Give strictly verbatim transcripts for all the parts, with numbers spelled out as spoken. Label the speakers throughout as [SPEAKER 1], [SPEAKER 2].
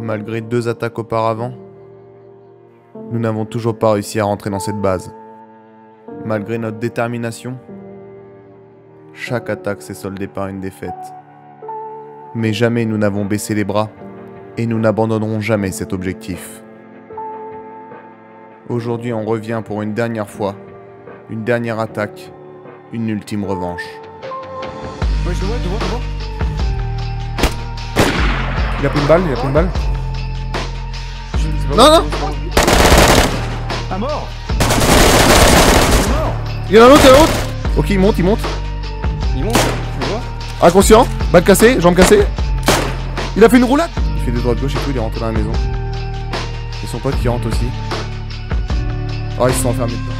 [SPEAKER 1] Malgré deux attaques auparavant, nous n'avons toujours pas réussi à rentrer dans cette base. Malgré notre détermination, chaque attaque s'est soldée par une défaite. Mais jamais nous n'avons baissé les bras et nous n'abandonnerons jamais cet objectif. Aujourd'hui, on revient pour une dernière fois, une dernière attaque, une ultime revanche.
[SPEAKER 2] Ouais, je le vois, je le vois, je le vois.
[SPEAKER 1] Il a pris une balle, il a pris une balle.
[SPEAKER 2] Je-
[SPEAKER 1] Non, non.
[SPEAKER 2] Ah, mort.
[SPEAKER 1] Il y en a un autre, il y en a un autre. Ok, il monte, il monte.
[SPEAKER 3] Il monte, je le vois.
[SPEAKER 1] Inconscient, balle cassée, jambe cassée. Il a fait une roulade. Il fait des droits de gauche et tout, il est rentré dans la maison. Et son pote qui rentre aussi. Oh, ils se sont enfermés dedans.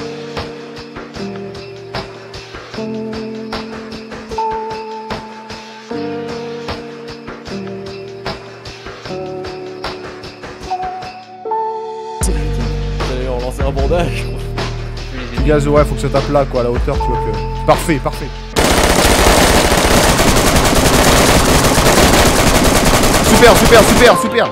[SPEAKER 3] J'allais relancer un bandage.
[SPEAKER 1] Le gaz, ouais, faut que ça tape là, quoi, à la hauteur, tu vois que. Parfait, parfait. Super, super, super, super.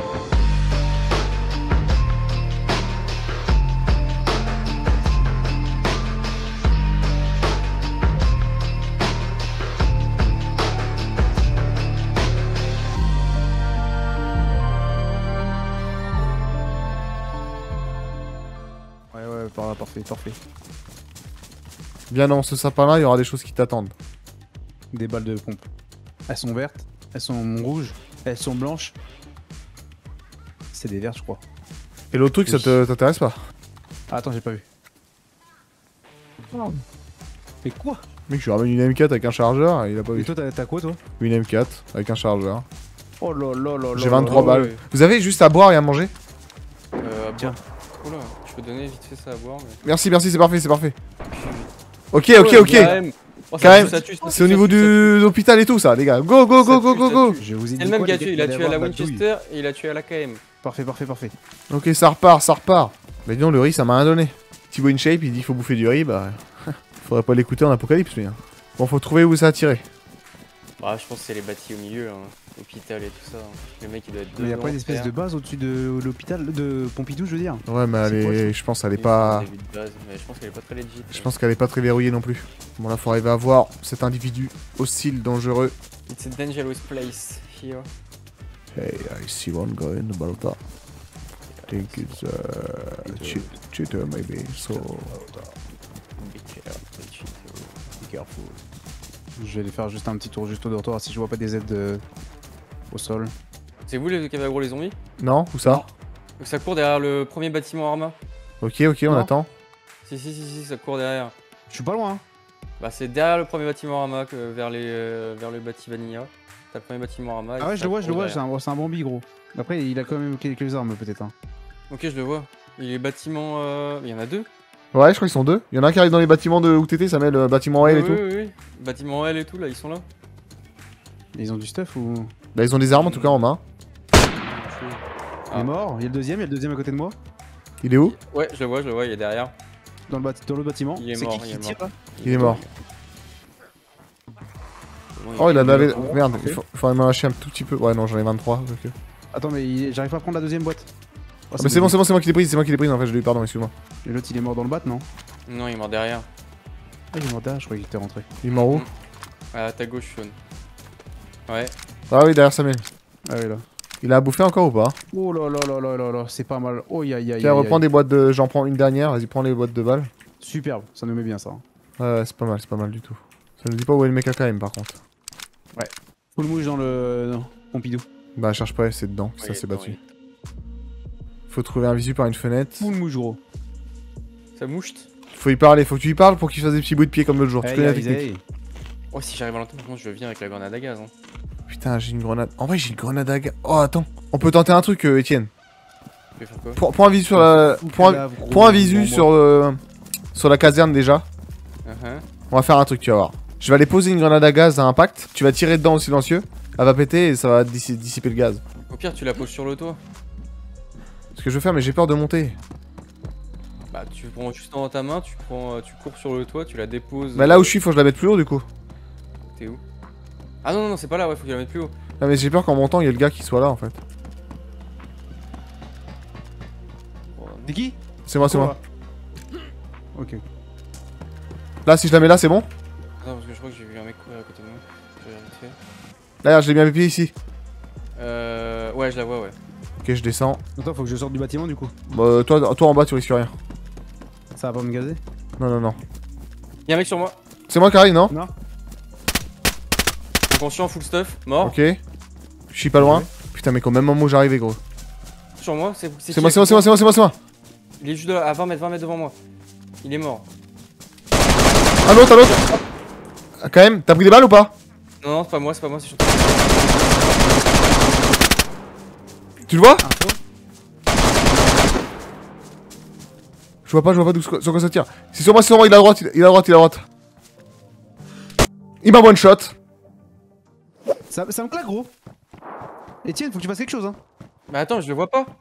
[SPEAKER 2] Ouais, ouais, par là, parfait, parfait.
[SPEAKER 1] Viens dans ce sapin-là, il y aura des choses qui t'attendent.
[SPEAKER 2] Des balles de pompe. Elles sont vertes, elles sont rouges, elles sont blanches. C'est des vertes, je crois.
[SPEAKER 1] Et l'autre truc, ça te- t'intéresse pas?
[SPEAKER 2] Ah, attends, j'ai pas vu. Mais quoi?
[SPEAKER 1] Mec, je lui ramène une M quatre avec un chargeur et il a pas
[SPEAKER 2] Et
[SPEAKER 1] vu.
[SPEAKER 2] toi, t'as t'as quoi, toi?
[SPEAKER 1] Une M quatre avec un chargeur.
[SPEAKER 2] Oh là là là là.
[SPEAKER 1] J'ai vingt-trois
[SPEAKER 2] là,
[SPEAKER 1] balles.
[SPEAKER 2] ouais.
[SPEAKER 1] Vous avez juste à boire et à manger?
[SPEAKER 3] Euh,
[SPEAKER 2] Tiens.
[SPEAKER 3] Oula, je peux donner vite fait ça à boire. Mais...
[SPEAKER 1] Merci, merci, c'est parfait, c'est parfait. Ok, ok,
[SPEAKER 3] Ouais,
[SPEAKER 1] ok.
[SPEAKER 3] quand même. Oh, ça
[SPEAKER 1] Quand
[SPEAKER 3] tue,
[SPEAKER 1] même,
[SPEAKER 3] ça tue, ça tue,
[SPEAKER 1] c'est au
[SPEAKER 3] ça
[SPEAKER 1] niveau
[SPEAKER 3] tue, ça tue.
[SPEAKER 1] de l'hôpital et tout ça, les gars. Go, go, go,
[SPEAKER 3] Ça
[SPEAKER 1] go,
[SPEAKER 3] tue,
[SPEAKER 1] go,
[SPEAKER 3] ça
[SPEAKER 1] go.
[SPEAKER 3] tue.
[SPEAKER 2] Je vous ai dit
[SPEAKER 3] C'est le même
[SPEAKER 2] quoi,
[SPEAKER 3] qui a
[SPEAKER 2] les
[SPEAKER 3] tué, il
[SPEAKER 2] gars,
[SPEAKER 3] a
[SPEAKER 2] il
[SPEAKER 3] tué
[SPEAKER 2] allait
[SPEAKER 3] à la
[SPEAKER 2] avoir de douille.
[SPEAKER 3] Winchester et il a tué à la K M.
[SPEAKER 2] Parfait, parfait, parfait.
[SPEAKER 1] Ok, ça repart, ça repart. Mais disons, le riz, ça m'a rien donné. Thibaut InShape, il dit qu'il faut bouffer du riz, bah. Faudrait pas l'écouter en apocalypse, lui. Hein. Bon, faut trouver où ça a tiré.
[SPEAKER 3] Bah, je pense que c'est les bâtis au milieu, hein. L'hôpital et tout ça. Hein. Le mec, il doit être
[SPEAKER 2] Mais y a
[SPEAKER 3] devant,
[SPEAKER 2] pas une espèce
[SPEAKER 3] faire.
[SPEAKER 2] de base au-dessus de l'hôpital de Pompidou, je veux dire.
[SPEAKER 1] Ouais, mais elle
[SPEAKER 2] C'est quoi,
[SPEAKER 1] est.
[SPEAKER 2] ça
[SPEAKER 1] Je pense qu'elle est
[SPEAKER 3] Oui,
[SPEAKER 1] pas.
[SPEAKER 3] c'est un début de base, mais je pense qu'elle est pas très legit.
[SPEAKER 1] Je pense qu'elle est pas très verrouillée non plus. Bon, là, faut arriver à voir cet individu hostile, dangereux.
[SPEAKER 3] It's a dangerous place here.
[SPEAKER 1] Hey, I see one guy in the Balta. Think it's a cheat cheater, maybe. So.
[SPEAKER 3] Be careful, be careful.
[SPEAKER 2] Je vais aller faire juste un petit tour juste au dortoir si je vois pas des aides euh, au sol.
[SPEAKER 3] C'est vous les qui avez aggro les zombies?
[SPEAKER 1] Non, où ça?
[SPEAKER 3] Donc ça court derrière le premier bâtiment Arma.
[SPEAKER 1] Ok, ok, on
[SPEAKER 2] Non.
[SPEAKER 1] attend.
[SPEAKER 3] Si, si, si, si, ça court derrière.
[SPEAKER 2] Je suis pas loin. Hein.
[SPEAKER 3] Bah, c'est derrière le premier bâtiment Arma que vers, les, euh, vers le bâti Vanilla. T'as le premier bâtiment Arma.
[SPEAKER 2] Ah ouais, je le vois, je le vois, c'est un, c'est un Bambi gros. Après, il a quand même quelques armes peut-être. Hein.
[SPEAKER 3] Ok, je le vois. Il est bâtiment. Euh... Il y en a deux.
[SPEAKER 1] Ouais, je crois qu'ils sont deux. Il y en a un qui arrive dans les bâtiments de où t'étais, ça met le bâtiment L et
[SPEAKER 3] oui,
[SPEAKER 1] tout.
[SPEAKER 3] oui, oui, oui. Bâtiment L et tout, là, ils sont là.
[SPEAKER 2] Ils ont du stuff ou.
[SPEAKER 1] Bah, ils ont des armes en tout cas en main.
[SPEAKER 2] Il
[SPEAKER 3] Ah.
[SPEAKER 2] est mort, il y a le deuxième, il y a le deuxième à côté de moi.
[SPEAKER 1] Il est où?
[SPEAKER 3] Ouais, je le vois, je le vois, il est derrière.
[SPEAKER 2] Dans le, bâti- dans le bâtiment.
[SPEAKER 3] Il est
[SPEAKER 2] C'est
[SPEAKER 3] mort,
[SPEAKER 2] qui
[SPEAKER 3] il
[SPEAKER 2] qui
[SPEAKER 3] est
[SPEAKER 2] tire
[SPEAKER 3] mort.
[SPEAKER 2] là
[SPEAKER 1] Il est mort.
[SPEAKER 3] Bon,
[SPEAKER 1] Oh, il a lavé.
[SPEAKER 2] mort.
[SPEAKER 1] Merde,
[SPEAKER 2] Parfait.
[SPEAKER 1] il faut, faudrait m'en lâcher un tout petit peu. Ouais, non, j'en ai vingt-trois. ok.
[SPEAKER 2] Attends, mais il- j'arrive pas à prendre la deuxième boîte. Oh,
[SPEAKER 1] Ah, mais c'est bon, c'est bon, c'est moi qui l'ai prise, c'est moi qui l'ai prise en fait, je lui pardon, excuse-moi.
[SPEAKER 2] Et l'autre il est mort dans le bat, non?
[SPEAKER 3] Non, il est mort derrière.
[SPEAKER 2] Ah, il est mort derrière, je croyais qu'il était rentré.
[SPEAKER 1] Il est mort où?
[SPEAKER 3] À ta gauche, Sean. Ouais.
[SPEAKER 1] Ah oui, derrière Samuel.
[SPEAKER 2] Ah oui là.
[SPEAKER 1] Il a à bouffer encore ou pas?
[SPEAKER 2] Oh là là là là là là, c'est pas mal. Oh aïe aïe aïe.
[SPEAKER 1] Tiens,
[SPEAKER 2] aïe,
[SPEAKER 1] reprends
[SPEAKER 2] aïe.
[SPEAKER 1] des boîtes de. J'en prends une dernière, vas-y, prends les boîtes de balles.
[SPEAKER 2] Superbe, ça nous met bien ça. hein.
[SPEAKER 1] Ouais, ouais, c'est pas mal, c'est pas mal du tout. Ça nous dit pas où est le mec A K M par contre.
[SPEAKER 2] Full mouche dans le dans Pompidou.
[SPEAKER 1] Bah, cherche pas, c'est dedans,
[SPEAKER 3] Ouais,
[SPEAKER 1] ça s'est
[SPEAKER 3] dedans,
[SPEAKER 1] battu.
[SPEAKER 3] oui.
[SPEAKER 1] Faut trouver un visu par une fenêtre.
[SPEAKER 2] Full mouche gros.
[SPEAKER 3] Ça mouche.
[SPEAKER 1] Faut y parler, faut que tu y parles pour qu'il fasse des petits bruits de pied comme l'autre jour. Tu
[SPEAKER 2] Hey,
[SPEAKER 1] connais la
[SPEAKER 2] guys,
[SPEAKER 1] technique.
[SPEAKER 2] hey.
[SPEAKER 3] Oh, si j'arrive à l'entendre, par contre, je viens avec la grenade à gaz. Hein.
[SPEAKER 1] Putain, j'ai une grenade. En vrai, j'ai une grenade à gaz. Oh, attends. On peut tenter un truc, euh, Etienne.
[SPEAKER 3] Tu veux faire quoi?
[SPEAKER 1] Prends prends un visu sur la.
[SPEAKER 2] Fou
[SPEAKER 1] Prends un,
[SPEAKER 2] cadavre, gros,
[SPEAKER 1] prends un
[SPEAKER 2] bon,
[SPEAKER 1] visu
[SPEAKER 2] bon,
[SPEAKER 1] sur, euh, sur la caserne déjà.
[SPEAKER 3] Uh-huh.
[SPEAKER 1] On va faire un truc, tu vas voir. Je vais aller poser une grenade à gaz à impact. Tu vas tirer dedans au silencieux. Elle va péter et ça va dissi- dissiper le gaz.
[SPEAKER 3] Au pire, tu la poses sur le toit.
[SPEAKER 1] Ce que je veux faire, mais j'ai peur de monter.
[SPEAKER 3] Bah, tu prends juste dans ta main, tu prends, euh, tu cours sur le toit, tu la déposes.
[SPEAKER 1] Bah là où je suis, faut que je la mette plus haut du coup.
[SPEAKER 3] T'es où? Ah non, non, non, c'est pas là, ouais, faut qu'il la mette plus haut.
[SPEAKER 1] Ah, mais j'ai peur qu'en montant, il y ait le gars qui soit là en fait.
[SPEAKER 2] T'es qui?
[SPEAKER 1] C'est moi, c'est moi.
[SPEAKER 2] Ok.
[SPEAKER 1] Là, si je la mets là, c'est bon?
[SPEAKER 3] Attends, parce que je crois que j'ai vu un mec courir à côté de moi. Je vais vite fait.
[SPEAKER 1] Là, regarde, je l'ai mis à mes pieds ici.
[SPEAKER 3] Euh. Ouais, je la vois, ouais.
[SPEAKER 1] Ok, je descends.
[SPEAKER 2] Attends, faut que je sorte du bâtiment du coup.
[SPEAKER 1] Bah, toi, toi en bas, tu risques rien.
[SPEAKER 2] Ça va pas me gazer?
[SPEAKER 1] Non, non, non.
[SPEAKER 3] Y'a un mec sur moi.
[SPEAKER 1] C'est moi qui arrive, non?
[SPEAKER 2] Non.
[SPEAKER 3] Inconscient, full stuff, mort.
[SPEAKER 1] Ok. Je suis pas loin. Putain, mec, au même moment où j'arrivais, gros.
[SPEAKER 3] Sur moi, c'est
[SPEAKER 1] C'est moi, c'est moi, c'est moi, c'est moi, c'est moi, c'est moi.
[SPEAKER 3] Il est juste là, à vingt mètres, vingt mètres devant moi. Il est mort.
[SPEAKER 1] Un autre, un autre. Ah, quand même, t'as pris des balles ou pas?
[SPEAKER 3] Non, non, c'est pas moi, c'est pas moi, c'est sur
[SPEAKER 1] Tu le vois?
[SPEAKER 2] Info.
[SPEAKER 1] Je vois pas, je vois pas d'où sur quoi ça tire. C'est sur moi, c'est sur moi, il est à droite, il est à droite, il est à droite. Il m'a one shot.
[SPEAKER 2] Ça, ça me claque, gros. Etienne, faut que tu fasses quelque chose, hein.
[SPEAKER 3] Mais attends, je le vois pas.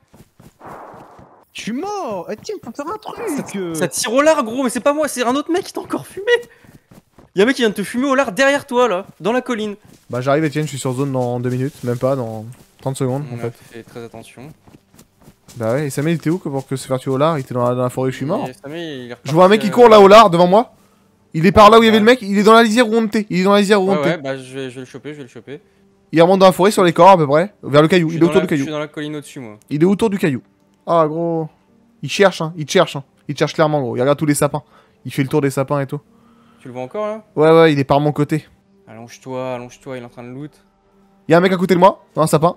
[SPEAKER 2] Je suis mort. Etienne, faut faire un truc. euh.
[SPEAKER 3] Ça tire au lard, gros, mais c'est pas moi, c'est un autre mec qui t'a encore fumé. Y'a un mec qui vient de te fumer au lard derrière toi, là, dans la colline.
[SPEAKER 1] Bah, j'arrive, Etienne, je suis sur zone dans deux minutes, même pas, dans trente secondes en
[SPEAKER 3] On a
[SPEAKER 1] fait.
[SPEAKER 3] fait très attention.
[SPEAKER 1] Bah ouais, et Samé, il était où que pour que se faire tuer au lard? Il était dans la, dans la forêt où je suis mort.
[SPEAKER 3] Et Samé, il est
[SPEAKER 1] Je vois un mec qui
[SPEAKER 3] reparti,
[SPEAKER 1] court
[SPEAKER 3] euh,
[SPEAKER 1] là au lard devant moi. Il est par là où il y avait le mec, il est dans la lisière où on était. Il est dans la lisière où on
[SPEAKER 3] Ouais, ouais,
[SPEAKER 1] était.
[SPEAKER 3] bah je vais, je vais le choper, je vais le choper.
[SPEAKER 1] Il remonte dans la forêt sur les corps à peu près, vers le caillou.
[SPEAKER 3] Je
[SPEAKER 1] Il
[SPEAKER 3] suis
[SPEAKER 1] est
[SPEAKER 3] dans
[SPEAKER 1] autour
[SPEAKER 3] la-
[SPEAKER 1] du
[SPEAKER 3] Je suis
[SPEAKER 1] caillou.
[SPEAKER 3] dans la colline au-dessus, moi.
[SPEAKER 1] Il est autour du caillou. Ah gros. Il cherche, hein. Il te cherche, hein. Il te cherche clairement, gros. Il regarde tous les sapins. Il fait le tour des sapins et tout.
[SPEAKER 3] Tu le vois encore, là?
[SPEAKER 1] Ouais, ouais, il est par mon côté.
[SPEAKER 3] Allonge-toi, allonge-toi, il est en train de loot.
[SPEAKER 1] Il y a un mec à côté de moi, dans un sapin.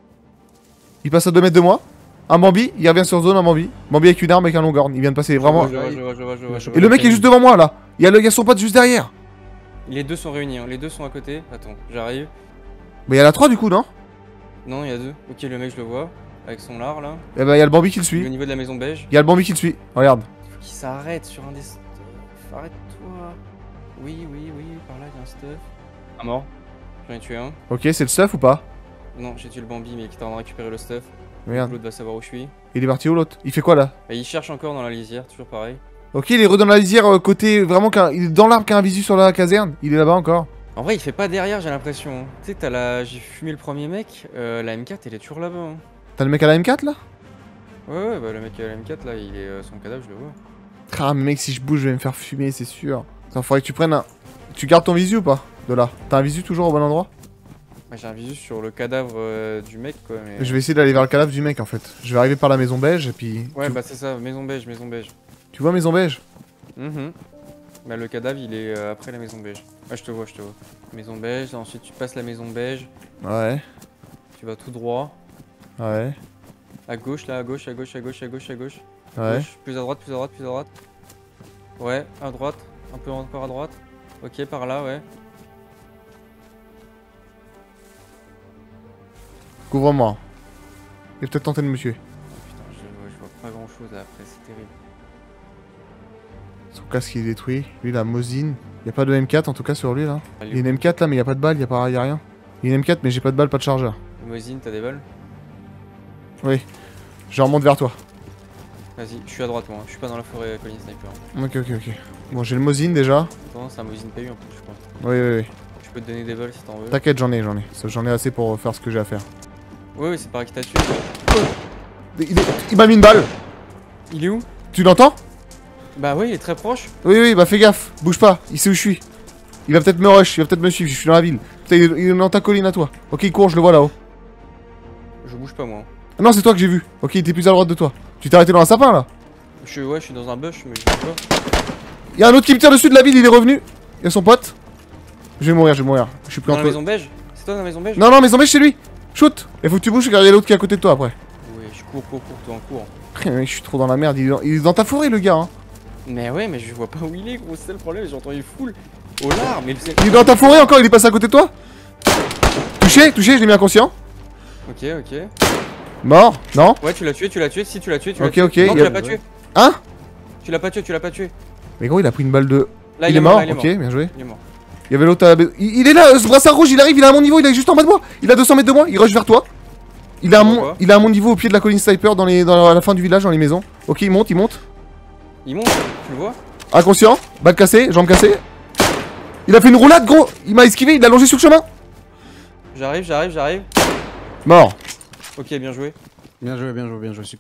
[SPEAKER 1] Il passe à deux mètres de moi. Un Bambi, il revient sur zone, un Bambi. Bambi avec une arme, avec un longue-horn. Il vient de passer vraiment.
[SPEAKER 3] Je vois, je vois, je vois, je vois, je vois.
[SPEAKER 1] Et le mec est juste devant moi là. Il y a le gars son pote juste derrière.
[SPEAKER 3] Les deux sont réunis, hein. Les deux sont à côté. Attends, j'arrive.
[SPEAKER 1] Bah, il y en a trois du coup, non?
[SPEAKER 3] Non, il y a deux. Ok, le mec, je le vois. Avec son lard, là.
[SPEAKER 1] Et bah, il y a le Bambi qui le
[SPEAKER 3] Au
[SPEAKER 1] suit.
[SPEAKER 3] niveau de la maison beige.
[SPEAKER 1] Il y a le Bambi qui le suit. Regarde.
[SPEAKER 3] Faut qu'il s'arrête sur un des stuff. Arrête-toi. Oui, oui, oui, par là, il y a un stuff. Un mort. J'en ai tué un.
[SPEAKER 1] Ok, c'est le stuff ou pas?
[SPEAKER 3] Non, j'ai tué le Bambi, mais qui est en train de récupérer le stuff.
[SPEAKER 1] Regarde.
[SPEAKER 3] L'autre va savoir où je suis.
[SPEAKER 1] Il est parti où l'autre? Il fait quoi là?
[SPEAKER 3] Et il cherche encore dans la lisière, toujours pareil.
[SPEAKER 1] Ok, il est re dans la lisière euh, côté vraiment qu'un- il est dans l'arbre qui a un visu sur la caserne. Il est là-bas encore.
[SPEAKER 3] En vrai, il fait pas derrière, j'ai l'impression. hein. Tu sais, t'as la. J'ai fumé le premier mec. euh, la M quatre, elle est toujours là-bas. hein.
[SPEAKER 1] T'as le mec à la M quatre là?
[SPEAKER 3] Ouais, ouais, bah le mec à la M quatre, là, il est. euh, son cadavre, je le vois.
[SPEAKER 1] Ah mais mec, si je bouge je vais me faire fumer, c'est sûr. Attends, faudrait que tu prennes un... Tu gardes ton visu ou pas? De là. T'as un visu toujours au bon endroit?
[SPEAKER 3] Bah, j'ai un visu sur le cadavre euh, du mec, quoi. Mais...
[SPEAKER 1] Je vais essayer d'aller vers le cadavre du mec en fait. Je vais arriver par la maison beige et puis...
[SPEAKER 3] Ouais,
[SPEAKER 1] tu...
[SPEAKER 3] bah c'est ça, maison beige, maison beige.
[SPEAKER 1] tu vois maison beige?
[SPEAKER 3] Mhm. Bah le cadavre, il est euh, après la maison beige. Ouais, je te vois, je te vois. Maison beige, ensuite tu passes la maison beige,
[SPEAKER 1] Ouais.
[SPEAKER 3] tu vas tout droit.
[SPEAKER 1] Ouais.
[SPEAKER 3] À gauche, là, à gauche, à gauche, à gauche, à gauche, à gauche.
[SPEAKER 1] Ouais.
[SPEAKER 3] Gauche, plus à droite, plus à droite, plus à droite. Ouais, à droite, un peu encore à droite. Ok, par là, ouais.
[SPEAKER 1] Couvre-moi. Il est peut-être tenté de me tuer.
[SPEAKER 3] Putain, je, ouais, je vois pas grand chose là après, c'est terrible.
[SPEAKER 1] Son casque il est détruit. Lui il a Mosin. Y a pas de M quatre en tout cas sur lui là.
[SPEAKER 3] Allez,
[SPEAKER 1] Il y a une M quatre là mais y a pas de balle, y a, pas... y a rien. Il y a une M quatre mais j'ai pas de balle, pas de chargeur.
[SPEAKER 3] Mosine, t'as des balles?
[SPEAKER 1] Oui. Je remonte vers toi.
[SPEAKER 3] Vas-y, je suis à droite moi, je suis pas dans la forêt euh, colline sniper.
[SPEAKER 1] Ok ok ok. Bon j'ai le Mosin déjà.
[SPEAKER 3] Attends, c'est un Mosine P U en plus, je crois.
[SPEAKER 1] Oui oui oui.
[SPEAKER 3] Je peux te donner des balles si t'en veux.
[SPEAKER 1] T'inquiète j'en ai, j'en ai. J'en ai assez pour faire ce que j'ai à faire.
[SPEAKER 3] Ouais, ouais, c'est pareil que t'as tué.
[SPEAKER 1] Il, il- il m'a mis une balle.
[SPEAKER 3] Il est où?
[SPEAKER 1] Tu l'entends?
[SPEAKER 3] Bah oui, il est très proche.
[SPEAKER 1] Oui oui bah fais gaffe. Bouge pas. Il sait où je suis. Il va peut-être me rush, il va peut-être me suivre. Je suis dans la ville. Putain il est, il est dans ta colline à toi. Ok il court, je le vois là-haut.
[SPEAKER 3] Je bouge pas moi.
[SPEAKER 1] Ah non c'est toi que j'ai vu. Ok il était plus à droite de toi. Tu t'es arrêté dans un sapin là.
[SPEAKER 3] Je suis, ouais, je suis dans un bush, mais je bouge pas.
[SPEAKER 1] Il y a un autre qui me tire dessus de la ville, il est revenu. Il y a son pote. Je vais mourir, je vais mourir. Je suis plus
[SPEAKER 3] Dans la
[SPEAKER 1] entre.
[SPEAKER 3] maison beige? C'est toi dans la maison beige?
[SPEAKER 1] Non, non, mais zombies chez lui. Shoot. Il faut que tu bouges car il y a l'autre qui est à côté de toi après.
[SPEAKER 3] Ouais, je cours, cours, cours, toi en cours.
[SPEAKER 1] Mec, je suis trop dans la merde. Il est dans, il est dans ta forêt, le gars. Hein.
[SPEAKER 3] Mais ouais, mais je vois pas où il est, gros, c'est ça le problème, j'ai entendu full. Au lard, mais c'est.
[SPEAKER 1] Il est dans ta forêt encore, il est passé à côté de toi. Touché, touché, je l'ai mis inconscient.
[SPEAKER 3] Ok, ok.
[SPEAKER 1] Mort. Non.
[SPEAKER 3] Ouais, tu l'as tué, tu l'as tué, si tu l'as tué, tu l'as
[SPEAKER 1] Ok,
[SPEAKER 3] tué.
[SPEAKER 1] ok,
[SPEAKER 3] Non,
[SPEAKER 1] il
[SPEAKER 3] tu
[SPEAKER 1] y a-
[SPEAKER 3] l'as pas tué.
[SPEAKER 1] Hein?
[SPEAKER 3] Tu l'as pas tué, tu l'as pas tué.
[SPEAKER 1] Mais gros, il a pris une balle de.
[SPEAKER 3] Là,
[SPEAKER 1] il, est mort,
[SPEAKER 3] là, il est
[SPEAKER 1] ok,
[SPEAKER 3] mort.
[SPEAKER 1] bien joué.
[SPEAKER 3] Il est mort.
[SPEAKER 1] Il y avait l'autre à la... il, il est là, euh, ce brassard rouge, il arrive, il est à mon niveau, il est juste en bas de moi. Il a deux cents mètres de moi, il rush vers toi. Il est, à
[SPEAKER 3] Je vois
[SPEAKER 1] mon...
[SPEAKER 3] pas.
[SPEAKER 1] il est à mon niveau au pied de la colline sniper dans, les... dans la fin du village, dans les maisons. Ok, il monte, il monte.
[SPEAKER 3] Il monte, tu le vois?
[SPEAKER 1] Inconscient, balle cassée, jambe cassée. Il a fait une roulade, gros. Il m'a esquivé, il a longé sur le chemin.
[SPEAKER 3] J'arrive, j'arrive, j'arrive.
[SPEAKER 1] Mort.
[SPEAKER 3] Ok, bien joué.
[SPEAKER 2] Bien joué, bien joué, bien joué, superbe.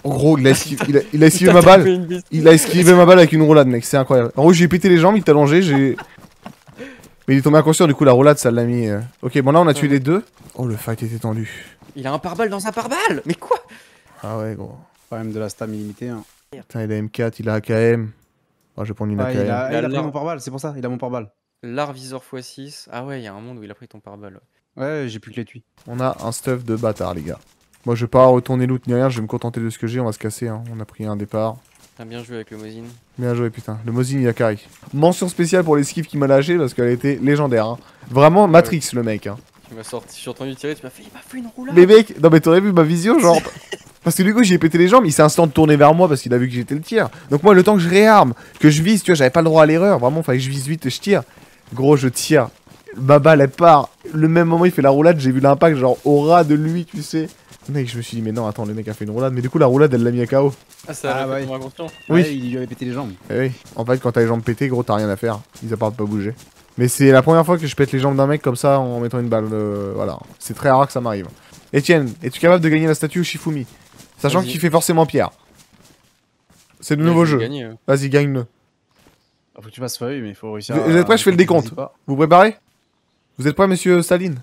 [SPEAKER 1] En gros, il a esquivé, il a, il a esquivé ma balle. Il a esquivé ma balle avec une roulade, mec. C'est incroyable. En gros, j'ai pété les jambes, il t'a allongé, j'ai. Mais il est tombé inconscient, du coup, la roulade, ça l'a mis. Euh... Ok, bon, là, on a tué les deux. Oh, le fight était tendu.
[SPEAKER 3] Il a un pare-balles dans un pare-balles. Mais quoi?
[SPEAKER 1] Ah ouais, gros.
[SPEAKER 2] Quand même de la stam illimitée. Hein.
[SPEAKER 1] Putain, il a M quatre, il a A K M. Oh, je vais prendre une
[SPEAKER 2] Ah,
[SPEAKER 1] A K M.
[SPEAKER 2] il a,
[SPEAKER 3] Il a
[SPEAKER 2] il a pris
[SPEAKER 3] l'or.
[SPEAKER 2] mon pare-balles, c'est pour ça, il a mon pare-balles.
[SPEAKER 3] L'art viseur fois six. Ah ouais, il y a un monde où il a pris ton pare-balles.
[SPEAKER 2] Ouais, j'ai plus que l'étui.
[SPEAKER 1] On a un stuff de bâtard, les gars. Moi, je vais pas retourner loot ni rien, je vais me contenter de ce que j'ai, on va se casser. Hein. On a pris un départ.
[SPEAKER 3] T'as bien joué avec le Mosin.
[SPEAKER 1] Bien joué, putain. Le Mosin, il a carré. Mention spéciale pour l'esquive qui m'a lâché parce qu'elle était légendaire. Hein. Vraiment Matrix, le mec. Hein.
[SPEAKER 3] Tu m'as sorti, je suis entendu tirer, tu m'as fait, il m'a fait une roulade.
[SPEAKER 1] Mais mec, non mais t'aurais vu ma vision, genre. Parce que du coup, j'ai pété les jambes, il s'est instant tourné vers moi parce qu'il a vu que j'étais le tir. Donc moi, le temps que je réarme, que je vise, tu vois, j'avais pas le droit à l'erreur. Vraiment, fallait que je vise vite et je tire. Gros, je tire. Ma balle, elle part. Le même moment, il fait la roulade, j'ai vu l'impact, genre au ras de lui, tu sais. Mec, je me suis dit, mais non, attends, le mec a fait une roulade. Mais du coup, la roulade, elle l'a mis à K O.
[SPEAKER 3] Ah, ça
[SPEAKER 2] Ah,
[SPEAKER 3] a
[SPEAKER 2] ouais.
[SPEAKER 3] fait ton inconscient.
[SPEAKER 1] Oui.
[SPEAKER 2] Ouais, il lui avait pété les jambes.
[SPEAKER 1] Eh oui. En fait, quand t'as les jambes pétées, gros, t'as rien à faire. Ils à part de pas bouger. Mais c'est la première fois que je pète les jambes d'un mec comme ça en mettant une balle. Euh, voilà. C'est très rare que ça m'arrive. Etienne, es-tu capable de gagner la statue au Shifumi? Sachant qu'il fait forcément pierre. C'est le
[SPEAKER 3] Ouais,
[SPEAKER 1] nouveau
[SPEAKER 3] je
[SPEAKER 1] jeu.
[SPEAKER 3] vais gagner, euh.
[SPEAKER 1] Vas-y, gagne-le.
[SPEAKER 2] Ah, faut que tu fasses feuille, mais il faut réussir.
[SPEAKER 1] Vous-
[SPEAKER 2] à-
[SPEAKER 1] vous êtes prêts? Je fais le décompte.
[SPEAKER 2] Vas-y pas.
[SPEAKER 1] Vous préparez? Vous êtes prêts, monsieur Staline?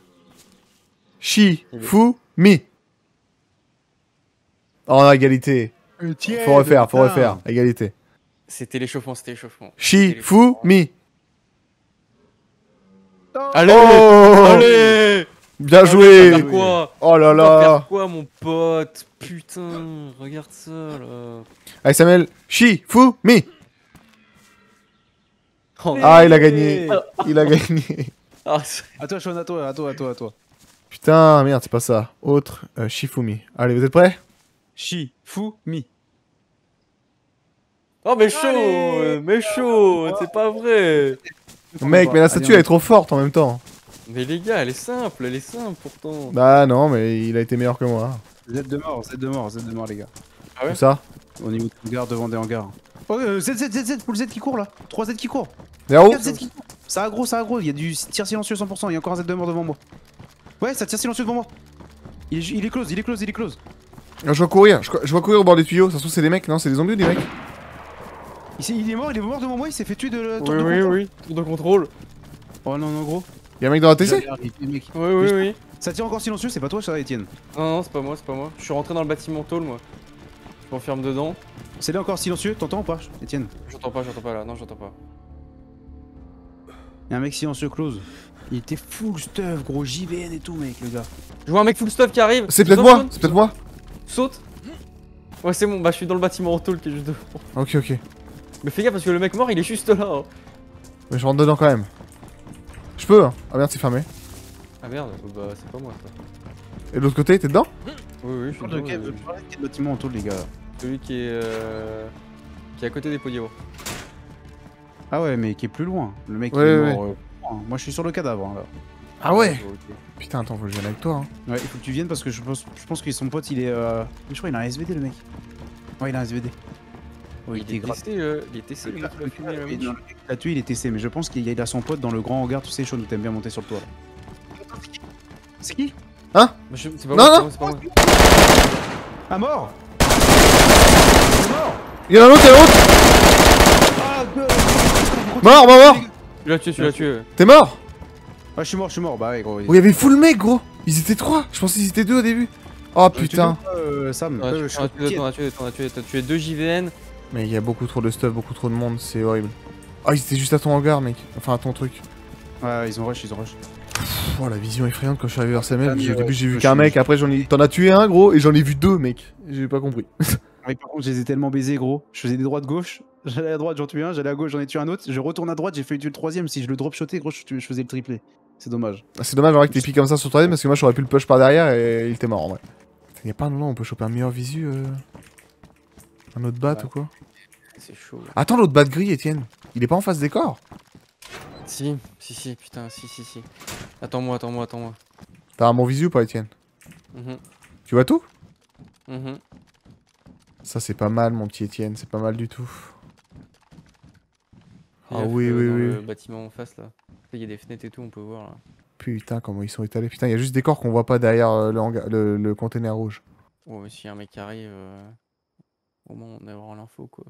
[SPEAKER 1] Shifumi. Oh, égalité. Faut refaire, faut refaire. Égalité.
[SPEAKER 3] C'était l'échauffement, c'était l'échauffement.
[SPEAKER 1] Shifumi.
[SPEAKER 3] Allez,
[SPEAKER 1] Oh,
[SPEAKER 3] allez.
[SPEAKER 1] bien
[SPEAKER 3] Allez,
[SPEAKER 1] joué.
[SPEAKER 3] ça va faire quoi?
[SPEAKER 1] Oh là
[SPEAKER 3] Ça va faire
[SPEAKER 1] là.
[SPEAKER 3] quoi, mon pote? Putain, regarde ça là.
[SPEAKER 1] Allez, Samuel. Shifumi.
[SPEAKER 3] Oh,
[SPEAKER 1] Ah, il a gagné. Il a gagné.
[SPEAKER 3] ah, c'est-
[SPEAKER 2] À toi, Sean, à toi, à toi, à toi, à toi.
[SPEAKER 1] Putain, merde, c'est pas ça. Autre, euh, Shifumi. Allez, vous êtes prêts?
[SPEAKER 2] Chi, fou, mi.
[SPEAKER 3] oh, mais chaud,
[SPEAKER 2] Allez.
[SPEAKER 3] euh, mais chaud, c'est pas vrai.
[SPEAKER 1] Mec, mais la statue elle est trop forte en même temps.
[SPEAKER 3] Mais les gars, elle est simple, elle est simple pourtant.
[SPEAKER 1] Bah non, mais il a été meilleur que moi.
[SPEAKER 2] Z de mort, Z de mort, Z de mort, les gars.
[SPEAKER 3] Ah ouais?
[SPEAKER 1] Tout ça.
[SPEAKER 2] Au niveau de hangar, devant des hangars. Oh, euh, Z, Z, Z, Z, pour le Z qui court là. trois Z qui courent.
[SPEAKER 1] Zéro.
[SPEAKER 2] quatre Z qui courent. Ça aggro, ça aggro. Il y a du tir silencieux cent pour cent. Il y a encore un Z de mort devant moi. Ouais, ça tire silencieux devant moi. Il est, il est close, il est close, il est close.
[SPEAKER 1] Je vois courir, je, je vois courir au bord des tuyaux. Ça se trouve, c'est des mecs, non? C'est des zombies ou des mecs?
[SPEAKER 2] Il, s'est- il est mort, il est mort devant moi. Il s'est fait tuer de la tour
[SPEAKER 3] Oui,
[SPEAKER 2] de
[SPEAKER 3] oui,
[SPEAKER 2] contrôle.
[SPEAKER 3] oui, tour de contrôle.
[SPEAKER 2] Oh non, non, gros.
[SPEAKER 1] Y'a un mec dans la T C?
[SPEAKER 2] J'avais arrêté, mec.
[SPEAKER 3] Oui, oui, oui.
[SPEAKER 2] Ça tire encore silencieux, c'est pas toi, ça, Etienne.
[SPEAKER 3] Non, non, c'est pas moi, c'est pas moi. Je suis rentré dans le bâtiment tôle, moi. Je m'enferme dedans.
[SPEAKER 2] C'est là encore silencieux, t'entends ou pas, Etienne?
[SPEAKER 3] J'entends pas, j'entends pas là, non, j'entends pas.
[SPEAKER 2] Y'a un mec silencieux close. Il était full stuff, gros, J V N et tout, mec, le gars.
[SPEAKER 3] Je vois un mec full stuff qui arrive.
[SPEAKER 1] C'est peut-être
[SPEAKER 3] Saute,
[SPEAKER 1] moi,
[SPEAKER 3] saute,
[SPEAKER 1] c'est peut-être moi.
[SPEAKER 3] Saute. Ouais, c'est bon, bah je suis dans le bâtiment en tôle qui est juste devant.
[SPEAKER 1] Ok, ok.
[SPEAKER 3] Mais fais gaffe parce que le mec mort il est juste là. hein.
[SPEAKER 1] Mais je rentre dedans quand même. Je peux, hein. Ah merde, c'est fermé.
[SPEAKER 3] Ah merde, bah c'est pas moi ça.
[SPEAKER 1] Et de l'autre côté, t'es dedans?
[SPEAKER 3] Oui, oui, je suis
[SPEAKER 2] De
[SPEAKER 3] dedans,
[SPEAKER 2] quel,
[SPEAKER 3] euh,
[SPEAKER 2] quel bâtiment en tout, les gars?
[SPEAKER 3] celui qui est euh... qui est à côté des podiums.
[SPEAKER 2] Ah ouais, mais qui est plus loin. Le mec
[SPEAKER 1] Ouais,
[SPEAKER 2] qui est
[SPEAKER 1] ouais,
[SPEAKER 2] mort. euh, loin. Moi, je suis sur le cadavre. Hein, là.
[SPEAKER 1] Ah ouais.
[SPEAKER 3] Ok.
[SPEAKER 1] Putain, attends, faut que je vienne avec toi. Hein.
[SPEAKER 2] Ouais, il faut que tu viennes parce que je pense, je pense que son pote, il est. Euh... Je crois qu'il a un S V D, le mec. Ouais, il a un S V D. Ouais,
[SPEAKER 3] Il est
[SPEAKER 2] grave.
[SPEAKER 3] testé, euh, il est testé le mec qui l'a fumé là.
[SPEAKER 2] Et dans le mec qui l'a tué, il est T C, mais je pense qu'il y a son pote dans le grand hangar, tu sais, Sean, où t'aimes bien monter sur le toit. Là. C'est qui?
[SPEAKER 3] Bah, je- C'est pas
[SPEAKER 1] Non,
[SPEAKER 3] moi,
[SPEAKER 1] non.
[SPEAKER 3] c'est pas moi, c'est pas moi.
[SPEAKER 2] Ah, mort! C'est mort!
[SPEAKER 1] Il y en a un autre, il y en a un autre.
[SPEAKER 2] Ah, gueule!
[SPEAKER 1] Mort, mort, mort.
[SPEAKER 3] Tu l'as tué, tu l'as tué.
[SPEAKER 1] T'es mort?
[SPEAKER 2] Ah, je suis mort, je suis mort, bah ouais, gros.
[SPEAKER 1] Oh, il y avait full mec, gros. Ils étaient trois. Je pensais qu'ils étaient deux au début. Oh putain.
[SPEAKER 2] Euh, Sam,
[SPEAKER 3] T'en as
[SPEAKER 2] euh,
[SPEAKER 3] tué,
[SPEAKER 2] je
[SPEAKER 3] t'en as
[SPEAKER 2] suis
[SPEAKER 3] tué, t'en as tué, t'en as tué, t'as tué deux J V N.
[SPEAKER 1] Mais il y a beaucoup trop de stuff, beaucoup trop de monde, c'est horrible. Oh, ils étaient juste à ton hangar, mec. Enfin, à ton truc.
[SPEAKER 2] Ouais, ils ont rush, ils ont rush.
[SPEAKER 1] Pff, oh, la vision effrayante quand je suis arrivé vers Samuel.
[SPEAKER 2] Ah, mais
[SPEAKER 1] Au début,
[SPEAKER 2] ouais,
[SPEAKER 1] j'ai vu
[SPEAKER 2] je
[SPEAKER 1] qu'un
[SPEAKER 2] suis-
[SPEAKER 1] mec, après, j'en ai. T'en as tué un, gros, et j'en ai vu deux, mec. J'ai pas compris.
[SPEAKER 2] Mais par contre, je les ai tellement baisés, gros. Je faisais des droites gauche. J'allais à droite, j'en tuais un. J'allais à gauche, j'en ai tué un autre. Je retourne à droite, j'ai fait tuer le troisième. Si je le drop shotais, gros, je, je faisais le triplé. C'est dommage.
[SPEAKER 1] C'est dommage, en vrai, que t'aies piqué comme ça sur le troisième, parce que moi, j'aurais pu le push par derrière et il était mort, en vrai. Y'a pas un endroit où on peut choper un meilleur visu euh... Un autre bat
[SPEAKER 2] Ouais.
[SPEAKER 1] ou quoi?
[SPEAKER 3] C'est chaud.
[SPEAKER 1] Attends, l'autre bat gris, Etienne. Il est pas en face des corps?
[SPEAKER 3] Si, si, si, putain, si, si, si. Attends-moi, attends-moi, attends-moi.
[SPEAKER 1] T'as un bon visu ou pas, Etienne?
[SPEAKER 3] Mhm,
[SPEAKER 1] Tu vois tout?
[SPEAKER 3] mhm.
[SPEAKER 1] Ça, c'est pas mal, mon petit Etienne, c'est pas mal du tout.
[SPEAKER 3] Fais
[SPEAKER 1] Ah
[SPEAKER 3] gaffe,
[SPEAKER 1] oui,
[SPEAKER 3] euh,
[SPEAKER 1] oui,
[SPEAKER 3] dans
[SPEAKER 1] oui.
[SPEAKER 3] le bâtiment en face là. Il y a des fenêtres et tout, on peut voir là.
[SPEAKER 1] Putain, comment ils sont étalés. Putain, il y a juste des corps qu'on voit pas derrière euh, le, hanga- le, le container rouge.
[SPEAKER 3] Oh, mais s'il y a un mec qui arrive, euh, Au moins, on avoir l'info, quoi.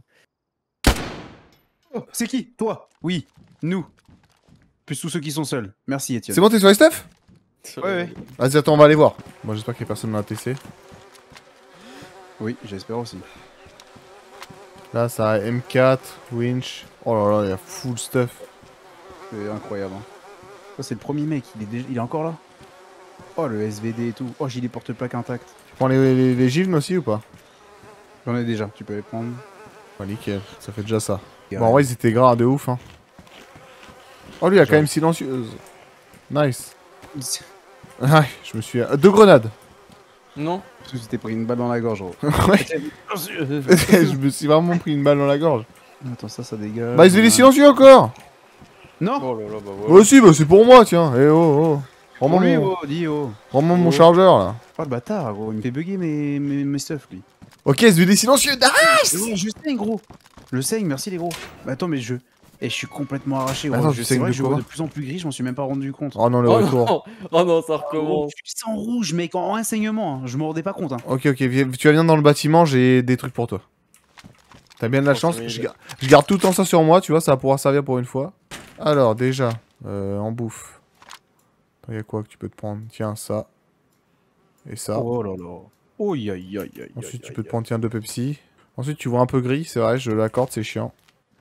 [SPEAKER 2] Oh, c'est qui? Toi? Oui, nous. Plus tous ceux qui sont seuls. Merci, Etienne.
[SPEAKER 1] C'est bon, t'es sur les stuff?
[SPEAKER 2] Ouais, ouais.
[SPEAKER 1] Vas-y, attends, on va aller voir. Moi, j'espère qu'il y a personne dans la T C.
[SPEAKER 2] Oui, j'espère aussi.
[SPEAKER 1] Là, ça a M quatre, winch. Oh là là, il y a full stuff.
[SPEAKER 2] C'est incroyable. Hein. Oh, c'est le premier mec, il est, déjà... il est encore là. Oh, le S V D et tout. Oh, j'ai les porte-plaques intacts.
[SPEAKER 1] Tu prends les, les, les givnes aussi ou pas?
[SPEAKER 2] J'en ai déjà, tu peux les prendre.
[SPEAKER 1] Oh, nickel, ça fait déjà ça.
[SPEAKER 2] Et
[SPEAKER 1] Bon, en vrai, ils étaient gras de ouf. Hein. Oh, lui, il a
[SPEAKER 2] Genre.
[SPEAKER 1] quand même silencieuse. Nice. Ouais, je me suis. Euh, deux grenades.
[SPEAKER 3] Non.
[SPEAKER 2] Parce que tu t'es pris une balle dans la gorge, gros.
[SPEAKER 1] Ouais. Je me suis vraiment pris une balle dans la gorge.
[SPEAKER 2] Attends, ça, ça dégage.
[SPEAKER 1] Bah, ils étaient silencieux encore.
[SPEAKER 2] Non.
[SPEAKER 3] Oh là là, bah
[SPEAKER 1] Bah,
[SPEAKER 3] voilà.
[SPEAKER 1] aussi, bah, c'est pour moi, tiens. Eh oh, oh. Rends-moi
[SPEAKER 2] lui,
[SPEAKER 1] mon,
[SPEAKER 2] oh, dis oh.
[SPEAKER 1] rends-moi mon
[SPEAKER 3] Oh.
[SPEAKER 1] chargeur là.
[SPEAKER 2] Oh, le bâtard, gros. Il me fait bugger mes, mes, mes stuff, lui.
[SPEAKER 1] Ok, S V D silencieux. Nice.
[SPEAKER 2] Ouais, je saigne, gros. Je saigne, merci, les gros. Bah, attends, mais je. Et je suis complètement arraché, gros.
[SPEAKER 1] Attends,
[SPEAKER 2] je
[SPEAKER 1] tu
[SPEAKER 2] sais
[SPEAKER 1] saignes
[SPEAKER 2] vrai
[SPEAKER 1] de
[SPEAKER 2] que je vois
[SPEAKER 1] quoi
[SPEAKER 2] de plus en plus gris, je m'en suis même pas rendu compte.
[SPEAKER 1] Oh non, le
[SPEAKER 3] Oh
[SPEAKER 1] retour.
[SPEAKER 3] non, oh non, ça
[SPEAKER 2] Oh,
[SPEAKER 3] recommence.
[SPEAKER 2] je suis en rouge, mec, en un saignement. Hein. Je m'en rendais pas compte. Hein.
[SPEAKER 1] Ok, ok, viens- tu vas venir dans le bâtiment, j'ai des trucs pour toi. T'as bien de la
[SPEAKER 3] Oh,
[SPEAKER 1] chance,
[SPEAKER 3] c'est
[SPEAKER 1] je,
[SPEAKER 3] mieux.
[SPEAKER 1] ga- je garde tout le temps ça sur moi, tu vois, ça va pouvoir servir pour une fois. Alors, déjà, euh, en bouffe. Il y a quoi que tu peux te prendre? Tiens, ça. Et ça.
[SPEAKER 2] Oh là là. Oh, aïe, aïe, aïe, aïe.
[SPEAKER 1] Ensuite, tu
[SPEAKER 2] aïe,
[SPEAKER 1] peux te
[SPEAKER 2] aïe.
[SPEAKER 1] prendre, tiens, deux Pepsi. Ensuite, tu vois un peu gris, c'est vrai, je l'accorde, c'est chiant.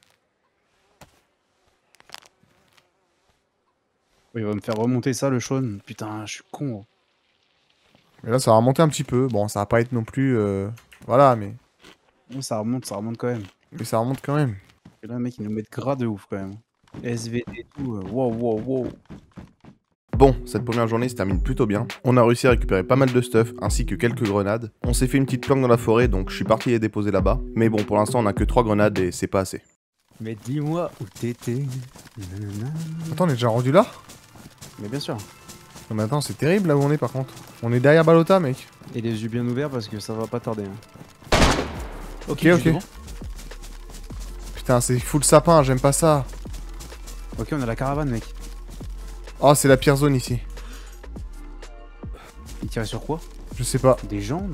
[SPEAKER 2] Il va me faire remonter ça, le Sean. Putain, je suis con.
[SPEAKER 1] Mais là, ça va remonter un petit peu. Bon, ça va pas être non plus... euh, Voilà, mais...
[SPEAKER 2] Oh, ça remonte, ça remonte quand même.
[SPEAKER 1] mais ça remonte quand même.
[SPEAKER 2] Et là, mec, ils nous mettent gras de ouf quand même. S V D et tout. euh, Wow, wow, wow.
[SPEAKER 1] Bon, cette première journée se termine plutôt bien. On a réussi à récupérer pas mal de stuff, ainsi que quelques grenades. On s'est fait une petite planque dans la forêt, donc je suis parti les déposer là-bas. Mais bon, pour l'instant, on a que trois grenades et c'est pas assez.
[SPEAKER 3] Mais dis-moi où t'étais.
[SPEAKER 1] Attends, on est déjà rendu là?
[SPEAKER 2] Mais bien sûr.
[SPEAKER 1] Non mais attends, c'est terrible là où on est par contre. On est derrière Balota, mec.
[SPEAKER 2] Et les yeux bien ouverts parce que ça va pas tarder. Hein.
[SPEAKER 1] Ok,
[SPEAKER 2] je suis
[SPEAKER 1] ok.
[SPEAKER 2] devant.
[SPEAKER 1] Putain, c'est full sapin, j'aime pas ça.
[SPEAKER 2] Ok, on a la caravane, mec.
[SPEAKER 1] Oh, c'est la pire zone ici.
[SPEAKER 2] Il tirait sur quoi?
[SPEAKER 1] Je sais pas.
[SPEAKER 2] Des jambes?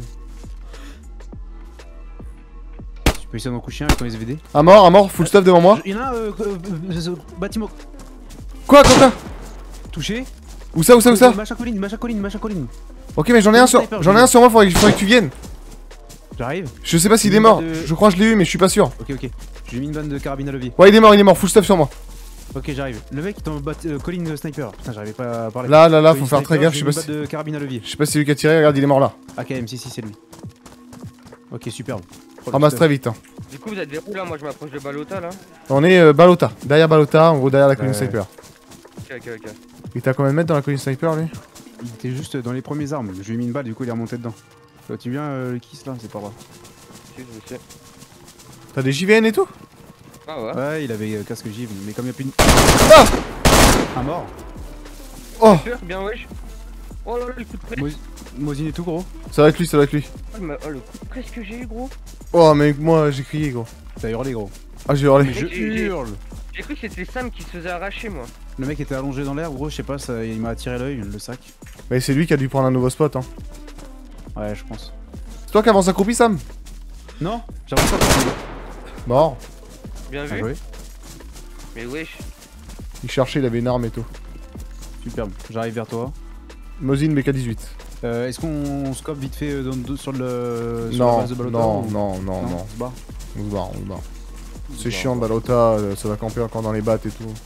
[SPEAKER 2] Tu peux essayer d'en coucher un avec ton S V D?
[SPEAKER 1] Un mort, un mort, full stuff devant moi.
[SPEAKER 2] Il y en a un, euh, euh, euh, euh, bâtiment
[SPEAKER 1] Quoi, quoi, quoi?
[SPEAKER 2] touché.
[SPEAKER 1] Où ça, où ça, où ça?
[SPEAKER 2] Euh, Machin colline, machin colline, machin colline.
[SPEAKER 1] Ok, mais j'en ai un sur,
[SPEAKER 2] Sniper,
[SPEAKER 1] j'en ai
[SPEAKER 2] je
[SPEAKER 1] un sur moi, faudrait que, faudrait que tu viennes.
[SPEAKER 2] J'arrive.
[SPEAKER 1] Je sais pas s'il
[SPEAKER 2] Une
[SPEAKER 1] est mort.
[SPEAKER 2] balle de-
[SPEAKER 1] Je crois que je l'ai eu, mais je suis pas sûr.
[SPEAKER 2] Ok, ok. J'ai mis une vanne de carabine à levier.
[SPEAKER 1] Ouais, il est mort, il est mort, full stuff sur moi.
[SPEAKER 2] Ok, j'arrive. Le mec est en bat euh, colline euh, sniper. Putain, j'arrivais pas à parler.
[SPEAKER 1] Là, là, là, faut
[SPEAKER 2] Colline
[SPEAKER 1] faire très
[SPEAKER 2] sniper,
[SPEAKER 1] gaffe,
[SPEAKER 2] j'ai
[SPEAKER 1] je sais
[SPEAKER 2] mis
[SPEAKER 1] pas
[SPEAKER 2] une
[SPEAKER 1] si.
[SPEAKER 2] balle de carabine à levier.
[SPEAKER 1] Je sais pas si c'est lui qui a tiré, regarde, il est mort là.
[SPEAKER 2] A K M, si, si, c'est lui. Ok, superbe. Oh,
[SPEAKER 1] Ramasse
[SPEAKER 2] le
[SPEAKER 1] très vite. Hein.
[SPEAKER 4] Du coup, vous êtes vers où là? Moi je m'approche de Balota là.
[SPEAKER 1] On est euh, Balota, derrière Balota, en gros derrière la colline
[SPEAKER 2] Ouais.
[SPEAKER 1] sniper.
[SPEAKER 4] Ok, ok, ok.
[SPEAKER 1] Il t'a combien de mètres dans la colline sniper lui?
[SPEAKER 2] Il était juste dans les premiers armes. Je lui ai mis une balle, du coup il est remonté dedans. Toi, tu viens euh, le kiss là? C'est pas grave.
[SPEAKER 4] Si, je sais.
[SPEAKER 1] T'as des J V N et tout?
[SPEAKER 4] Ah ouais.
[SPEAKER 2] Ouais, il avait euh, casque givre, mais comme il y a plus de.
[SPEAKER 1] Ah
[SPEAKER 2] Un mort.
[SPEAKER 1] Oh,
[SPEAKER 4] Super, bien wesh. Oh là là, le coup de presse.
[SPEAKER 2] Mo- Mosine et tout, gros.
[SPEAKER 1] ça va être lui, ça va être lui.
[SPEAKER 4] Oh, mais- oh, le coup de presse que j'ai eu, gros.
[SPEAKER 1] Oh, mais moi j'ai crié gros.
[SPEAKER 2] T'as hurlé, gros.
[SPEAKER 1] Ah, j'ai hurlé.
[SPEAKER 2] Mais je
[SPEAKER 4] J'ai- j'ai-
[SPEAKER 2] hurle.
[SPEAKER 4] J'ai cru que c'était Sam qui se faisait arracher, moi.
[SPEAKER 2] Le mec était allongé dans l'air, gros, je sais pas, ça, il m'a attiré l'œil, le sac.
[SPEAKER 1] Mais c'est lui qui a dû prendre un nouveau spot. Hein.
[SPEAKER 2] Ouais, je pense.
[SPEAKER 1] C'est toi qui avance accroupi, Sam?
[SPEAKER 2] Non, j'avance pas.
[SPEAKER 1] Mort.
[SPEAKER 4] Bien
[SPEAKER 2] Bien
[SPEAKER 4] vu.
[SPEAKER 2] joué.
[SPEAKER 4] Mais wesh.
[SPEAKER 1] Il cherchait, il avait une arme et tout.
[SPEAKER 2] Superbe. J'arrive vers toi.
[SPEAKER 1] Mosin B K dix-huit.
[SPEAKER 2] Euh, Est-ce qu'on scope vite fait euh, dans- sur, le, sur la
[SPEAKER 1] Non,
[SPEAKER 2] base de Balota
[SPEAKER 1] non,
[SPEAKER 2] ou-
[SPEAKER 1] non, non, non.
[SPEAKER 2] On se barre.
[SPEAKER 1] On se barre, on se barre.
[SPEAKER 2] On se
[SPEAKER 1] C'est
[SPEAKER 2] barre.
[SPEAKER 1] chiant, Balota, euh, ça va camper encore dans les battes et tout.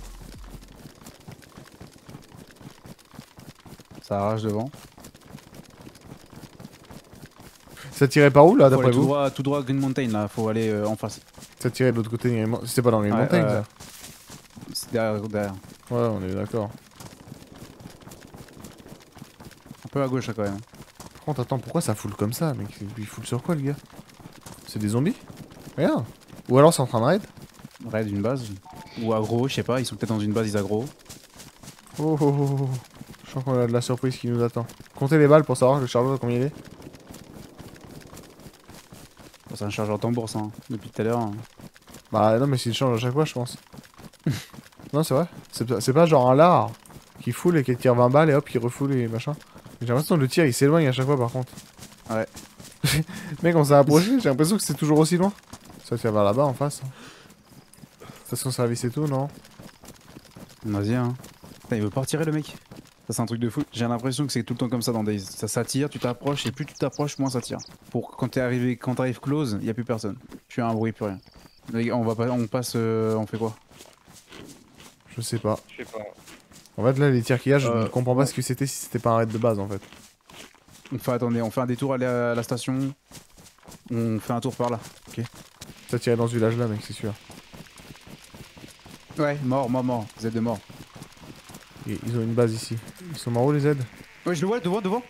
[SPEAKER 2] Ça arrache devant.
[SPEAKER 1] Ça tirait par où là,
[SPEAKER 2] Faut
[SPEAKER 1] d'après
[SPEAKER 2] aller tout
[SPEAKER 1] vous?
[SPEAKER 2] droit, tout droit Green Mountain là, faut aller euh, en face.
[SPEAKER 1] Ça tirait de l'autre côté, Green Mon- c'était pas dans les
[SPEAKER 2] Ouais,
[SPEAKER 1] montagnes
[SPEAKER 2] ouais.
[SPEAKER 1] ça?
[SPEAKER 2] C'est derrière, derrière.
[SPEAKER 1] Ouais, on est d'accord.
[SPEAKER 2] Un peu à gauche là, quand même.
[SPEAKER 1] Par contre, attends, pourquoi ça foule comme ça, mec? Il foule sur quoi le gars? C'est des zombies? Regarde. Ou alors c'est en train de raid?
[SPEAKER 2] Raid d'une base. Ou aggro, je sais pas, ils sont peut-être dans une base, ils aggro.
[SPEAKER 1] Oh, oh, oh, oh. Je sens qu'on a de la surprise qui nous attend. Comptez les balles pour savoir le chargeur combien il est.
[SPEAKER 2] Bon, c'est un chargeur tambour ça, hein, depuis tout à l'heure. hein.
[SPEAKER 1] Bah non, mais s'il change à chaque fois, je pense. Non, c'est vrai. C'est c'est pas genre un lard qui foule et qui tire vingt balles et hop, qui refoule et machin. J'ai l'impression que le tir il s'éloigne à chaque fois par contre.
[SPEAKER 2] Ouais.
[SPEAKER 1] Mec, on s'est approché, j'ai l'impression que c'est toujours aussi loin. Ça tire vers là-bas en face. Station service et tout, non?
[SPEAKER 2] Vas-y, hein. Putain, il veut pas retirer le mec. Ça, c'est un truc de fou. J'ai l'impression que c'est tout le temps comme ça dans Days. Ça s'attire, tu t'approches, et plus tu t'approches, moins ça tire. Pour quand t'es arrivé, quand t'arrives close, y a plus personne. Tu as un bruit, plus rien. Les gars, on va pas, on passe, euh, on fait quoi?
[SPEAKER 1] Je sais pas.
[SPEAKER 3] Je sais pas.
[SPEAKER 1] En fait, là, les tirs qu'il y a, je
[SPEAKER 2] Euh,
[SPEAKER 1] ne comprends pas
[SPEAKER 2] bon.
[SPEAKER 1] ce que c'était si c'était pas un raid de base en fait.
[SPEAKER 2] On fait, attendez, on fait un détour, aller à la station. On fait un tour par là. Ok.
[SPEAKER 1] Ça tirait dans ce village là, mec, c'est sûr.
[SPEAKER 2] Ouais, mort, mort, mort. Z de mort.
[SPEAKER 1] Et ils ont une base ici. Ils sont morts où les Z?
[SPEAKER 2] Ouais, je le vois, devant, devant.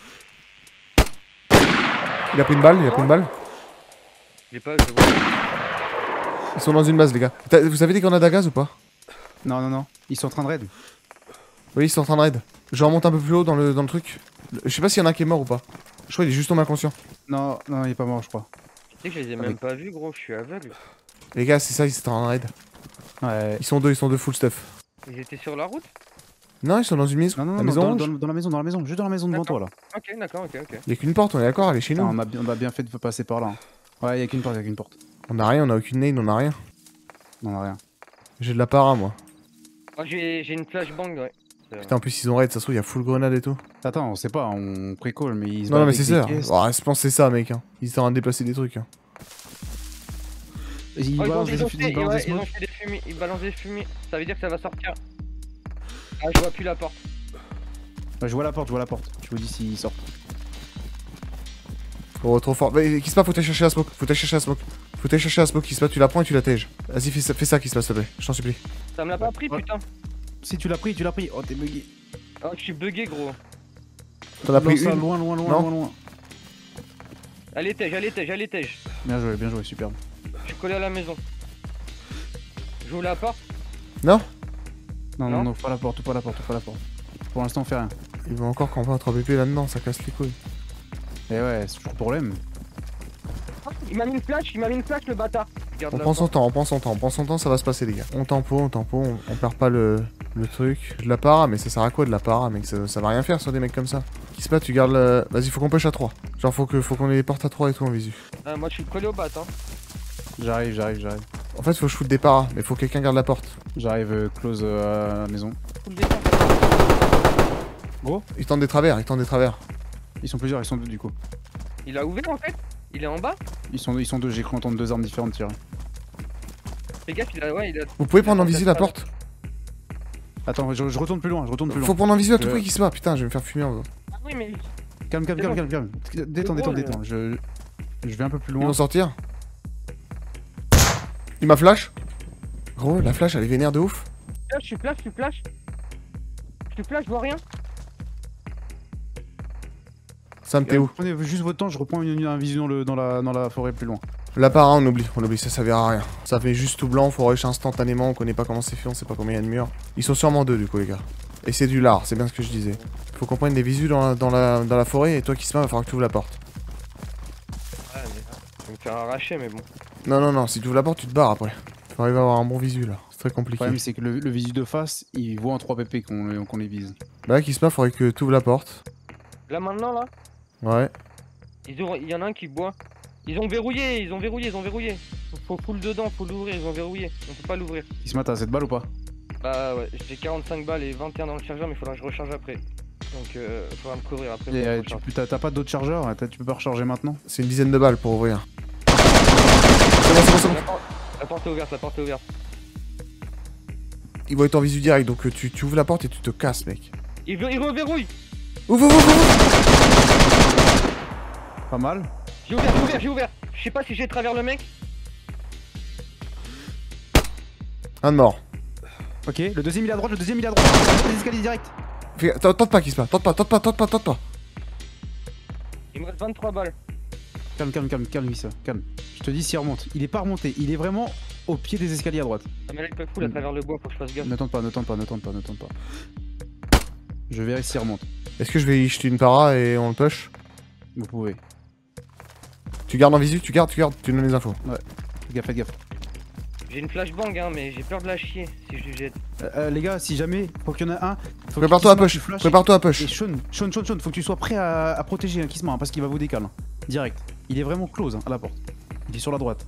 [SPEAKER 1] Il a pris une balle, il a pris une balle.
[SPEAKER 4] J'ai pas, je vois.
[SPEAKER 1] Ils sont dans une base, les gars. T'as- Vous avez des grenades à gaz ou pas?
[SPEAKER 2] Non, non, non. Ils sont en train de raid.
[SPEAKER 1] Oui, ils sont en train de raid. Je remonte un peu plus haut dans le, dans le truc. Je sais pas s'il y en a un qui est mort ou pas. Je crois qu'il est juste tombé inconscient.
[SPEAKER 2] Non, non, il est pas mort, je crois.
[SPEAKER 4] Tu sais que je les ai même pas vus, gros, je suis aveugle.
[SPEAKER 1] Les gars, c'est ça, ils étaient en raid.
[SPEAKER 2] Ouais.
[SPEAKER 1] Ils sont deux, ils sont deux full stuff.
[SPEAKER 4] Ils étaient sur la route?
[SPEAKER 1] Non, ils sont dans une maison.
[SPEAKER 2] Non, non,
[SPEAKER 1] la
[SPEAKER 2] non,
[SPEAKER 1] maison
[SPEAKER 2] dans,
[SPEAKER 1] rouge.
[SPEAKER 2] dans- dans la maison, dans la maison, juste dans la maison devant toi là.
[SPEAKER 4] Ok, d'accord, ok, ok.
[SPEAKER 1] Il y a qu'une porte, on est d'accord, elle est chez
[SPEAKER 2] Putain,
[SPEAKER 1] nous.
[SPEAKER 2] on, a, bien- on a bien fait de passer par là. hein. Ouais, y'a qu'une porte, y'a qu'une porte.
[SPEAKER 1] On a rien, on a aucune nade, on a rien.
[SPEAKER 2] Non, on a rien.
[SPEAKER 1] J'ai de la para, moi.
[SPEAKER 4] Moi j'ai j'ai une flashbang, ouais. C'est vrai.
[SPEAKER 1] Putain, en plus, ils ont raid, ça se trouve, il y a full grenade et tout.
[SPEAKER 2] Attends, on sait pas, on précole, mais ils se
[SPEAKER 1] Non, non,
[SPEAKER 2] battent
[SPEAKER 1] mais c'est
[SPEAKER 2] avec
[SPEAKER 1] ça.
[SPEAKER 2] des caisses.
[SPEAKER 1] Oh, je pense que c'est ça, mec. Hein. Ils étaient en train de déplacer des trucs. Hein.
[SPEAKER 2] Ils
[SPEAKER 4] Oh, ils, ont,
[SPEAKER 2] balancent
[SPEAKER 4] ils,
[SPEAKER 2] des
[SPEAKER 4] ont
[SPEAKER 2] fusils,
[SPEAKER 4] fait,
[SPEAKER 2] ils balancent
[SPEAKER 4] ouais,
[SPEAKER 2] des
[SPEAKER 4] ils ont
[SPEAKER 2] smokes.
[SPEAKER 4] fait des fumées, ils balancent des fumées. Ça veut dire que ça va sortir. Ah, je vois plus la porte.
[SPEAKER 2] Ouais, je vois la porte, je vois la porte. Je vous dis s'ils sortent.
[SPEAKER 1] Oh, trop fort. Mais qui se passe, faut aller chercher la smoke. Faut aller chercher la smoke. Faut aller chercher la smoke qui se passe, tu la prends et tu la tèges. Vas-y, fais ça, fais ça qui se passe, s'il te plaît. Je t'en supplie.
[SPEAKER 4] Ça me l'a pas pris,
[SPEAKER 2] Ouais.
[SPEAKER 4] putain.
[SPEAKER 2] Si tu l'as pris, tu l'as pris. Oh, t'es bugué.
[SPEAKER 4] Oh, je suis bugué, gros.
[SPEAKER 1] T'en as pris
[SPEAKER 2] Lance ça
[SPEAKER 1] une.
[SPEAKER 2] loin, loin, loin,
[SPEAKER 1] Non.
[SPEAKER 2] loin, loin.
[SPEAKER 4] Allez, tège, allez, tège, allez, tège.
[SPEAKER 2] Bien joué, bien joué, superbe.
[SPEAKER 4] Je suis collé à la maison. J'ouvre la porte.
[SPEAKER 1] Non.
[SPEAKER 2] Non,
[SPEAKER 4] Non.
[SPEAKER 2] non, non, pas la porte, pas la porte, pas la porte. Pour l'instant, on fait rien.
[SPEAKER 1] Il va encore camper un trois B P là-dedans, ça casse les couilles.
[SPEAKER 2] Et ouais, c'est toujours le problème.
[SPEAKER 4] Il m'a mis une flash, il m'a mis une flash, le bâtard. Regarde
[SPEAKER 1] On
[SPEAKER 4] la
[SPEAKER 1] prend son
[SPEAKER 4] porte.
[SPEAKER 1] temps, on prend son temps, on prend son temps, ça va se passer, les gars. On tempo, on tempo, on, on perd pas le, le truc. De la para, mais ça sert à quoi de la para, mec? Ça, ça va rien faire sur des mecs comme ça. Qui se passe, tu gardes le. Vas-y, faut qu'on push à trois. Genre, faut que faut qu'on ait les portes à trois et tout en visu.
[SPEAKER 4] Ah, moi, je suis collé au bat, hein.
[SPEAKER 2] J'arrive, j'arrive, j'arrive.
[SPEAKER 1] En fait, faut que je foute des paras, mais faut que quelqu'un garde la porte.
[SPEAKER 2] J'arrive euh, close euh, à la maison.
[SPEAKER 4] Tout le départ.
[SPEAKER 2] Gros,
[SPEAKER 1] Ils tentent des travers, ils tentent des travers.
[SPEAKER 2] ils sont plusieurs, ils sont deux du coup.
[SPEAKER 4] Il a ouvert, en fait. Il est en bas.
[SPEAKER 2] Ils sont deux, ils sont deux, j'ai cru entendre deux armes différentes tirer.
[SPEAKER 4] Fais gaffe, il a. Ouais, il a.
[SPEAKER 1] Vous pouvez prendre en visu la porte?
[SPEAKER 2] Attends, je, je retourne plus loin, je retourne plus loin.
[SPEAKER 1] Faut prendre en visu à tout
[SPEAKER 2] Euh.
[SPEAKER 1] prix qui se bat, putain, je vais me faire fumer en vrai.
[SPEAKER 4] Ah oui, mais.
[SPEAKER 2] Calme, calme,
[SPEAKER 4] C'est
[SPEAKER 2] calme,
[SPEAKER 4] bon.
[SPEAKER 2] calme, calme. Détends, détends,
[SPEAKER 4] drôle,
[SPEAKER 2] détends. Je, je vais un peu plus
[SPEAKER 1] Ils
[SPEAKER 2] loin.
[SPEAKER 1] vont sortir. Il m'a flash. Gros, la flash elle est vénère de ouf.
[SPEAKER 4] Là, je suis flash, je suis flash. Je suis flash, je vois rien.
[SPEAKER 1] Sam, t'es où?
[SPEAKER 2] Prenez juste votre temps, je reprends une, une, un visu dans, le, dans, la, dans la forêt plus loin.
[SPEAKER 1] La para, on oublie, on oublie, ça servira à rien. Ça fait juste tout blanc, faut rush instantanément, on connaît pas comment c'est fait, on sait pas combien il y a de murs. Ils sont sûrement deux du coup, les gars. Et c'est du lard, c'est bien ce que je disais. Faut qu'on prenne des visus dans la, dans, la, dans la forêt et toi qui se met, va falloir que tu ouvres la porte.
[SPEAKER 4] Ouais, mais. Je vais me faire arracher, mais bon.
[SPEAKER 1] Non, non, non, si tu ouvres la porte, tu te barres après. Faut arriver à avoir un bon visu là, c'est très
[SPEAKER 2] Le
[SPEAKER 1] compliqué.
[SPEAKER 2] problème, c'est que le, le visu de face, il voit en trois P P qu'on qu'on les vise.
[SPEAKER 1] Bah là, qui se met, faudrait que tu ouvres la porte.
[SPEAKER 4] Là, maintenant, là.
[SPEAKER 1] Ouais.
[SPEAKER 4] Ils ont... Il y en a un qui boit. Ils ont verrouillé, ils ont verrouillé, ils ont verrouillé. Faut full dedans, faut l'ouvrir, ils ont verrouillé. On peut pas l'ouvrir.
[SPEAKER 2] Il se met à cette balle ou pas?
[SPEAKER 4] Bah ouais, j'ai quarante-cinq balles et vingt et un dans le chargeur, mais il faudra que je recharge après. Donc euh, faudra me couvrir après.
[SPEAKER 2] Et,
[SPEAKER 4] pour
[SPEAKER 2] euh,
[SPEAKER 4] que je
[SPEAKER 2] tu
[SPEAKER 4] recharge.
[SPEAKER 2] peux- T'as t'as pas d'autres chargeurs? T'as- Tu peux pas recharger maintenant?
[SPEAKER 1] C'est une dizaine de balles pour ouvrir. C'est bon, c'est bon, c'est bon.
[SPEAKER 4] La porte... la porte est ouverte, la porte est ouverte.
[SPEAKER 1] Ils vont être en visu direct, donc euh, tu, tu ouvres la porte et tu te casses, mec.
[SPEAKER 4] Il, veut... il reverrouille.
[SPEAKER 1] Ouvre, ouvre, ouvre, ouvre.
[SPEAKER 2] Pas mal.
[SPEAKER 4] J'ai ouvert, j'ai ouvert, j'ai ouvert. Je sais pas si j'ai travers le mec.
[SPEAKER 1] Un de mort.
[SPEAKER 2] Ok, le deuxième il est à droite, le deuxième il est à droite. Les escaliers direct.
[SPEAKER 1] Fais- Tente tente pas qui se passe, tente pas, tente pas, tente pas, tente pas.
[SPEAKER 4] Il me reste vingt-trois balles.
[SPEAKER 2] Calme, calme, calme, calme, ça, calme. Je te dis s'il remonte. Il est pas remonté, il est vraiment au pied des escaliers à droite.
[SPEAKER 4] Ah mais là il peut foutre à travers le bois, faut que je fasse gaffe.
[SPEAKER 2] Ne tente pas, ne tente pas, ne tente pas, ne tente pas. Je verrai s'il remonte.
[SPEAKER 1] Est-ce que je vais y jeter une para et on le push?
[SPEAKER 2] Vous pouvez.
[SPEAKER 1] Tu gardes en visu, tu gardes, tu gardes, tu donnes les infos.
[SPEAKER 2] Faites gaffe, faites gaffe.
[SPEAKER 4] J'ai une flashbang hein, mais j'ai peur de la chier si je lui jette.
[SPEAKER 2] Euh, euh, les gars, si jamais, faut qu'il y en a un. faut
[SPEAKER 1] Prépare-toi à
[SPEAKER 2] qu'il se
[SPEAKER 1] push,
[SPEAKER 2] mette, tu flashes.
[SPEAKER 1] prépare-toi à
[SPEAKER 2] Et
[SPEAKER 1] push.
[SPEAKER 2] Sean, Sean, Sean, Sean, faut que tu sois prêt à, à protéger un Kisma hein, parce qu'il va vous décaler. Hein. Direct. Il est vraiment close hein, à la porte. Il est sur la droite.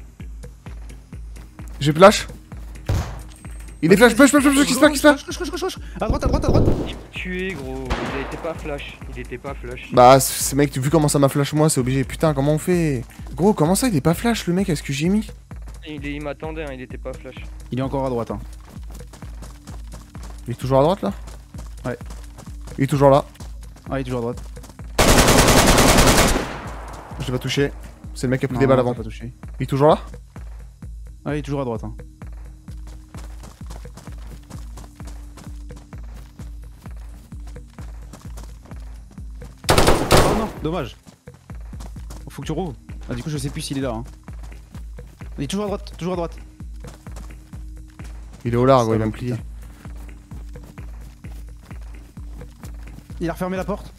[SPEAKER 1] J'ai flash. Il est flash, push, push, push, push, push, push,
[SPEAKER 2] Rush, rush, rush, rush. À droite, à droite, à droite.
[SPEAKER 4] Il est tué gros, il était pas flash. Il était pas flash.
[SPEAKER 1] Bah, c'est mec, vu comment ça m'a flash moi, c'est obligé. Putain, comment on fait? Gros, comment ça, il est pas flash le mec? Est-ce que j'ai mis?
[SPEAKER 4] Il, est- il m'attendait, hein, il était pas flash.
[SPEAKER 2] Il est encore à droite. Hein.
[SPEAKER 1] Il est toujours à droite là?
[SPEAKER 2] Ouais.
[SPEAKER 1] Il est toujours là.
[SPEAKER 2] Ah, il est toujours à droite.
[SPEAKER 1] Je l'ai pas touché. C'est le mec qui a pris
[SPEAKER 2] Non,
[SPEAKER 1] des balles
[SPEAKER 2] non,
[SPEAKER 1] avant.
[SPEAKER 2] t'as pas touché.
[SPEAKER 1] Il est toujours là?
[SPEAKER 2] Ah, il est toujours à droite. Hein. Oh non, dommage. Faut que tu rouvres. Ah, du coup, je sais plus s'il est là. Hein. Il est toujours à droite, toujours à droite.
[SPEAKER 1] Il est au large,
[SPEAKER 2] Ça
[SPEAKER 1] il va
[SPEAKER 2] va,
[SPEAKER 1] me plier.
[SPEAKER 2] putain. Il a refermé la porte.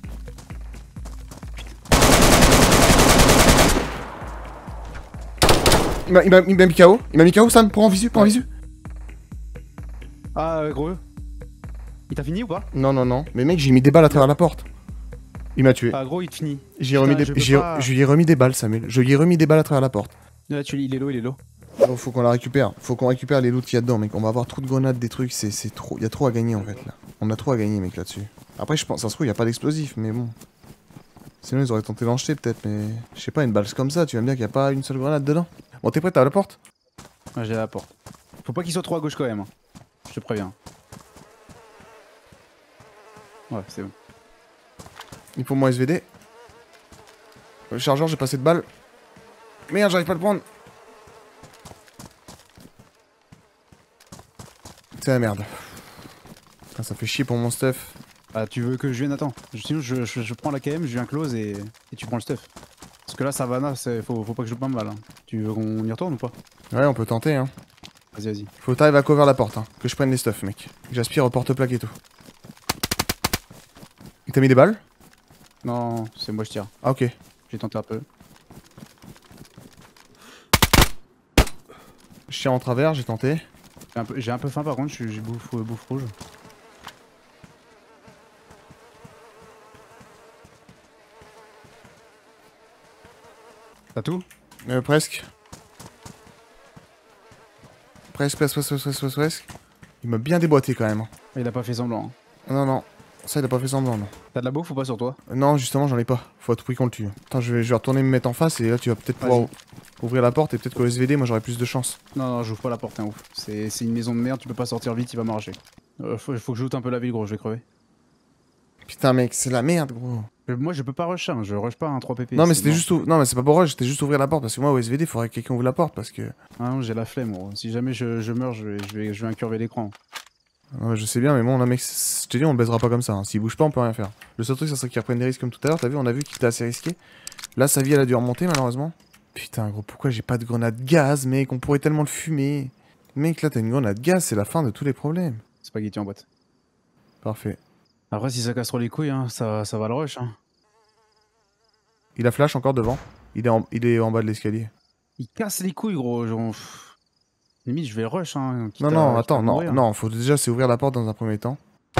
[SPEAKER 1] Il m'a il m'a- il m'a mis K O. Il m'a mis K O, Sam. Prends en visu, prends en
[SPEAKER 2] Ouais.
[SPEAKER 1] visu.
[SPEAKER 2] Ah, euh, gros. Il t'a fini ou pas?
[SPEAKER 1] Non, non, non. Mais mec, j'ai mis des balles à travers la porte. Il m'a tué.
[SPEAKER 2] Ah, gros, il te finit.
[SPEAKER 1] J'ai remis
[SPEAKER 2] putain,
[SPEAKER 1] des...
[SPEAKER 2] je peux
[SPEAKER 1] j'ai-
[SPEAKER 2] pas.
[SPEAKER 1] Je lui ai remis des balles, Samuel. Je lui ai remis des balles à travers la porte.
[SPEAKER 2] Là, tu... il est low, il est low.
[SPEAKER 1] Oh, faut qu'on la récupère. Faut qu'on récupère les loots qu'il y a dedans, mec. On va avoir trop de grenades, des trucs. C'est c'est trop. Il y a trop à gagner en fait là. On a trop à gagner, mec, là-dessus. Après, je pense, ça se trouve, il y a pas d'explosif, mais bon. Sinon, ils auraient tenté d'en jeter peut-être, mais. Je sais pas, une balle comme ça, tu vas me dire qu'il y a pas une seule grenade dedans. Bon, t'es prêt, t'as la porte?
[SPEAKER 2] Ouais, j'ai la porte. Faut pas qu'il soit trop à gauche quand même. Hein. Je te préviens. Ouais, c'est bon.
[SPEAKER 1] Il faut mon S V D. Le chargeur, j'ai passé de balles. Merde, j'arrive pas à le prendre. C'est la merde. Putain, ça fait chier pour mon stuff.
[SPEAKER 2] Ah, tu veux que je vienne? Attends. Sinon, je, je, je prends la K M, je viens close et, et tu prends le stuff. Parce que là, Savannah, c'est- faut, faut pas que je joue pas mal. Hein. Tu veux qu'on y retourne ou pas?
[SPEAKER 1] Ouais, on peut tenter, hein.
[SPEAKER 2] Vas-y, vas-y.
[SPEAKER 1] Faut que t'arrives à cover la porte, hein. Que je prenne les stuff, mec. Que j'aspire au porte-plaque et tout. Il t'a mis des balles?
[SPEAKER 2] Non, c'est moi, je tire.
[SPEAKER 1] Ah, ok.
[SPEAKER 2] J'ai tenté un peu.
[SPEAKER 1] Je tire en travers, j'ai tenté.
[SPEAKER 2] J'ai un peu, j'ai un peu faim par contre, j'ai j'ai bouffe, euh, bouffe rouge. T'as tout?
[SPEAKER 1] Euh, presque. Presque, presque, presque, presque, presque, presque. Il m'a bien déboîté quand même.
[SPEAKER 2] Il a pas fait semblant. Hein.
[SPEAKER 1] Non, non. Ça, il a pas fait semblant, non.
[SPEAKER 2] T'as de la bouffe ou pas sur toi?
[SPEAKER 1] Euh, Non, justement, j'en ai pas. Faut à tout prix qu'on le tue. Attends, je vais, je vais retourner me mettre en face et là, tu vas peut-être pouvoir
[SPEAKER 2] Vas-y.
[SPEAKER 1] ouvrir la porte et peut-être qu'au S V D, moi, j'aurai plus de chance.
[SPEAKER 2] Non, non, j'ouvre pas la porte, hein, ouf. C'est c'est une maison de merde, tu peux pas sortir vite, il va m'arracher. Euh, faut, faut que je loot un peu la ville, gros, je vais crever.
[SPEAKER 1] Putain, mec, c'est la merde, gros.
[SPEAKER 2] Euh, Moi, je peux pas rush, hein, je rush pas un trois P P.
[SPEAKER 1] Non, mais
[SPEAKER 2] c'est
[SPEAKER 1] c'était
[SPEAKER 2] mort.
[SPEAKER 1] juste. ou- Non, mais c'est pas pour rush, c'était juste ouvrir la porte parce que moi, au S V D, faudrait que quelqu'un ouvre la porte parce que.
[SPEAKER 2] Ah non, j'ai la flemme, gros. Si jamais je, je meurs, je vais, je, vais, je vais incurver l'écran.
[SPEAKER 1] Non, mais je sais bien, mais bon, là, mec, c'est- je te dis, on le baisera pas comme ça. Hein. S'il bouge pas, on peut rien faire. Le seul truc, ça serait qu'il reprenne des risques comme tout à l'heure. T'as vu, on a vu qu'il était assez risqué. Là, sa vie, elle a dû remonter, malheureusement. Putain, gros, pourquoi j'ai pas de grenade gaz, mec? On pourrait tellement le fumer. Mec, là, t'as une grenade gaz, c'est la fin de tous les problèmes.
[SPEAKER 2] Spaghetti en boîte.
[SPEAKER 1] Parfait.
[SPEAKER 2] Après, si ça casse trop les couilles, hein, ça, ça va le rush. Hein.
[SPEAKER 1] Il a flash encore devant. Il est en, il est en bas de l'escalier.
[SPEAKER 2] Il casse les couilles, gros. Genre, pff. Limite, je vais rush. Hein, quitte
[SPEAKER 1] Non,
[SPEAKER 2] à-
[SPEAKER 1] non,
[SPEAKER 2] quitte à
[SPEAKER 1] attends, non,
[SPEAKER 2] mourir.
[SPEAKER 1] non, faut déjà c'est ouvrir la porte dans un premier temps.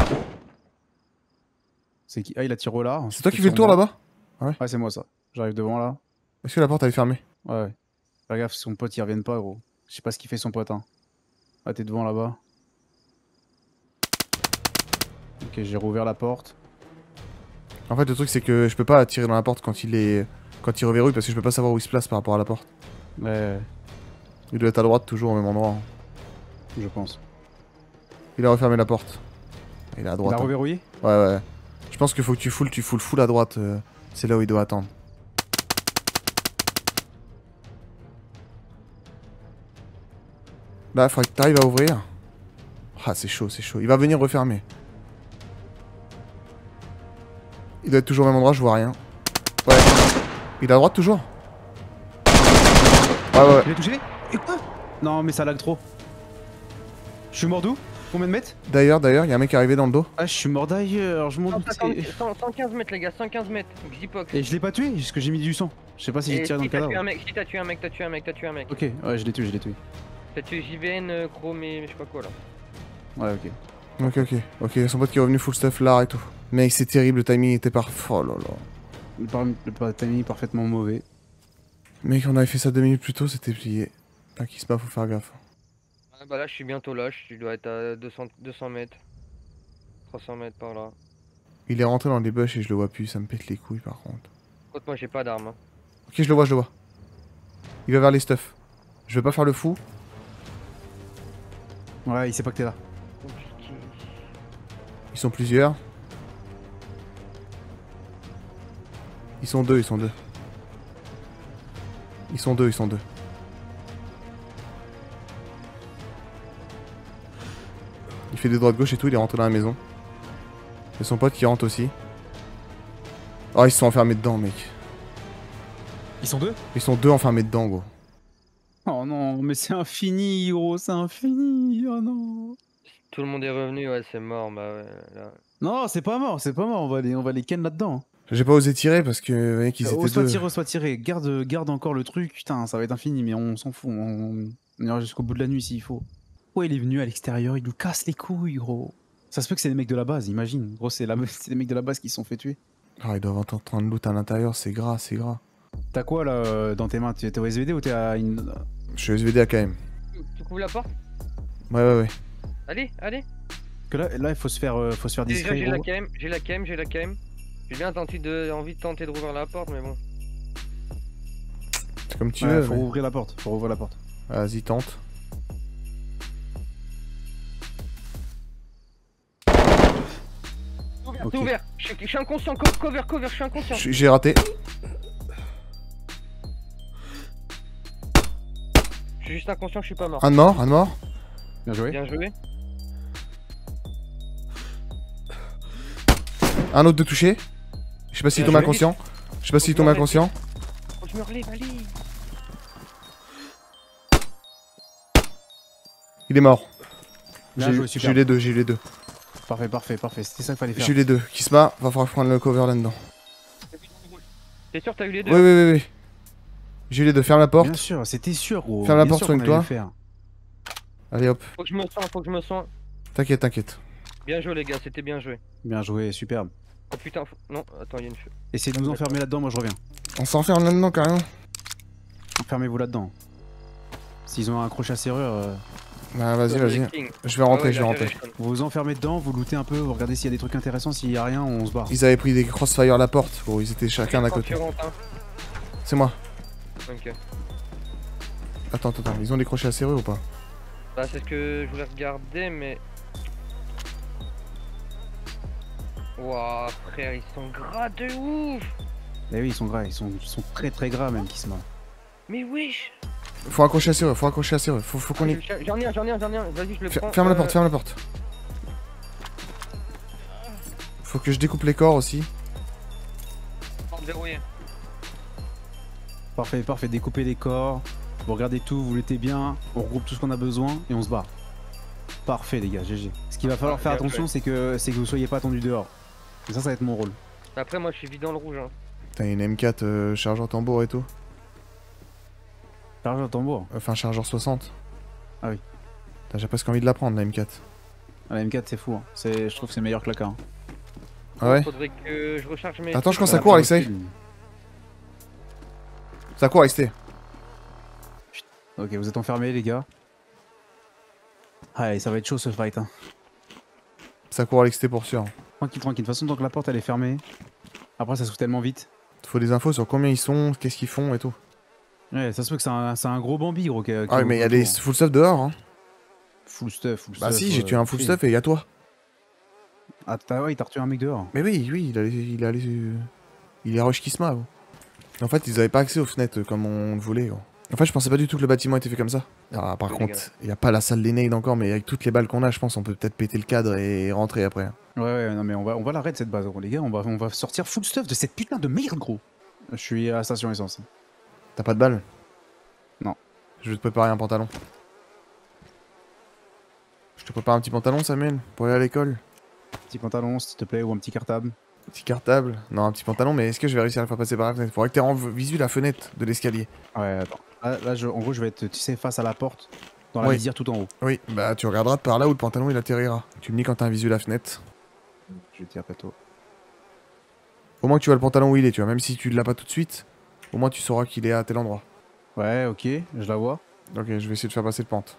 [SPEAKER 2] C'est qui? Ah, il a tiré au lard.
[SPEAKER 1] C'est toi qui fais le tour là-bas?
[SPEAKER 2] Ouais, c'est moi ça. J'arrive devant là.
[SPEAKER 1] Est-ce que la porte elle est fermée?
[SPEAKER 2] Ouais, ouais. Fais gaffe, son pote il revienne pas, gros. Je sais pas ce qu'il fait son pote. Hein. Ah, t'es devant là-bas. Ok, j'ai rouvert la porte.
[SPEAKER 1] En fait, le truc c'est que je peux pas tirer dans la porte quand il est. Quand il reverrouille parce que je peux pas savoir où il se place par rapport à la porte.
[SPEAKER 2] Ouais,
[SPEAKER 1] Il doit être à droite toujours au même endroit. hein.
[SPEAKER 2] je pense.
[SPEAKER 1] Il a refermé la porte. Il est à
[SPEAKER 2] Il
[SPEAKER 1] droite.
[SPEAKER 2] a
[SPEAKER 1] hein.
[SPEAKER 2] reverrouillé?
[SPEAKER 1] Ouais, ouais. Je pense qu'il faut que tu foules, tu foules full à droite. euh, c'est là où il doit attendre. Là, faudrait que t'arrives à ouvrir. Ah, c'est chaud, c'est chaud. Il va venir refermer. Il doit être toujours au même endroit, je vois rien. Ouais. Il est à droite toujours? Ouais, ouais, ouais.
[SPEAKER 2] Il est touché? Et quoi? Non, mais ça lag trop. Je suis mort d'où? Combien de mètres?
[SPEAKER 1] D'ailleurs, d'ailleurs, il y a un mec qui est arrivé dans le dos.
[SPEAKER 2] Ah, je suis mort d'ailleurs, je m'en
[SPEAKER 4] cent
[SPEAKER 2] doute.
[SPEAKER 4] cinquante, cent, cent quinze mètres les gars, cent quinze mètres, Xipox.
[SPEAKER 2] Et je l'ai pas tué, parce que j'ai mis du sang. Je sais pas si j'ai
[SPEAKER 4] Et
[SPEAKER 2] tiré dans
[SPEAKER 4] si
[SPEAKER 2] le
[SPEAKER 4] t'as tué un
[SPEAKER 2] cadavre.
[SPEAKER 4] mec, si t'as tué un mec, t'as tué un mec, t'as tué un mec.
[SPEAKER 2] Ok, ouais, je l'ai tué, je l'ai tué.
[SPEAKER 4] T'as tué J V N, euh, Chrome et je sais pas quoi là.
[SPEAKER 2] Ouais, ok.
[SPEAKER 1] Ok, ok. Ok, son pote qui est revenu full stuff là et tout. Mec, c'est terrible, le timing était parfait. Oh là là.
[SPEAKER 2] Le, par... le par- timing parfaitement mauvais.
[SPEAKER 1] Mec, on avait fait ça deux minutes plus tôt, c'était plié. Ah, qui se bat, faut faire gaffe.
[SPEAKER 4] Ah bah là, je suis bientôt là. Je dois être à deux cents, deux cents mètres. trois cents mètres par là.
[SPEAKER 1] Il est rentré dans les bush et je le vois plus, ça me pète les couilles par contre.
[SPEAKER 4] Contre moi, j'ai pas d'armes. Hein.
[SPEAKER 1] Ok, je le vois, je le vois. Il va vers les stuff. Je vais pas faire le fou.
[SPEAKER 2] Ouais, il sait pas que t'es là.
[SPEAKER 4] Compliqué.
[SPEAKER 1] Ils sont plusieurs. Ils sont deux, ils sont deux. Ils sont deux, ils sont deux. Il fait des droites gauche et tout, il est rentré dans la maison. Et son pote qui rentre aussi. Oh, ils se sont enfermés dedans, mec.
[SPEAKER 2] Ils sont deux?
[SPEAKER 1] Ils sont deux enfermés dedans, gros.
[SPEAKER 2] Oh non, mais c'est infini, gros, c'est infini. Oh non.
[SPEAKER 4] Tout le monde est revenu, ouais, c'est mort. Bah ouais, là.
[SPEAKER 2] Non, c'est pas mort, c'est pas mort. On va les, on va les ken là-dedans.
[SPEAKER 1] J'ai pas osé tirer parce que, mec, ils
[SPEAKER 2] Euh,
[SPEAKER 1] étaient
[SPEAKER 2] ose pas
[SPEAKER 1] deux.
[SPEAKER 2] tirer, ose pas tirer. Garde, garde encore le truc. Putain, ça va être infini, mais on s'en fout. On, on ira jusqu'au bout de la nuit s'il faut. Ouais, il est venu à l'extérieur, il nous casse les couilles, gros. Ça se peut que c'est des mecs de la base, imagine. Gros, c'est la... des mecs de la base qui se sont fait tuer.
[SPEAKER 1] Ah, ils doivent être en train de loot à l'intérieur, c'est gras, c'est gras.
[SPEAKER 2] T'as quoi là euh, dans tes mains? T'es au S V D ou t'es à une.
[SPEAKER 1] Je suis S V D A K M.
[SPEAKER 4] Tu couvres la porte?
[SPEAKER 1] Ouais, ouais, ouais.
[SPEAKER 4] Allez, allez.
[SPEAKER 2] Que là, là, il faut se faire, euh, faut se faire
[SPEAKER 4] Déjà,
[SPEAKER 2] discret.
[SPEAKER 4] j'ai la
[SPEAKER 2] Gros.
[SPEAKER 4] K M, j'ai la K M, j'ai la K M. J'ai bien tenté de, envie de tenter de rouvrir la porte, mais bon.
[SPEAKER 1] C'est comme tu
[SPEAKER 2] Ouais,
[SPEAKER 1] veux.
[SPEAKER 2] faut
[SPEAKER 1] mais-
[SPEAKER 2] ouvrir la porte. Faut ouvrir la porte.
[SPEAKER 1] Vas-y, tente.
[SPEAKER 4] C'est ouvert,
[SPEAKER 2] Ok.
[SPEAKER 4] c'est ouvert. Je suis- je suis inconscient, co- cover, cover, je suis inconscient.
[SPEAKER 1] Je- J'ai raté.
[SPEAKER 4] Je suis juste inconscient, je suis pas mort.
[SPEAKER 1] Un de mort, un de mort.
[SPEAKER 2] Bien joué.
[SPEAKER 4] Bien joué.
[SPEAKER 1] Un autre de touché. Je sais pas s'il
[SPEAKER 4] Bien
[SPEAKER 1] tombe
[SPEAKER 4] joué.
[SPEAKER 1] inconscient. Je sais pas s'il tombe inconscient.
[SPEAKER 4] Faut que je me relève, allez.
[SPEAKER 1] Il est mort.
[SPEAKER 2] Bien
[SPEAKER 1] J'ai
[SPEAKER 2] joué,
[SPEAKER 1] eu-
[SPEAKER 2] super.
[SPEAKER 1] j'ai eu les deux, j'ai eu les deux.
[SPEAKER 2] Parfait, parfait, parfait. C'était ça qu'il fallait faire.
[SPEAKER 1] J'ai eu les deux. Qui se bat, va falloir prendre le cover là-dedans.
[SPEAKER 4] T'es sûr que t'as eu les deux?
[SPEAKER 1] Oui, oui, oui, oui. J'ai eu les deux. Ferme la porte.
[SPEAKER 2] Bien sûr, c'était sûr, gros.
[SPEAKER 1] Ferme la
[SPEAKER 2] Bien
[SPEAKER 1] porte,
[SPEAKER 2] sûr qu'on
[SPEAKER 1] soigne-toi.
[SPEAKER 2] allait le faire.
[SPEAKER 1] Allez hop.
[SPEAKER 4] Faut que je me sens, faut que je me sens.
[SPEAKER 1] T'inquiète, t'inquiète.
[SPEAKER 4] Bien joué les gars, c'était bien joué.
[SPEAKER 2] Bien joué, superbe.
[SPEAKER 4] Oh putain, faut... non, attends, il y a une feu.
[SPEAKER 2] Essayez de nous enfermer là-dedans, moi je reviens.
[SPEAKER 1] On s'enferme là-dedans carrément.
[SPEAKER 2] Enfermez-vous là-dedans. S'ils ont un crochet à serrure, euh,
[SPEAKER 1] Bah vas-y, vas-y.
[SPEAKER 4] King.
[SPEAKER 1] Je vais rentrer,
[SPEAKER 4] Ah ouais,
[SPEAKER 1] je vais
[SPEAKER 4] il a
[SPEAKER 1] rentrer.
[SPEAKER 4] géré,
[SPEAKER 2] vous vous enfermez dedans, vous lootez un peu, vous regardez s'il y a des trucs intéressants, s'il y a rien, on se barre.
[SPEAKER 1] Ils avaient pris des crossfire à la porte. Gros, ils étaient chacun d'un
[SPEAKER 4] Quand
[SPEAKER 1] côté.
[SPEAKER 4] tu rentres, hein.
[SPEAKER 1] C'est moi.
[SPEAKER 4] Ok.
[SPEAKER 1] Attends, attends, attends. Ils ont des crochets à serrure ou pas?
[SPEAKER 4] Bah c'est ce que je voulais regarder, mais... Wouah, frère, ils sont gras de ouf.
[SPEAKER 2] Eh oui, ils sont gras, ils sont, ils sont très très gras même qui se marrent.
[SPEAKER 4] Mais wesh.
[SPEAKER 1] Faut accrocher à serrure, faut accrocher à serrure. Faut, faut qu'on y.
[SPEAKER 4] J'en ai un, j'en ai un, j'en ai un. Vas-y, je le
[SPEAKER 1] Fer-
[SPEAKER 4] prends.
[SPEAKER 1] Ferme la
[SPEAKER 4] euh,
[SPEAKER 1] porte, ferme la porte. Faut que je découpe les corps aussi.
[SPEAKER 4] porte verrouillée.
[SPEAKER 2] Parfait, parfait, découpez les corps, vous regardez tout, vous luttez bien, on regroupe tout ce qu'on a besoin et on se barre. Parfait les gars, G G. Ce qu'il va falloir
[SPEAKER 4] Ah,
[SPEAKER 2] faire
[SPEAKER 4] bien
[SPEAKER 2] attention, c'est que, c'est que vous soyez pas attendu dehors. Et ça, ça va être mon rôle.
[SPEAKER 4] Après, moi, je suis vide dans le rouge. Hein.
[SPEAKER 1] T'as une M quatre euh, chargeur tambour et tout.
[SPEAKER 2] Charge au tambour.
[SPEAKER 1] Enfin, chargeur soixante.
[SPEAKER 2] Ah oui.
[SPEAKER 1] T'as déjà presque envie de la prendre, la M quatre.
[SPEAKER 2] Ah, la M quatre, c'est fou. Hein. C'est- Je trouve que c'est meilleur que la K. Hein.
[SPEAKER 1] Ah ouais?
[SPEAKER 4] Faudrait que je recharge mes.
[SPEAKER 1] Attends, je pense
[SPEAKER 2] Ouais,
[SPEAKER 1] ça court,
[SPEAKER 2] après,
[SPEAKER 1] Alexei. Ça court, Alexei.
[SPEAKER 2] Ok, vous êtes enfermés les gars. Allez, ça va être chaud ce fight. Hein.
[SPEAKER 1] Ça court, Alexei pour sûr.
[SPEAKER 2] Tranquille, tranquille. De toute façon, tant que la porte elle est fermée, après ça se fout tellement vite.
[SPEAKER 1] Faut des infos sur combien ils sont, qu'est-ce qu'ils font et tout.
[SPEAKER 2] Ouais, ça se peut que c'est un, c'est un gros Bambi gros. qui- qui
[SPEAKER 1] Ah oui, mais il y a
[SPEAKER 2] autour.
[SPEAKER 1] des full stuff dehors. Hein.
[SPEAKER 2] Full stuff, full
[SPEAKER 1] Bah
[SPEAKER 2] stuff.
[SPEAKER 1] si, j'ai
[SPEAKER 2] euh,
[SPEAKER 1] tué un full
[SPEAKER 2] oui.
[SPEAKER 1] stuff et il y a toi.
[SPEAKER 2] Ah, t'as ouais, il t'a retué un mec dehors.
[SPEAKER 1] Mais oui, oui, il a, il a, il est rush Kisma. Gros. En fait, ils avaient pas accès aux fenêtres comme on le voulait. Gros. En fait, je pensais pas du tout que le bâtiment était fait comme ça. Ah, par
[SPEAKER 4] Oui, les
[SPEAKER 1] contre,
[SPEAKER 4] gars.
[SPEAKER 1] il y a pas la salle des nades encore, mais avec toutes les balles qu'on a, je pense on peut peut-être péter le cadre et rentrer après.
[SPEAKER 2] Ouais, ouais, non, mais on va, on va l'arrêter cette base, gros, les gars. On va, on va sortir full stuff de cette putain de merde, gros. Je suis à la station essence.
[SPEAKER 1] T'as pas de balles?
[SPEAKER 2] Non.
[SPEAKER 1] Je vais te préparer un pantalon. Je te prépare un petit pantalon, Samuel, pour aller à l'école.
[SPEAKER 2] Petit pantalon, s'il te plaît, ou un petit cartable.
[SPEAKER 1] Petit cartable. Non, un petit pantalon, mais est-ce que je vais réussir à le faire passer par la fenêtre? Faudrait que t'aies en visu la fenêtre de l'escalier.
[SPEAKER 2] Ouais, attends. Là, là, je, en gros, je vais être, tu sais, face à la porte, dans la
[SPEAKER 1] Oui.
[SPEAKER 2] visière tout en haut.
[SPEAKER 1] Oui, bah tu regarderas de par là où le pantalon il atterrira. Tu me dis quand t'as un visu la fenêtre.
[SPEAKER 2] Je vais tirer plateau.
[SPEAKER 1] Au moins que tu vois le pantalon où il est, tu vois. Même si tu l'as pas tout de suite, au moins tu sauras qu'il est à tel endroit.
[SPEAKER 2] Ouais, ok, je la vois.
[SPEAKER 1] Ok, je vais essayer de faire passer le pente.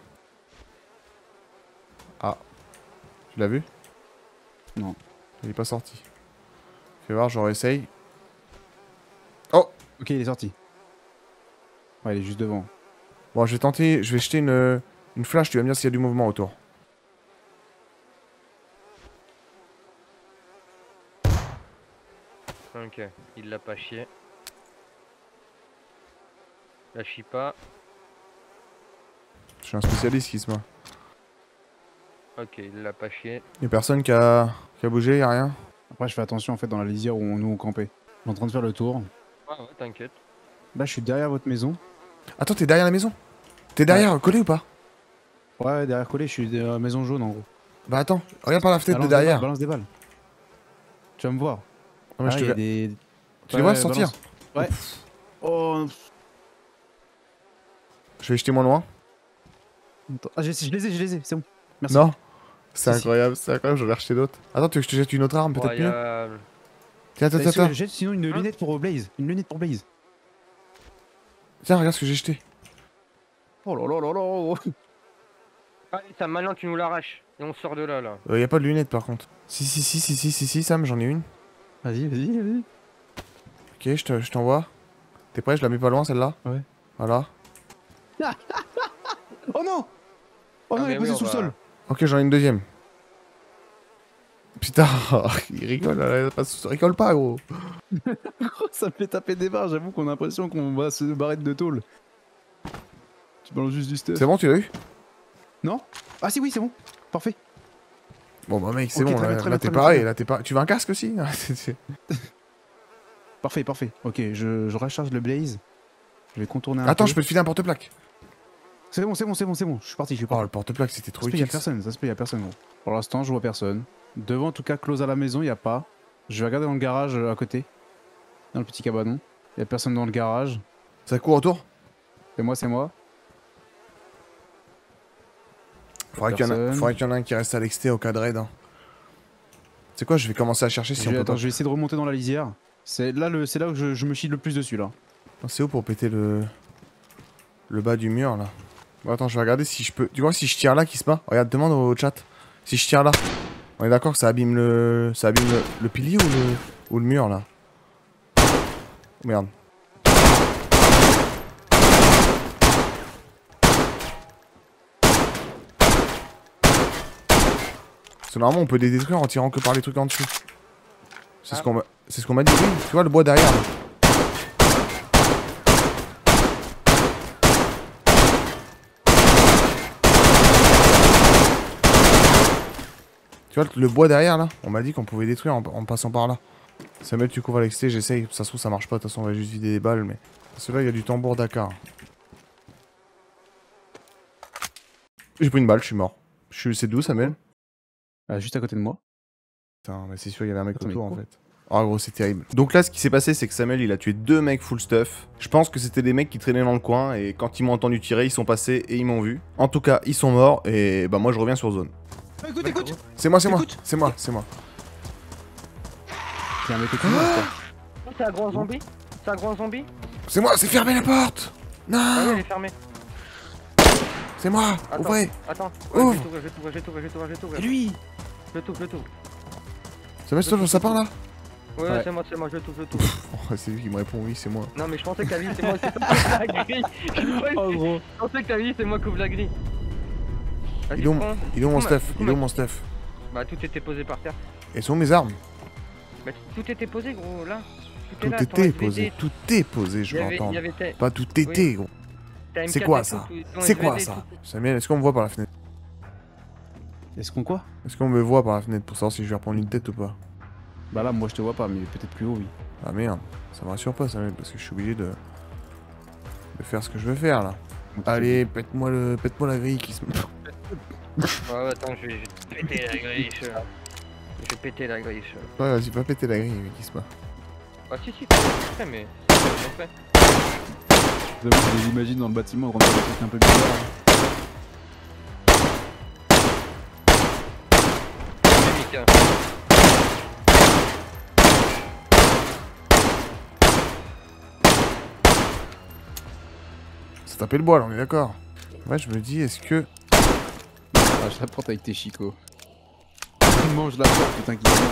[SPEAKER 1] Ah. Tu l'as vu?
[SPEAKER 2] Non.
[SPEAKER 1] Il est pas sorti. Fais voir, je réessaye. Oh!
[SPEAKER 2] Ok, il est sorti. Ouais, il est juste devant.
[SPEAKER 1] Bon, je vais tenter, je vais jeter une, une flash, tu vas me dire s'il y a du mouvement autour.
[SPEAKER 4] Ok, il l'a pas chié. La chie pas.
[SPEAKER 1] Je suis un spécialiste qui se met.
[SPEAKER 4] Ok, il l'a pas chié.
[SPEAKER 1] Y'a personne qui a, qui a bougé, y'a rien?
[SPEAKER 2] Après, je fais attention en fait dans la lisière où on, nous on campait. Je suis en train de faire le tour.
[SPEAKER 4] Ouais, ouais, t'inquiète.
[SPEAKER 2] Là, je suis derrière votre maison.
[SPEAKER 1] Attends, t'es derrière la maison? T'es derrière,
[SPEAKER 2] Ouais.
[SPEAKER 1] collé ou pas?
[SPEAKER 2] Ouais, derrière collé, je suis derrière la maison jaune en gros.
[SPEAKER 1] Bah attends, regarde par la fenêtre
[SPEAKER 2] Balance
[SPEAKER 1] de derrière.
[SPEAKER 2] Des balles, balance des balles. Tu vas me voir.
[SPEAKER 1] Non, mais
[SPEAKER 2] Ah,
[SPEAKER 1] je te
[SPEAKER 2] il y a
[SPEAKER 1] vais-
[SPEAKER 2] des...
[SPEAKER 1] Tu les vois sortir?
[SPEAKER 2] balance. Ouais. Oh.
[SPEAKER 1] Je vais jeter moins loin.
[SPEAKER 2] Attends. Ah, j'ai- je les ai, je les ai, c'est bon. Merci.
[SPEAKER 1] Non? C'est
[SPEAKER 2] Si, si.
[SPEAKER 1] incroyable, c'est incroyable, j'en ai rejeté d'autres. Attends, tu veux que je te jette une autre arme, peut-être mieux?
[SPEAKER 4] Incroyable.
[SPEAKER 1] Tiens, attends,
[SPEAKER 2] Est-ce
[SPEAKER 1] attends,
[SPEAKER 2] que
[SPEAKER 1] attends.
[SPEAKER 2] je jette sinon une
[SPEAKER 4] Hein
[SPEAKER 2] lunette pour Blaze. Une lunette pour Blaze.
[SPEAKER 1] Tiens, regarde ce que j'ai jeté.
[SPEAKER 2] Oh là là là là.
[SPEAKER 4] Allez, Sam, maintenant tu nous l'arraches. Et on sort de là, là.
[SPEAKER 1] Euh, y a pas de lunettes par contre. Si, si, si, si, si, si, si, Sam, j'en ai une.
[SPEAKER 2] Vas-y, vas-y, vas-y.
[SPEAKER 1] Ok, je te- je t'envoie. T'es prêt? Je la mets pas loin celle-là?
[SPEAKER 2] Ouais.
[SPEAKER 1] Voilà.
[SPEAKER 2] Oh non. Oh
[SPEAKER 4] Ah,
[SPEAKER 2] non, il
[SPEAKER 4] mais
[SPEAKER 2] est posé
[SPEAKER 4] oui,
[SPEAKER 2] sous
[SPEAKER 4] on
[SPEAKER 2] le
[SPEAKER 4] va-
[SPEAKER 2] sol.
[SPEAKER 1] Ok, j'en ai une deuxième. Putain, il rigole, là, pas sous- rigole pas, gros.
[SPEAKER 2] Ça me fait taper des barres, j'avoue qu'on a l'impression qu'on va se barrer de tôle. Tu balances juste du stuff.
[SPEAKER 1] C'est bon, tu l'as eu?
[SPEAKER 2] Non? Ah si, oui, c'est bon. Parfait.
[SPEAKER 1] Bon, bah, mec, c'est
[SPEAKER 2] Ok,
[SPEAKER 1] bon,
[SPEAKER 2] très
[SPEAKER 1] là,
[SPEAKER 2] bien, très
[SPEAKER 1] là,
[SPEAKER 2] bien,
[SPEAKER 1] t'es
[SPEAKER 2] très bien,
[SPEAKER 1] pareil,
[SPEAKER 2] très
[SPEAKER 1] là, t'es pas. Tu veux un casque aussi? C'est- c'est-
[SPEAKER 2] Parfait, parfait. Ok, je, je recharge le Blaze. Je vais contourner un
[SPEAKER 1] Attends,
[SPEAKER 2] peu.
[SPEAKER 1] je peux te filer un porte-plaque.
[SPEAKER 2] C'est bon, c'est bon, c'est bon, c'est bon. Je suis parti, je suis
[SPEAKER 1] Oh,
[SPEAKER 2] parti.
[SPEAKER 1] le porte-plaque, c'était
[SPEAKER 2] Ça
[SPEAKER 1] trop
[SPEAKER 2] se peut, y a
[SPEAKER 1] utile.
[SPEAKER 2] personne, ça se peut, y a personne, gros. Pour l'instant, je vois personne. Devant, en tout cas, close à la maison, y a pas. Je vais regarder dans le garage euh, à côté. Dans le petit cabanon. Y a personne dans le garage.
[SPEAKER 1] Ça court autour?
[SPEAKER 2] C'est moi, c'est moi.
[SPEAKER 1] Faudrait qu'il y, en a-
[SPEAKER 2] Personne.
[SPEAKER 1] faudrait qu'il y en a un qui reste à l'exté au cas de raid. Hein. C'est quoi? Je vais commencer à chercher si
[SPEAKER 2] Je
[SPEAKER 1] on
[SPEAKER 2] vais-
[SPEAKER 1] peut
[SPEAKER 2] attends,
[SPEAKER 1] pas.
[SPEAKER 2] je vais essayer de remonter dans la lisière. C'est là, le, c'est là où je, je me chie le plus dessus, là.
[SPEAKER 1] Oh, c'est où pour péter le... le bas du mur, là? Bon, attends, je vais regarder si je peux... Tu vois, si je tire là, qui se bat? Regarde, demande au chat. Si je tire là. On est d'accord que ça abîme le... Ça abîme le, le pilier ou le... ou le mur, là? Oh, merde. Parce que normalement, on peut les détruire en tirant que par les trucs en dessous. C'est ce
[SPEAKER 4] Ah.
[SPEAKER 1] qu'on m'a... C'est ce qu'on m'a dit. Oui, tu vois le bois derrière, là. Tu vois le bois derrière là? On m'a dit qu'on pouvait détruire en, en passant par là. Samuel, tu couvres à l'exté, j'essaye. Ça se trouve, ça marche pas. De toute façon, on va juste vider des balles. Mais parce que là, il y a du tambour Dakar. J'ai pris une balle, je suis mort. Je suis... C'est d'où, Samuel?
[SPEAKER 2] Ah, juste à côté de moi.
[SPEAKER 1] Putain, mais c'est sûr, il y avait un mec
[SPEAKER 2] Attends, mais
[SPEAKER 1] autour en
[SPEAKER 2] quoi?
[SPEAKER 1] fait. Oh gros, c'est terrible. Donc là, ce qui s'est passé, c'est que Samuel, il a tué deux mecs full stuff. Je pense que c'était des mecs qui traînaient dans le coin. Et quand ils m'ont entendu tirer, ils sont passés et ils m'ont vu. En tout cas, ils sont morts. Et bah, moi, je reviens sur zone.
[SPEAKER 2] Écoute, écoute.
[SPEAKER 1] C'est moi, c'est moi.
[SPEAKER 2] Écoute.
[SPEAKER 1] C'est moi, c'est moi.
[SPEAKER 2] Il y a un mec au-dessus de moi, quoi.
[SPEAKER 4] Oh, c'est un grand zombie? C'est un grand zombie?
[SPEAKER 1] C'est moi, c'est fermé la porte!
[SPEAKER 4] Ah oui,
[SPEAKER 1] Non!
[SPEAKER 4] elle est fermée.
[SPEAKER 1] C'est moi!
[SPEAKER 4] Attends.
[SPEAKER 1] Ouvrez!
[SPEAKER 4] Attends. Ouais,
[SPEAKER 1] Ouvre.
[SPEAKER 4] je t'ouvre, je t'ouvre, je t'ouvre, je t'ouvre, je t'ouvre.
[SPEAKER 2] Et lui?
[SPEAKER 4] Je t'ouvre, je t'ouvre.
[SPEAKER 1] Ça met sur le sapin là?
[SPEAKER 4] Ouais,
[SPEAKER 2] Ouais.
[SPEAKER 4] c'est moi, c'est moi, je t'ouvre, je t'ouvre.
[SPEAKER 1] Oh, c'est lui qui me répond oui, c'est moi.
[SPEAKER 4] Non, mais je pensais que t'avais dit c'est moi qui ouvre la grille. Je
[SPEAKER 2] Oh gros.
[SPEAKER 4] je pensais que t'avais dit c'est moi qui ouvre la grille. Vas-y,
[SPEAKER 1] Il est où,
[SPEAKER 4] prends.
[SPEAKER 1] il est où mon
[SPEAKER 4] Du coup, ma-
[SPEAKER 1] stuff?
[SPEAKER 4] du coup,
[SPEAKER 1] Il est où
[SPEAKER 4] ma-
[SPEAKER 1] mon stuff?
[SPEAKER 4] Bah, tout était posé par terre.
[SPEAKER 1] Et sont où mes armes?
[SPEAKER 4] Bah, tout était posé, gros, là. Tout,
[SPEAKER 1] Tout
[SPEAKER 4] est là, ton
[SPEAKER 1] était
[SPEAKER 4] S V D,
[SPEAKER 1] posé, tout est posé,
[SPEAKER 4] Il
[SPEAKER 1] je
[SPEAKER 4] y
[SPEAKER 1] veux
[SPEAKER 4] avait, il
[SPEAKER 1] entendre.
[SPEAKER 4] y avait ta-
[SPEAKER 1] Pas tout était, gros.
[SPEAKER 4] ta M
[SPEAKER 1] C'est
[SPEAKER 4] quatre
[SPEAKER 1] quoi
[SPEAKER 4] et
[SPEAKER 1] ça?
[SPEAKER 4] tout, ton
[SPEAKER 1] C'est
[SPEAKER 4] S V D,
[SPEAKER 1] quoi ça?
[SPEAKER 4] tout.
[SPEAKER 1] Samuel, est-ce qu'on me voit par la fenêtre?
[SPEAKER 2] Est-ce qu'on quoi?
[SPEAKER 1] Est-ce qu'on me voit par la fenêtre pour savoir si je vais reprendre une tête ou pas?
[SPEAKER 2] Bah là, moi je te vois pas, mais peut-être plus haut, oui.
[SPEAKER 1] Ah merde, ça me rassure pas Samuel, parce que je suis obligé de... de faire ce que je veux faire là. Allez, pète-moi le... pète-moi la grille qui se...
[SPEAKER 4] Ouais, ouais, attends, je vais, je vais péter la grille. Je... je vais péter la grille. je-
[SPEAKER 1] Ouais, vas-y, pas péter la grille, mais qui se bat.
[SPEAKER 4] Bah, si, si, c'est fait, mais. c'est bien fait.
[SPEAKER 2] Je les imagine dans le bâtiment en train de faire des trucs un peu bizarres.
[SPEAKER 4] Dynamique, hein.
[SPEAKER 1] se taper le bois là, on est d'accord. Ouais, je me dis, est-ce que...
[SPEAKER 2] Ah, je la porte avec tes chicots. Mange la porte, putain, qui vient.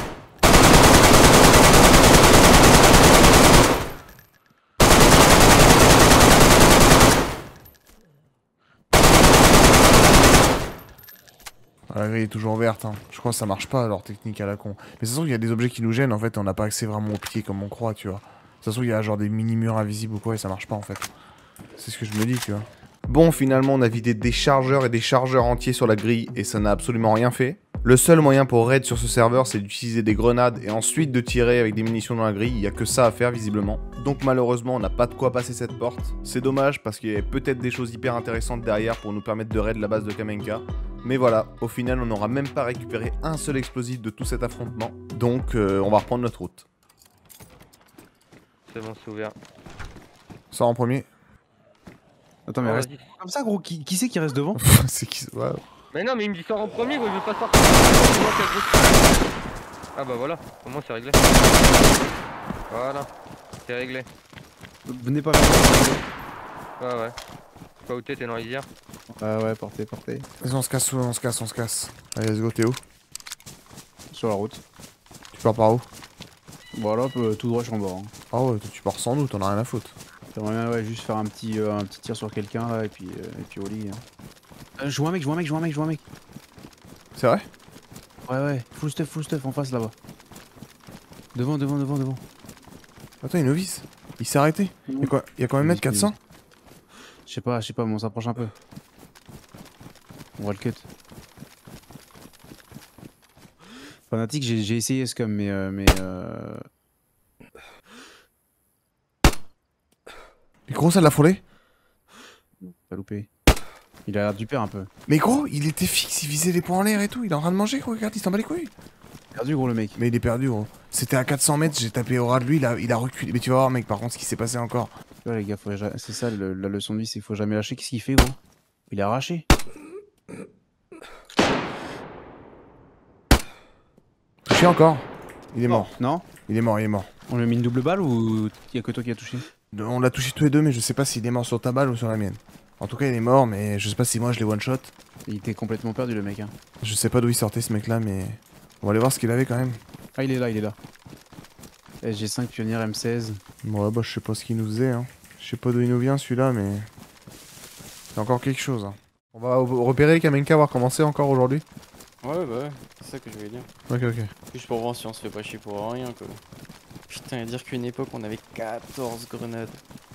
[SPEAKER 1] Ah, la grille est toujours ouverte, hein. Je crois que ça marche pas leur technique à la con. Mais c'est sûr qu'il y a des objets qui nous gênent en fait, et on n'a pas accès vraiment au pied comme on croit, tu vois. C'est sûr qu'il y a genre des mini-murs invisibles ou quoi, et ça marche pas en fait. C'est ce que je me dis, tu vois. Bon, finalement, on a vidé des chargeurs et des chargeurs entiers sur la grille, et ça n'a absolument rien fait. Le seul moyen pour raid sur ce serveur, c'est d'utiliser des grenades et ensuite de tirer avec des munitions dans la grille. Il n'y a que ça à faire visiblement. Donc malheureusement, on n'a pas de quoi passer cette porte. C'est dommage parce qu'il y avait peut-être des choses hyper intéressantes derrière pour nous permettre de raid la base de Kamenka. Mais voilà, au final, on n'aura même pas récupéré un seul explosif de tout cet affrontement. Donc euh, on va reprendre notre route.
[SPEAKER 4] C'est bon, c'est ouvert.
[SPEAKER 1] Sors en premier.
[SPEAKER 2] Attends, mais
[SPEAKER 4] Oh,
[SPEAKER 2] reste
[SPEAKER 4] vas-y.
[SPEAKER 2] comme ça, gros. Qui, qui c'est qui reste devant?
[SPEAKER 1] C'est qui ouais.
[SPEAKER 4] Mais non, mais il me dit sort en premier, moi je veux pas sortir. C'est moi qui ai gros- Ah bah voilà, au moins c'est réglé. Voilà, c'est réglé.
[SPEAKER 2] Venez pas vers moi.
[SPEAKER 4] Ouais, ouais. Pas où t'es, t'es dans la rivière.
[SPEAKER 2] Ouais, ouais, portez, portez.
[SPEAKER 1] Vas-y, on se casse, on se casse, on se casse. Allez, let's go, t'es où?
[SPEAKER 2] Sur la route.
[SPEAKER 1] Tu pars par où?
[SPEAKER 2] Voilà, euh, tout droit, je suis en bord. Hein.
[SPEAKER 1] Ah ouais, toi, tu pars sans nous, t'en as rien à foutre.
[SPEAKER 2] J'aimerais bien, ouais, juste faire un petit, euh, un petit tir sur quelqu'un là, et puis, euh, et puis au lit. Hein. Euh, je vois un mec, je vois un mec, je vois un mec, je vois un mec.
[SPEAKER 1] C'est vrai?
[SPEAKER 2] Ouais, ouais, full stuff, full stuff en face là-bas. Devant, devant, devant, devant.
[SPEAKER 1] Attends, il nous vise. Il s'est arrêté. Y'a quoi? Y'a combien de mètres? quatre cents?
[SPEAKER 2] Je sais pas, je sais pas, mais on s'approche un peu. On voit le cut. Fanatique, j'ai j'ai essayé ce comme, mais. Euh, mais euh...
[SPEAKER 1] Mais gros, ça l'a frôlé?
[SPEAKER 2] Pas loupé. Il a l'air du père un peu.
[SPEAKER 1] Mais gros, il était fixe, il visait les points en l'air et tout. Il est en train de manger, gros, regarde, il s'en bat les couilles.
[SPEAKER 2] Perdu, gros, le mec.
[SPEAKER 1] Mais il est perdu, gros. C'était à quatre cents mètres, j'ai tapé au ras de lui, il a, il a reculé. Mais tu vas voir, mec, par contre, ce qui s'est passé encore.
[SPEAKER 2] Tu vois, les gars, faut ja- c'est ça le- la leçon de vie, c'est qu'il faut jamais lâcher. Qu'est-ce qu'il fait, gros? Il est arraché.
[SPEAKER 1] Touché encore? Il est mort.
[SPEAKER 2] Non?
[SPEAKER 1] Il est mort, il est mort.
[SPEAKER 2] On lui a mis une double balle ou y'a que toi qui a touché?
[SPEAKER 1] On l'a touché tous les deux, mais je sais pas s'il est mort sur ta balle ou sur la mienne. En tout cas, il est mort, mais je sais pas si moi je l'ai one shot.
[SPEAKER 2] Il était complètement perdu, le mec. Hein.
[SPEAKER 1] Je sais pas d'où il sortait ce mec là, mais on va aller voir ce qu'il avait quand même.
[SPEAKER 2] Ah, il est là, il est là. S G cinq Pionnier M seize.
[SPEAKER 1] Bon, ouais, bah, je sais pas ce qu'il nous faisait. Hein. Je sais pas d'où il nous vient celui-là, mais c'est encore quelque chose. Hein. On va repérer Kamenka, voir comment c'est encore aujourd'hui.
[SPEAKER 3] Ouais, bah ouais, c'est ça que je voulais dire.
[SPEAKER 1] Ok, ok.
[SPEAKER 3] Juste pour voir si on se fait pas chier pour rien, quoi. Putain, à dire qu'une époque on avait quatorze grenades.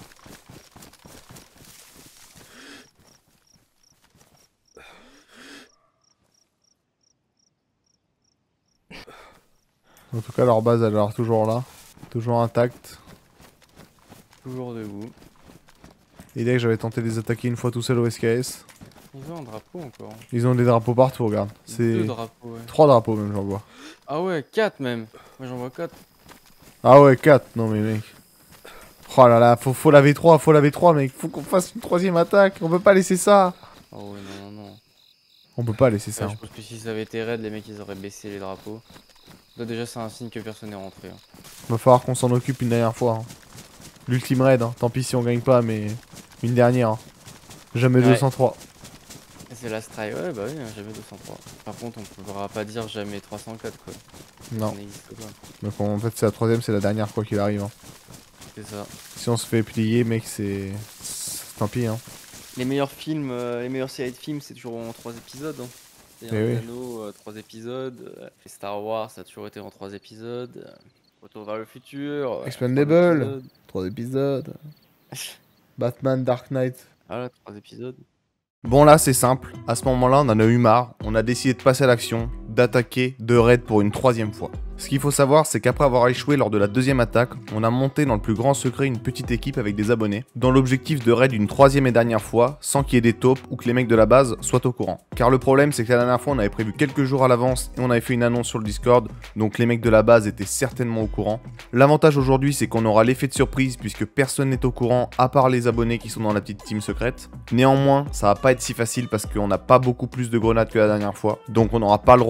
[SPEAKER 1] En tout cas, leur base elle a l'air toujours là, toujours intacte.
[SPEAKER 3] Toujours debout.
[SPEAKER 1] Et dès que j'avais tenté de les attaquer une fois tout seul au S K S,
[SPEAKER 3] Ils ont un drapeau encore.
[SPEAKER 1] ils ont des drapeaux partout, regarde.
[SPEAKER 3] Deux
[SPEAKER 1] C'est
[SPEAKER 3] drapeaux, ouais.
[SPEAKER 1] trois drapeaux même, j'en vois.
[SPEAKER 3] Ah ouais, quatre même. Moi j'en vois quatre.
[SPEAKER 1] Ah ouais, quatre. Non mais mec. Oh là là, faut, faut la V trois, faut la V trois, mec. Faut qu'on fasse une troisième attaque. On peut pas laisser ça.
[SPEAKER 3] Oh ouais, non, non, non.
[SPEAKER 1] On peut pas laisser ça.
[SPEAKER 3] Ouais, je pense que si ça avait été raid, les mecs ils auraient baissé les drapeaux. Là déjà c'est un signe que personne n'est rentré. Hein.
[SPEAKER 1] Va falloir qu'on s'en occupe une dernière fois. Hein. L'ultime raid, hein. Tant pis si on gagne pas, mais une dernière. Hein. Jamais
[SPEAKER 3] Ouais.
[SPEAKER 1] deux cent trois.
[SPEAKER 3] C'est la strike, ouais bah oui, hein, jamais deux cent trois. Par contre on pourra pas dire jamais trois cent quatre quoi.
[SPEAKER 1] Non.
[SPEAKER 3] Ça n'existe pas.
[SPEAKER 1] Donc en fait c'est la troisième, c'est la dernière quoi qu'il arrive. Hein.
[SPEAKER 3] C'est ça.
[SPEAKER 1] Si on se fait plier, mec, c'est... c'est- Tant pis, hein.
[SPEAKER 3] Les meilleurs films, euh, les meilleures séries de films c'est toujours en trois épisodes. Hein.
[SPEAKER 1] Eh
[SPEAKER 3] C'est
[SPEAKER 1] oui.
[SPEAKER 3] un anneau, euh, trois épisodes. euh, et Star Wars ça a toujours été en trois épisodes. euh, Retour vers le futur. euh,
[SPEAKER 1] Expendable.
[SPEAKER 3] trois épisodes.
[SPEAKER 1] Trois épisodes. Batman Dark Knight.
[SPEAKER 3] Voilà, trois épisodes.
[SPEAKER 1] Bon là c'est simple, à ce moment-là on en a eu marre, on a décidé de passer à l'action, d'attaquer, de raid pour une troisième fois. Ce qu'il faut savoir c'est qu'après avoir échoué lors de la deuxième attaque, on a monté dans le plus grand secret une petite équipe avec des abonnés, dans l'objectif de raid une troisième et dernière fois, sans qu'il y ait des taupes ou que les mecs de la base soient au courant. Car le problème c'est que la dernière fois on avait prévu quelques jours à l'avance et on avait fait une annonce sur le Discord, donc les mecs de la base étaient certainement au courant. L'avantage aujourd'hui c'est qu'on aura l'effet de surprise puisque personne n'est au courant à part les abonnés qui sont dans la petite team secrète. Néanmoins, ça va pas être si facile parce qu'on n'a pas beaucoup plus de grenades que la dernière fois, donc on n'aura pas le droit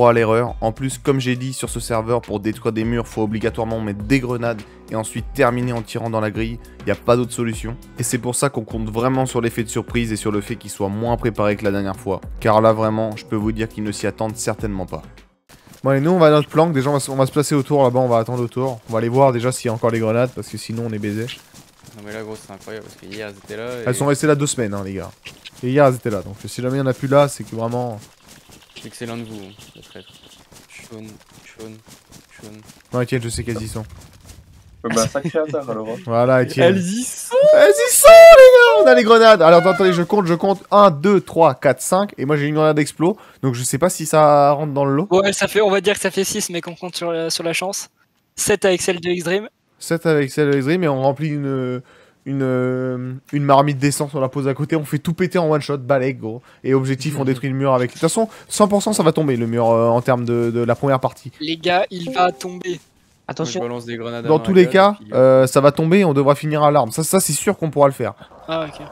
[SPEAKER 1] à l'erreur. En plus, comme j'ai dit sur ce serveur, pour détruire des murs, faut obligatoirement mettre des grenades et ensuite terminer en tirant dans la grille. Il n'y a pas d'autre solution. Et c'est pour ça qu'on compte vraiment sur l'effet de surprise et sur le fait qu'il soit moins préparé que la dernière fois. Car là, vraiment, je peux vous dire qu'ils ne s'y attendent certainement pas. Bon allez, nous on va à notre planque, déjà on va, on va se placer autour là-bas, on va attendre autour. On va aller voir déjà s'il y a encore les grenades, parce que sinon on est baisé.
[SPEAKER 3] Non mais là gros c'est incroyable parce que hier elles étaient là et...
[SPEAKER 1] Elles sont restées là deux semaines hein les gars. Et hier elles étaient là, donc si jamais il n'y en a plus là, c'est que vraiment...
[SPEAKER 3] Excellent de vous, le traître. Chaune, chaune, chaune.
[SPEAKER 1] Non Etienne, je sais qu'elles y sont.
[SPEAKER 5] Bah sacré attaque alors.
[SPEAKER 1] Voilà Etienne.
[SPEAKER 3] Elles y sont.
[SPEAKER 1] Elles y sont les gars. On a les grenades. Alors attendez, je compte, je compte. un, deux, trois, quatre, cinq. Et moi j'ai une grenade explo. Donc je sais pas si ça rentre dans le lot.
[SPEAKER 6] Ouais, ça fait, on va dire que ça fait six, mais qu'on compte sur la, sur la chance. sept avec celle de X-Dream.
[SPEAKER 1] sept avec celle de X-Dream et on remplit une, une, une marmite d'essence, on la pose à côté, on fait tout péter en one shot, balèque gros. Et objectif, on détruit le mur avec... De toute façon, cent pour cent ça va tomber le mur euh, en termes de, de la première partie.
[SPEAKER 6] Les gars, il va tomber.
[SPEAKER 3] Attention. Je balance des grenades
[SPEAKER 1] dans tous les cas, puis... euh, ça va tomber et on devra finir à l'arme. Ça, ça c'est sûr qu'on pourra le faire.
[SPEAKER 6] Ah ok.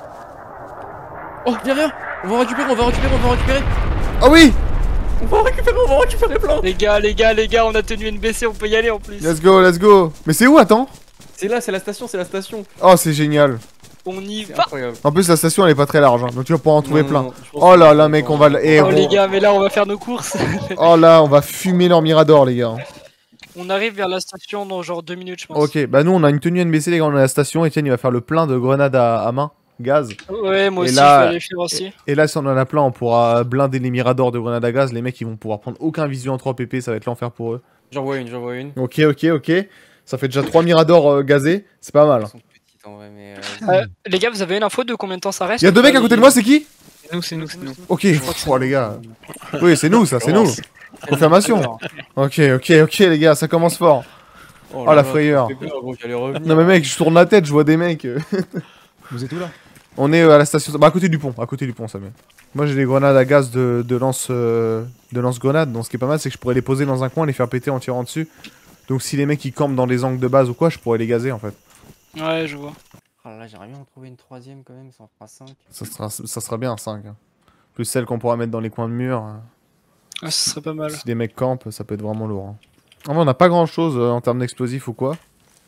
[SPEAKER 3] Oh, viens, viens. On va récupérer, on va récupérer, on va récupérer.
[SPEAKER 1] Ah oui.
[SPEAKER 3] On va récupérer, on va récupérer plein.
[SPEAKER 6] Les gars, les gars, les gars, on a tenu N B C, on peut y aller en plus.
[SPEAKER 1] Let's go, let's go. Mais c'est où, attends?
[SPEAKER 3] C'est là, c'est la station, c'est la station.
[SPEAKER 1] Oh, c'est génial.
[SPEAKER 6] On y va.
[SPEAKER 3] Incroyable.
[SPEAKER 1] En plus, la station elle est pas très large, hein, donc tu vas pouvoir en trouver
[SPEAKER 3] non,
[SPEAKER 1] plein.
[SPEAKER 3] Non,
[SPEAKER 1] oh là là, mec, on va... Eh,
[SPEAKER 6] oh
[SPEAKER 1] on...
[SPEAKER 6] les gars, mais là on va faire nos courses.
[SPEAKER 1] Oh là, on va fumer leur mirador, les gars.
[SPEAKER 6] On arrive vers la station dans genre deux minutes, je pense.
[SPEAKER 1] Ok, bah nous on a une tenue N B C, les gars, on est à la station. Etienne il va faire le plein de grenades à, à main, gaz.
[SPEAKER 6] Ouais, moi
[SPEAKER 1] et
[SPEAKER 6] aussi,
[SPEAKER 1] là,
[SPEAKER 6] je vais aller faire aussi.
[SPEAKER 1] Et, et là, si on en a plein, on pourra blinder les miradors de grenades à gaz. Les mecs ils vont pouvoir prendre aucun visu en trois P P, ça va être l'enfer pour eux.
[SPEAKER 3] J'en vois une, j'en vois une.
[SPEAKER 1] Ok, ok, ok. Ça fait déjà trois miradors euh, gazés, c'est pas mal.
[SPEAKER 3] Elles sont petites en vrai, mais. Euh...
[SPEAKER 6] Euh, les gars, vous avez une info de combien de temps ça reste?
[SPEAKER 1] Y'a deux mecs à côté de moi, c'est qui?
[SPEAKER 6] C'est nous, c'est nous, c'est nous.
[SPEAKER 1] Ok, oh les gars. Oui, c'est nous, ça, c'est nous. Confirmation. Ok, ok, ok, les gars, ça commence fort. Oh, oh la frayeur. Non mais mec, je tourne la tête, je vois des mecs.
[SPEAKER 2] Vous êtes où là?
[SPEAKER 1] On est euh, à la station, bah à côté du pont, à côté du pont ça met. Moi j'ai des grenades à gaz de, de lance euh, de lance-grenades, donc ce qui est pas mal c'est que je pourrais les poser dans un coin, les faire péter en tirant dessus. Donc si les mecs ils campent dans des angles de base ou quoi, je pourrais les gazer en fait.
[SPEAKER 6] Ouais, je vois.
[SPEAKER 3] Oh là, j'aimerais bien en trouver une troisième quand même, ça en fera cinq.
[SPEAKER 1] Ça sera, ça sera bien cinq. Hein. Plus celle qu'on pourra mettre dans les coins de mur.
[SPEAKER 6] Ah, ce serait pas mal.
[SPEAKER 1] Si les mecs campent, ça peut être vraiment lourd. Hein. En vrai, on n'a pas grand chose euh, en termes d'explosifs ou quoi.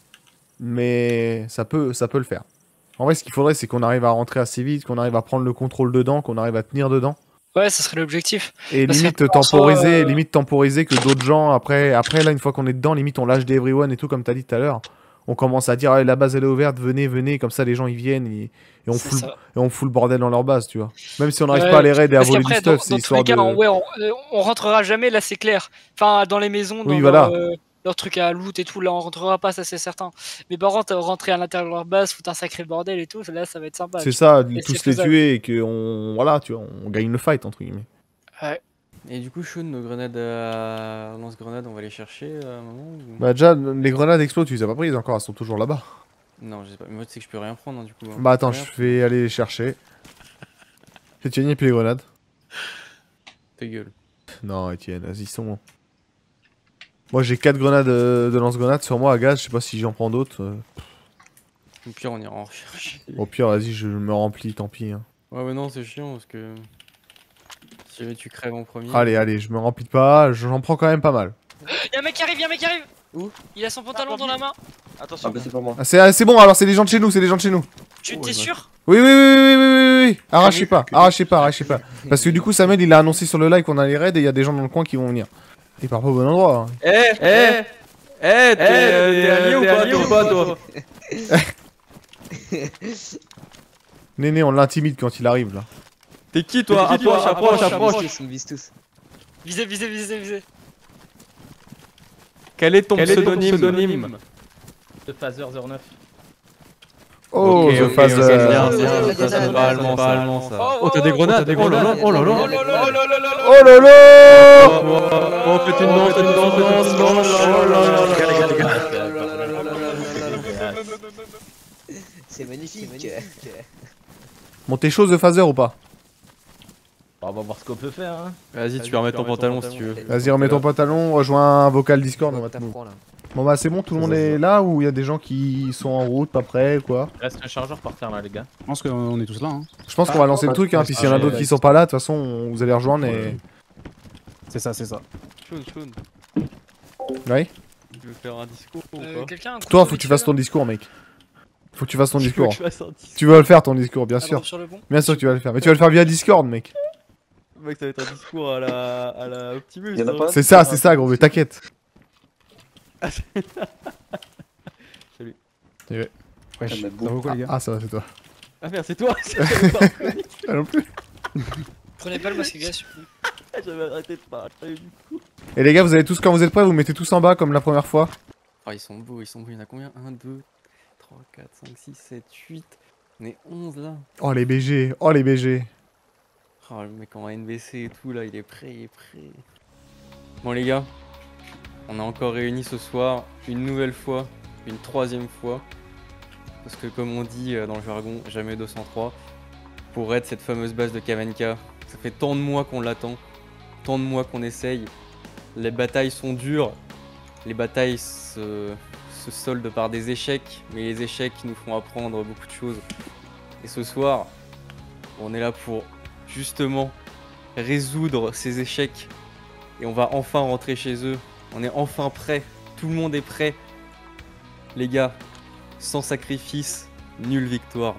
[SPEAKER 1] Mais ça peut, ça peut le faire. En vrai, ce qu'il faudrait, c'est qu'on arrive à rentrer assez vite, qu'on arrive à prendre le contrôle dedans, qu'on arrive à tenir dedans.
[SPEAKER 6] Ouais, ce serait l'objectif.
[SPEAKER 1] Et
[SPEAKER 6] Parce
[SPEAKER 1] limite
[SPEAKER 6] que
[SPEAKER 1] temporiser,
[SPEAKER 6] soit, euh...
[SPEAKER 1] limite temporiser que d'autres gens, après, après là, une fois qu'on est dedans, limite on lâche des everyone et tout, comme t'as dit tout à l'heure. On commence à dire, ah, la base elle est ouverte, venez, venez, comme ça les gens ils viennent et, et, on, fout le, et on fout le bordel dans leur base, tu vois. Même si on n'arrive
[SPEAKER 6] ouais,
[SPEAKER 1] pas à les raider et à voler du stuff,
[SPEAKER 6] c'est
[SPEAKER 1] histoire
[SPEAKER 6] cas,
[SPEAKER 1] de...
[SPEAKER 6] On, ouais, on, on rentrera jamais, là c'est clair. Enfin, dans les maisons, dans
[SPEAKER 1] oui,
[SPEAKER 6] leur,
[SPEAKER 1] voilà.
[SPEAKER 6] euh, leur truc à loot et tout, là on rentrera pas, ça c'est certain. Mais par contre, rentrer à l'intérieur de leur base, foutre un sacré bordel et tout, là ça va être sympa.
[SPEAKER 1] C'est ça,
[SPEAKER 6] et
[SPEAKER 1] tous les tuer et qu'on voilà, tu vois, on gagne le fight, entre guillemets.
[SPEAKER 6] Ouais.
[SPEAKER 3] Et du coup, Sean, nos grenades à lance-grenades, on va les chercher à un moment ou...
[SPEAKER 1] Bah déjà, les grenades explo, tu les as pas prises encore, elles sont toujours là-bas.
[SPEAKER 3] Non, je sais pas, mais moi tu sais que je peux rien prendre hein, du coup. Hein.
[SPEAKER 1] Bah attends, je vais aller les chercher. Etienne, et puis les grenades.
[SPEAKER 3] Ta gueule.
[SPEAKER 1] Non, Etienne, vas-y, ils sont... Moi j'ai quatre grenades euh, de lance-grenades sur moi à gaz, je sais pas si j'en prends d'autres. Euh...
[SPEAKER 3] Au pire, on ira en rechercher.
[SPEAKER 1] Au pire, vas-y, je me remplis, tant pis. Hein.
[SPEAKER 3] Ouais, mais non, c'est chiant parce que... Si jamais tu crèves en premier...
[SPEAKER 1] Allez, allez, je me remplis pas, j'en prends quand même pas mal.
[SPEAKER 6] Y'a un mec qui arrive, y'a un mec qui arrive.
[SPEAKER 3] Où?
[SPEAKER 6] Il a son pantalon dans la main.
[SPEAKER 5] Attention. Ah bah c'est pas moi.
[SPEAKER 1] Ah, c'est bon, alors c'est des gens de chez nous, c'est des gens de chez nous.
[SPEAKER 6] Tu
[SPEAKER 3] Oh,
[SPEAKER 6] t'es
[SPEAKER 3] ouais.
[SPEAKER 6] sûr?
[SPEAKER 1] Oui, oui, oui, oui, oui, oui, oui. Arrachez pas, arrachez pas, arrachez pas. Parce que du coup, Samuel, il a annoncé sur le live qu'on allait raid et il y a des gens dans le coin qui vont venir. Il part pas au bon endroit. Hein.
[SPEAKER 3] Eh, eh, eh, t'es allié ou pas toi?
[SPEAKER 1] Néné, on l'intimide quand il arrive là.
[SPEAKER 3] T'es qui toi? Approche, approche, approche.
[SPEAKER 7] Ils me visent tous.
[SPEAKER 6] Visez, visez, visez, visez.
[SPEAKER 3] Quel est ton pseudonyme?
[SPEAKER 4] De Phaser zéro neuf.
[SPEAKER 1] Oh,
[SPEAKER 3] Ok,
[SPEAKER 1] The
[SPEAKER 3] ok,
[SPEAKER 1] Phaser.
[SPEAKER 3] ok, bien, bien, ça, c'est pas allemand, pas allemand ça. Oh, t'as des grenades, oh là là, oh là là.
[SPEAKER 6] Oh là là là là là.
[SPEAKER 1] Oh là là.
[SPEAKER 3] Oh, faites une danse, faites une danse, faites une danse. Oh là là là.
[SPEAKER 7] C'est magnifique.
[SPEAKER 1] Bon, t'es chaud The Phaser ou pas?
[SPEAKER 4] On va voir ce qu'on peut faire. Hein.
[SPEAKER 3] Vas-y, tu peux remettre ton pantalon si tu veux.
[SPEAKER 1] Vas-y, remets ton pantalon, rejoins un vocal Discord. On va te move. Bon bah c'est bon, tout le monde est là ou il y a des gens qui sont en route, pas prêts ou quoi?
[SPEAKER 4] Il reste un chargeur par terre là, les gars.
[SPEAKER 2] Je pense qu'on est tous là. Hein.
[SPEAKER 1] Je pense qu'on va lancer le truc, hein, puis s'il y en a d'autres qui sont pas là, de toute façon, on- vous allez rejoindre et...
[SPEAKER 2] C'est ça, c'est ça.
[SPEAKER 4] Shaun, Shaun,
[SPEAKER 1] Ouais.
[SPEAKER 4] tu veux faire un discours ou
[SPEAKER 6] Euh,
[SPEAKER 4] pas?
[SPEAKER 6] Quelqu'un a un
[SPEAKER 1] Toi,
[SPEAKER 6] couteau
[SPEAKER 1] faut que tu
[SPEAKER 6] vite
[SPEAKER 1] fasses
[SPEAKER 6] fait,
[SPEAKER 1] ton
[SPEAKER 6] là
[SPEAKER 1] discours, mec. Faut que tu fasses ton
[SPEAKER 4] Tu veux
[SPEAKER 1] discours.
[SPEAKER 4] que je fasse un discours?
[SPEAKER 1] Tu vas le faire ton discours, bien
[SPEAKER 6] Ah,
[SPEAKER 1] sûr.
[SPEAKER 6] bon, sur le bon.
[SPEAKER 1] Bien sûr que tu vas le faire. Mais tu vas le faire via Discord, mec.
[SPEAKER 4] Mec, ça va être un discours à la, à la Optimus.
[SPEAKER 5] Y'en a
[SPEAKER 4] hein.
[SPEAKER 5] pas un
[SPEAKER 1] C'est ça, c'est ça, gros, mais t'inquiète.
[SPEAKER 4] Salut.
[SPEAKER 2] Wesh,
[SPEAKER 5] Ah, mais
[SPEAKER 2] ça
[SPEAKER 5] bon.
[SPEAKER 2] vaut quoi les gars?
[SPEAKER 1] Ah, ça va, c'est toi.
[SPEAKER 4] Ah merde, c'est toi. J'avais pas reconnu.
[SPEAKER 1] Ah non plus.
[SPEAKER 6] Prenez pas le masque gaz, s'il vous plaît.
[SPEAKER 4] J'avais arrêté de parler du coup.
[SPEAKER 1] Et les gars, vous avez tous, quand vous êtes prêts, vous mettez tous en bas comme la première fois.
[SPEAKER 3] Oh, ils sont beaux, ils sont beaux. Il y en a combien? un, deux, trois, quatre, cinq, six, sept, huit. On est onze là.
[SPEAKER 1] Oh, les B G. Oh, les B G.
[SPEAKER 3] Oh, le mec en N B C et tout là, il est prêt, il est prêt. Bon, les gars, on est encore réunis ce soir, une nouvelle fois, une troisième fois. Parce que, comme on dit euh, dans le jargon, jamais deux cent trois. Pour être cette fameuse base de Kavenka. Ça fait tant de mois qu'on l'attend, tant de mois qu'on essaye. Les batailles sont dures, les batailles se, se soldent par des échecs, mais les échecs nous font apprendre beaucoup de choses. Et ce soir, on est là pour justement résoudre ces échecs. Et on va enfin rentrer chez eux. On est enfin prêt. Tout le monde est prêt. Les gars, sans sacrifice, nulle victoire.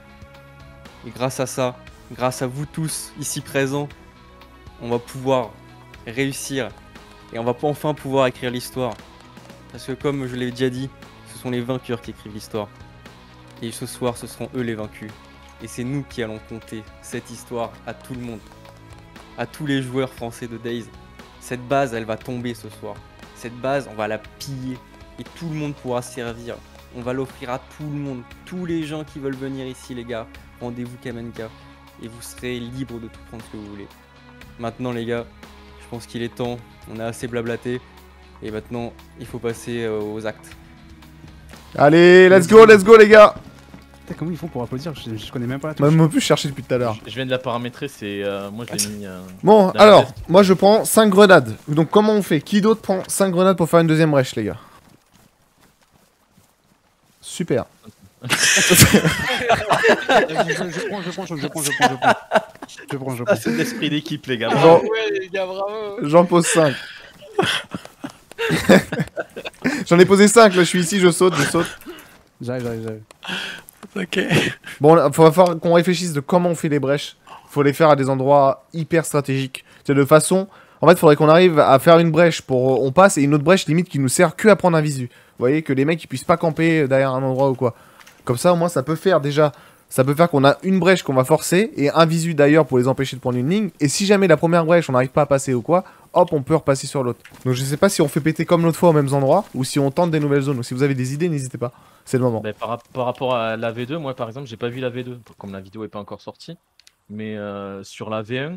[SPEAKER 3] Et grâce à ça, grâce à vous tous ici présents, on va pouvoir réussir. Et on va enfin pouvoir écrire l'histoire. Parce que comme je l'ai déjà dit, ce sont les vainqueurs qui écrivent l'histoire. Et ce soir, ce seront eux les vaincus. Et c'est nous qui allons conter cette histoire à tout le monde. À tous les joueurs français de Days. Cette base, elle va tomber ce soir. Cette base, on va la piller. Et tout le monde pourra servir. On va l'offrir à tout le monde. Tous les gens qui veulent venir ici, les gars. Rendez-vous Kavenka. Et vous serez libre de tout prendre ce que vous voulez. Maintenant, les gars, je pense qu'il est temps. On a assez blablaté. Et maintenant, il faut passer euh, aux actes.
[SPEAKER 1] Allez, let's go, let's go, les gars.
[SPEAKER 2] Putain, comment ils font pour applaudir? je, je connais même pas la touche.
[SPEAKER 1] Même moi, plus chercher depuis tout à l'heure.
[SPEAKER 8] Je viens de la paramétrer, c'est. Euh, moi je l'ai mis. Euh,
[SPEAKER 1] Bon,
[SPEAKER 8] dans la
[SPEAKER 1] alors,
[SPEAKER 8] tête.
[SPEAKER 1] moi je prends cinq grenades. Donc, comment on fait? Qui d'autre prend cinq grenades pour faire une deuxième brèche, les gars? Super.
[SPEAKER 2] je, je, je prends, je prends, je prends, je prends, je prends, je prends. Je prends, je prends.
[SPEAKER 8] Ah, c'est l'esprit d'équipe, les gars.
[SPEAKER 1] Genre-
[SPEAKER 6] Ouais, les gars, bravo.
[SPEAKER 1] J'en pose cinq. J'en ai posé cinq, là, je suis ici, je saute, je saute.
[SPEAKER 2] J'arrive, j'arrive, j'arrive.
[SPEAKER 9] Ok.
[SPEAKER 1] Bon, il va falloir qu'on réfléchisse de comment on fait les brèches. Faut les faire à des endroits hyper stratégiques. C'est de façon... En fait, il faudrait qu'on arrive à faire une brèche pour... On passe et une autre brèche limite qui nous sert que à prendre un visu. Vous voyez, que les mecs ils puissent pas camper derrière un endroit ou quoi. Comme ça, au moins, ça peut faire déjà... Ça peut faire qu'on a une brèche qu'on va forcer et un visu d'ailleurs pour les empêcher de prendre une ligne. Et si jamais la première brèche, on n'arrive pas à passer ou quoi, hop, on peut repasser sur l'autre. Donc je sais pas si on fait péter comme l'autre fois aux mêmes endroits ou si on tente des nouvelles zones. Ou si vous avez des idées, n'hésitez pas. C'est le moment.
[SPEAKER 8] Bah, par, rap- par rapport à la V deux, moi par exemple, j'ai pas vu la V deux, comme la vidéo est pas encore sortie. Mais euh, sur la V un,